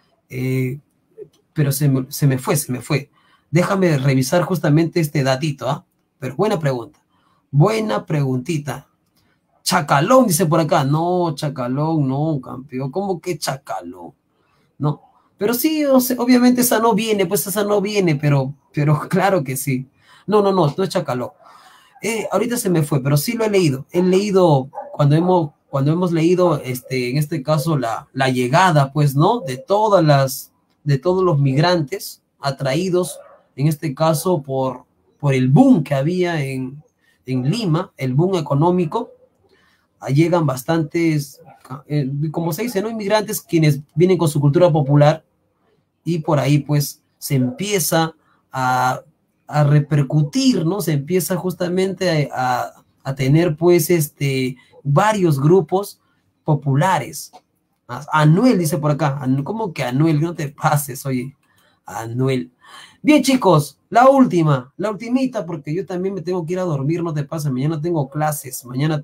pero se me fue. Déjame revisar justamente este datito, ¿ah? Pero buena pregunta. Buena preguntita. Chacalón, dice por acá. No, Chacalón, no, campeón. ¿Cómo que Chacalón? No. Pero sí, obviamente esa no viene, pero claro que sí. No es Chacalón. Ahorita se me fue, pero sí lo he leído. He leído cuando hemos leído, en este caso, la llegada, pues, ¿no? De todos los migrantes atraídos, en este caso, por el boom que había en Lima, el boom económico. Llegan bastantes, como se dice, ¿no? Inmigrantes quienes vienen con su cultura popular y por ahí pues se empieza a repercutir, ¿no? Se empieza justamente a tener pues varios grupos populares. Anuel dice por acá, ¿cómo que Anuel? No te pases, oye, Anuel. Bien, chicos, la ultimita, porque yo también me tengo que ir a dormir, no te pases, mañana tengo clases, mañana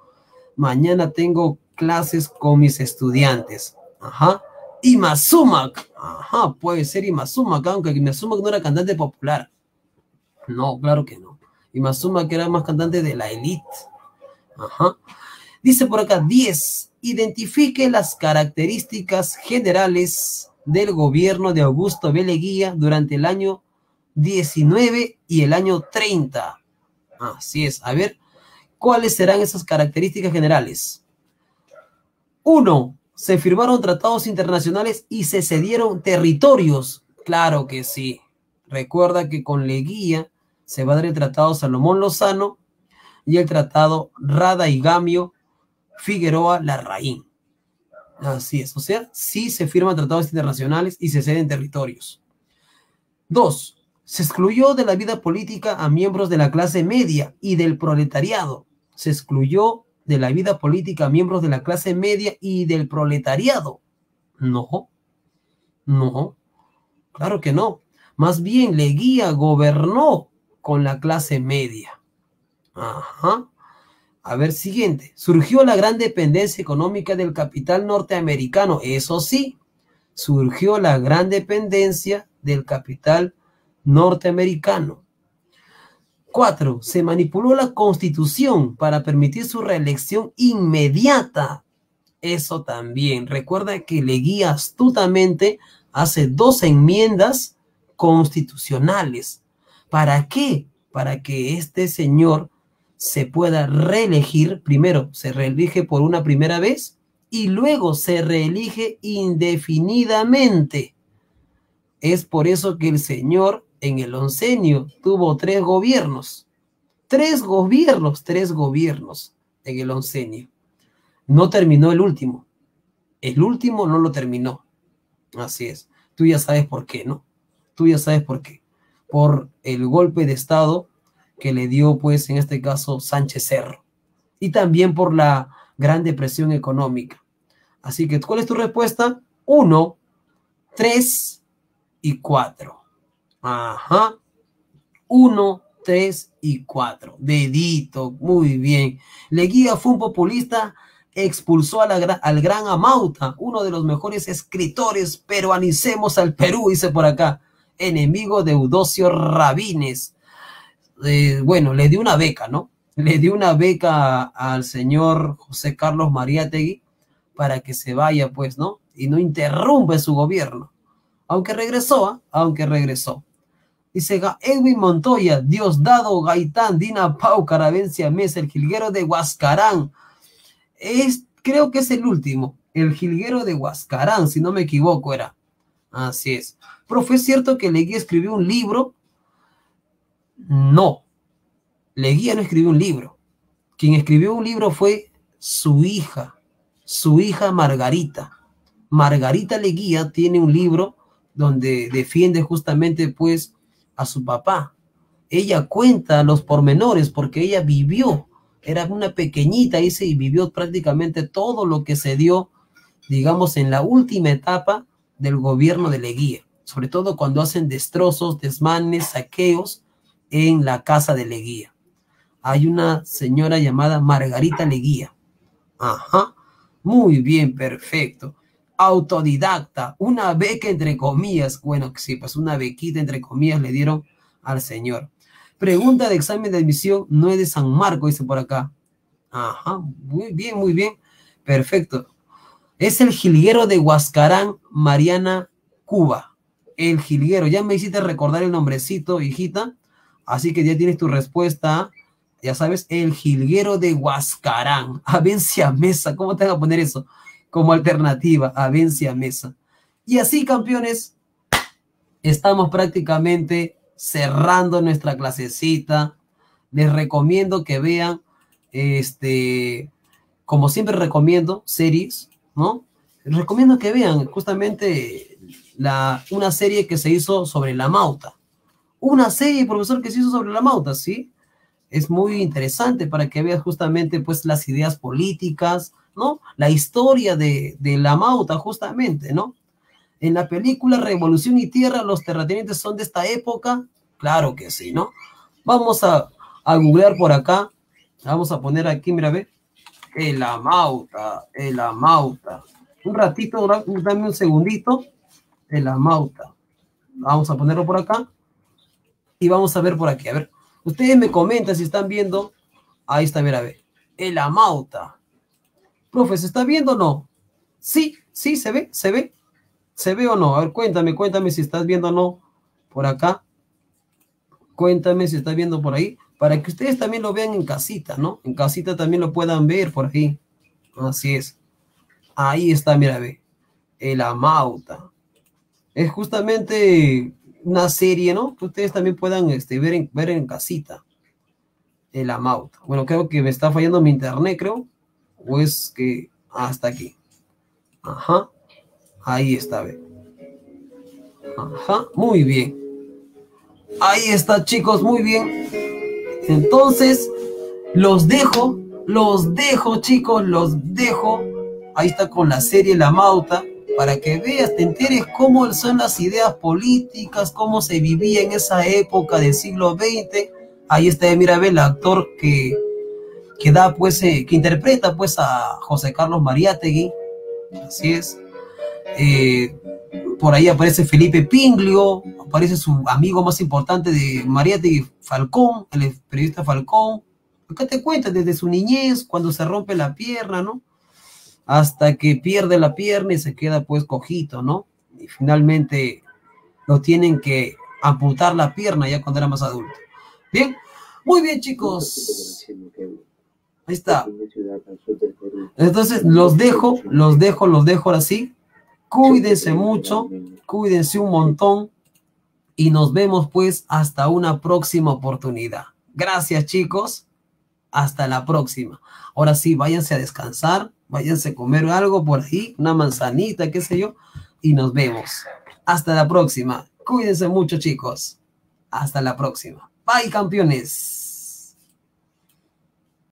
tengo clases con mis estudiantes. Ajá. Imazumac. Ajá, puede ser Imazumac, aunque Imazumac no era cantante popular. No, claro que no. Imazumac era más cantante de la élite. Ajá. Dice por acá, 10. Identifique las características generales del gobierno de Augusto B. Leguía durante el año 19 y el año 30. Así es. A ver, ¿cuáles serán esas características generales? 1. Se firmaron tratados internacionales y se cedieron territorios. Claro que sí. Recuerda que con Leguía se va a dar el tratado Salomón Lozano y el tratado Radaigamio Figueroa Larraín. Así es. O sea, sí se firman tratados internacionales y se ceden territorios. 2. Se excluyó de la vida política a miembros de la clase media y del proletariado. Se excluyó de la vida política a miembros de la clase media y del proletariado. No, claro que no. Más bien, Leguía gobernó con la clase media. Ajá. A ver, siguiente. Surgió la gran dependencia económica del capital norteamericano. Eso sí, surgió la gran dependencia del capital norteamericano. 4. Se manipuló la Constitución para permitir su reelección inmediata. Eso también. Recuerda que Leguía astutamente hace 2 enmiendas constitucionales. ¿Para qué? para que este señor se pueda reelegir. Primero se reelige por una primera vez y luego se reelige indefinidamente. Es por eso que el señor en el oncenio tuvo 3 gobiernos. 3 gobiernos en el oncenio. No terminó el último. El último no lo terminó. Así es. Tú ya sabes por qué, ¿no? Tú ya sabes por qué. Por el golpe de Estado que le dio, pues, en este caso, Sánchez Cerro. Y también por la gran depresión económica. Así que, ¿cuál es tu respuesta? 1, 3 y 4. Ajá. 1, 3 y 4. Dedito. Muy bien. Leguía fue un populista, expulsó al gran Amauta, uno de los mejores escritores. Peruanicemos al Perú, dice por acá. Enemigo de Eudosio Rabines. Bueno, le dio una beca, ¿no? Le dio una beca al señor José Carlos Mariátegui para que se vaya, pues, ¿no? Y no interrumpe su gobierno. Aunque regresó, aunque regresó. Dice Edwin Montoya, Diosdado Gaitán, Dina Pau, Caravencia Mesa, el jilguero de Huascarán. Creo que es el último, el jilguero de Huascarán, si no me equivoco era. Así es. Profe, ¿es cierto que Leguía escribió un libro? No, Leguía no escribió un libro. Quien escribió un libro fue su hija Margarita. Margarita Leguía tiene un libro donde defiende justamente, pues, a su papá. Ella cuenta los pormenores porque ella vivió, era una pequeñita, dice, y vivió prácticamente todo lo que se dio, digamos, en la última etapa del gobierno de Leguía, sobre todo cuando hacen destrozos, desmanes, saqueos en la casa de Leguía. Hay una señora llamada Margarita Leguía. Ajá, muy bien, perfecto. Autodidacta, una beca entre comillas. Bueno, sí, pues una bequita entre comillas le dieron al señor. Pregunta de examen de admisión, no es de San Marco, dice por acá. Ajá, muy bien, perfecto. Es el jilguero de Huascarán, Mariana, Cuba. El jilguero, ya me hiciste recordar el nombrecito, hijita, así que ya tienes tu respuesta. Ya sabes, el jilguero de Huascarán, Avencia Mesa. ¿Cómo te vas a poner eso? Como alternativa, Avencia Mesa. Y así, campeones, estamos prácticamente cerrando nuestra clasecita. Les recomiendo que vean, como siempre recomiendo, series, ¿no? Les recomiendo que vean justamente una serie que se hizo sobre la Mauta. Una serie, profesor, que se hizo sobre la Mauta, ¿sí? Es muy interesante para que veas justamente, pues, las ideas políticas, ¿no? La historia de la Mauta, justamente, ¿no? En la película Revolución y Tierra, ¿los terratenientes son de esta época? Claro que sí, ¿no? Vamos a googlear por acá. Vamos a poner aquí, mira, ve. El Amauta. Un ratito, dame un segundito. El Amauta. Vamos a ponerlo por acá. Y vamos a ver por aquí. A ver, ustedes me comentan si están viendo. Ahí está, mira, ve. El Amauta. Profe, ¿se está viendo o no? Sí, se ve. ¿Se ve o no? A ver, cuéntame si estás viendo o no por acá. Cuéntame si estás viendo por ahí, para que ustedes también lo vean en casita, ¿no? En casita también lo puedan ver por ahí. Así es. Ahí está, mira, ve. El Amauta. Es justamente una serie, ¿no? Que ustedes también puedan ver en casita. El Amauta. Bueno, creo que me está fallando mi internet, creo. O es que hasta aquí. Ajá. Ahí está, ve. Ajá, muy bien. Ahí está, chicos, muy bien. Entonces, los dejo, chicos, los dejo. Ahí está con la serie La Mauta, para que veas, te enteres cómo son las ideas políticas, cómo se vivía en esa época del siglo XX. Ahí está, mira, ve el actor que da, pues, que interpreta, pues, a José Carlos Mariátegui. Así es. Por ahí aparece Felipe Pinglio, aparece su amigo más importante de Mariátegui, Falcón, el periodista Falcón. Acá te cuenta desde su niñez, cuando se rompe la pierna, ¿no? Hasta que pierde la pierna y se queda, pues, cojito, ¿no? Y finalmente lo tienen que amputar la pierna ya cuando era más adulto. Bien, muy bien, chicos. Ahí está. Entonces, los dejo ahora sí. Cuídense mucho, cuídense un montón y nos vemos pues hasta una próxima oportunidad. Gracias, chicos. Hasta la próxima. Ahora sí, váyanse a descansar, váyanse a comer algo por ahí, una manzanita, qué sé yo, y nos vemos. Hasta la próxima. Cuídense mucho, chicos. Hasta la próxima. Bye, campeones.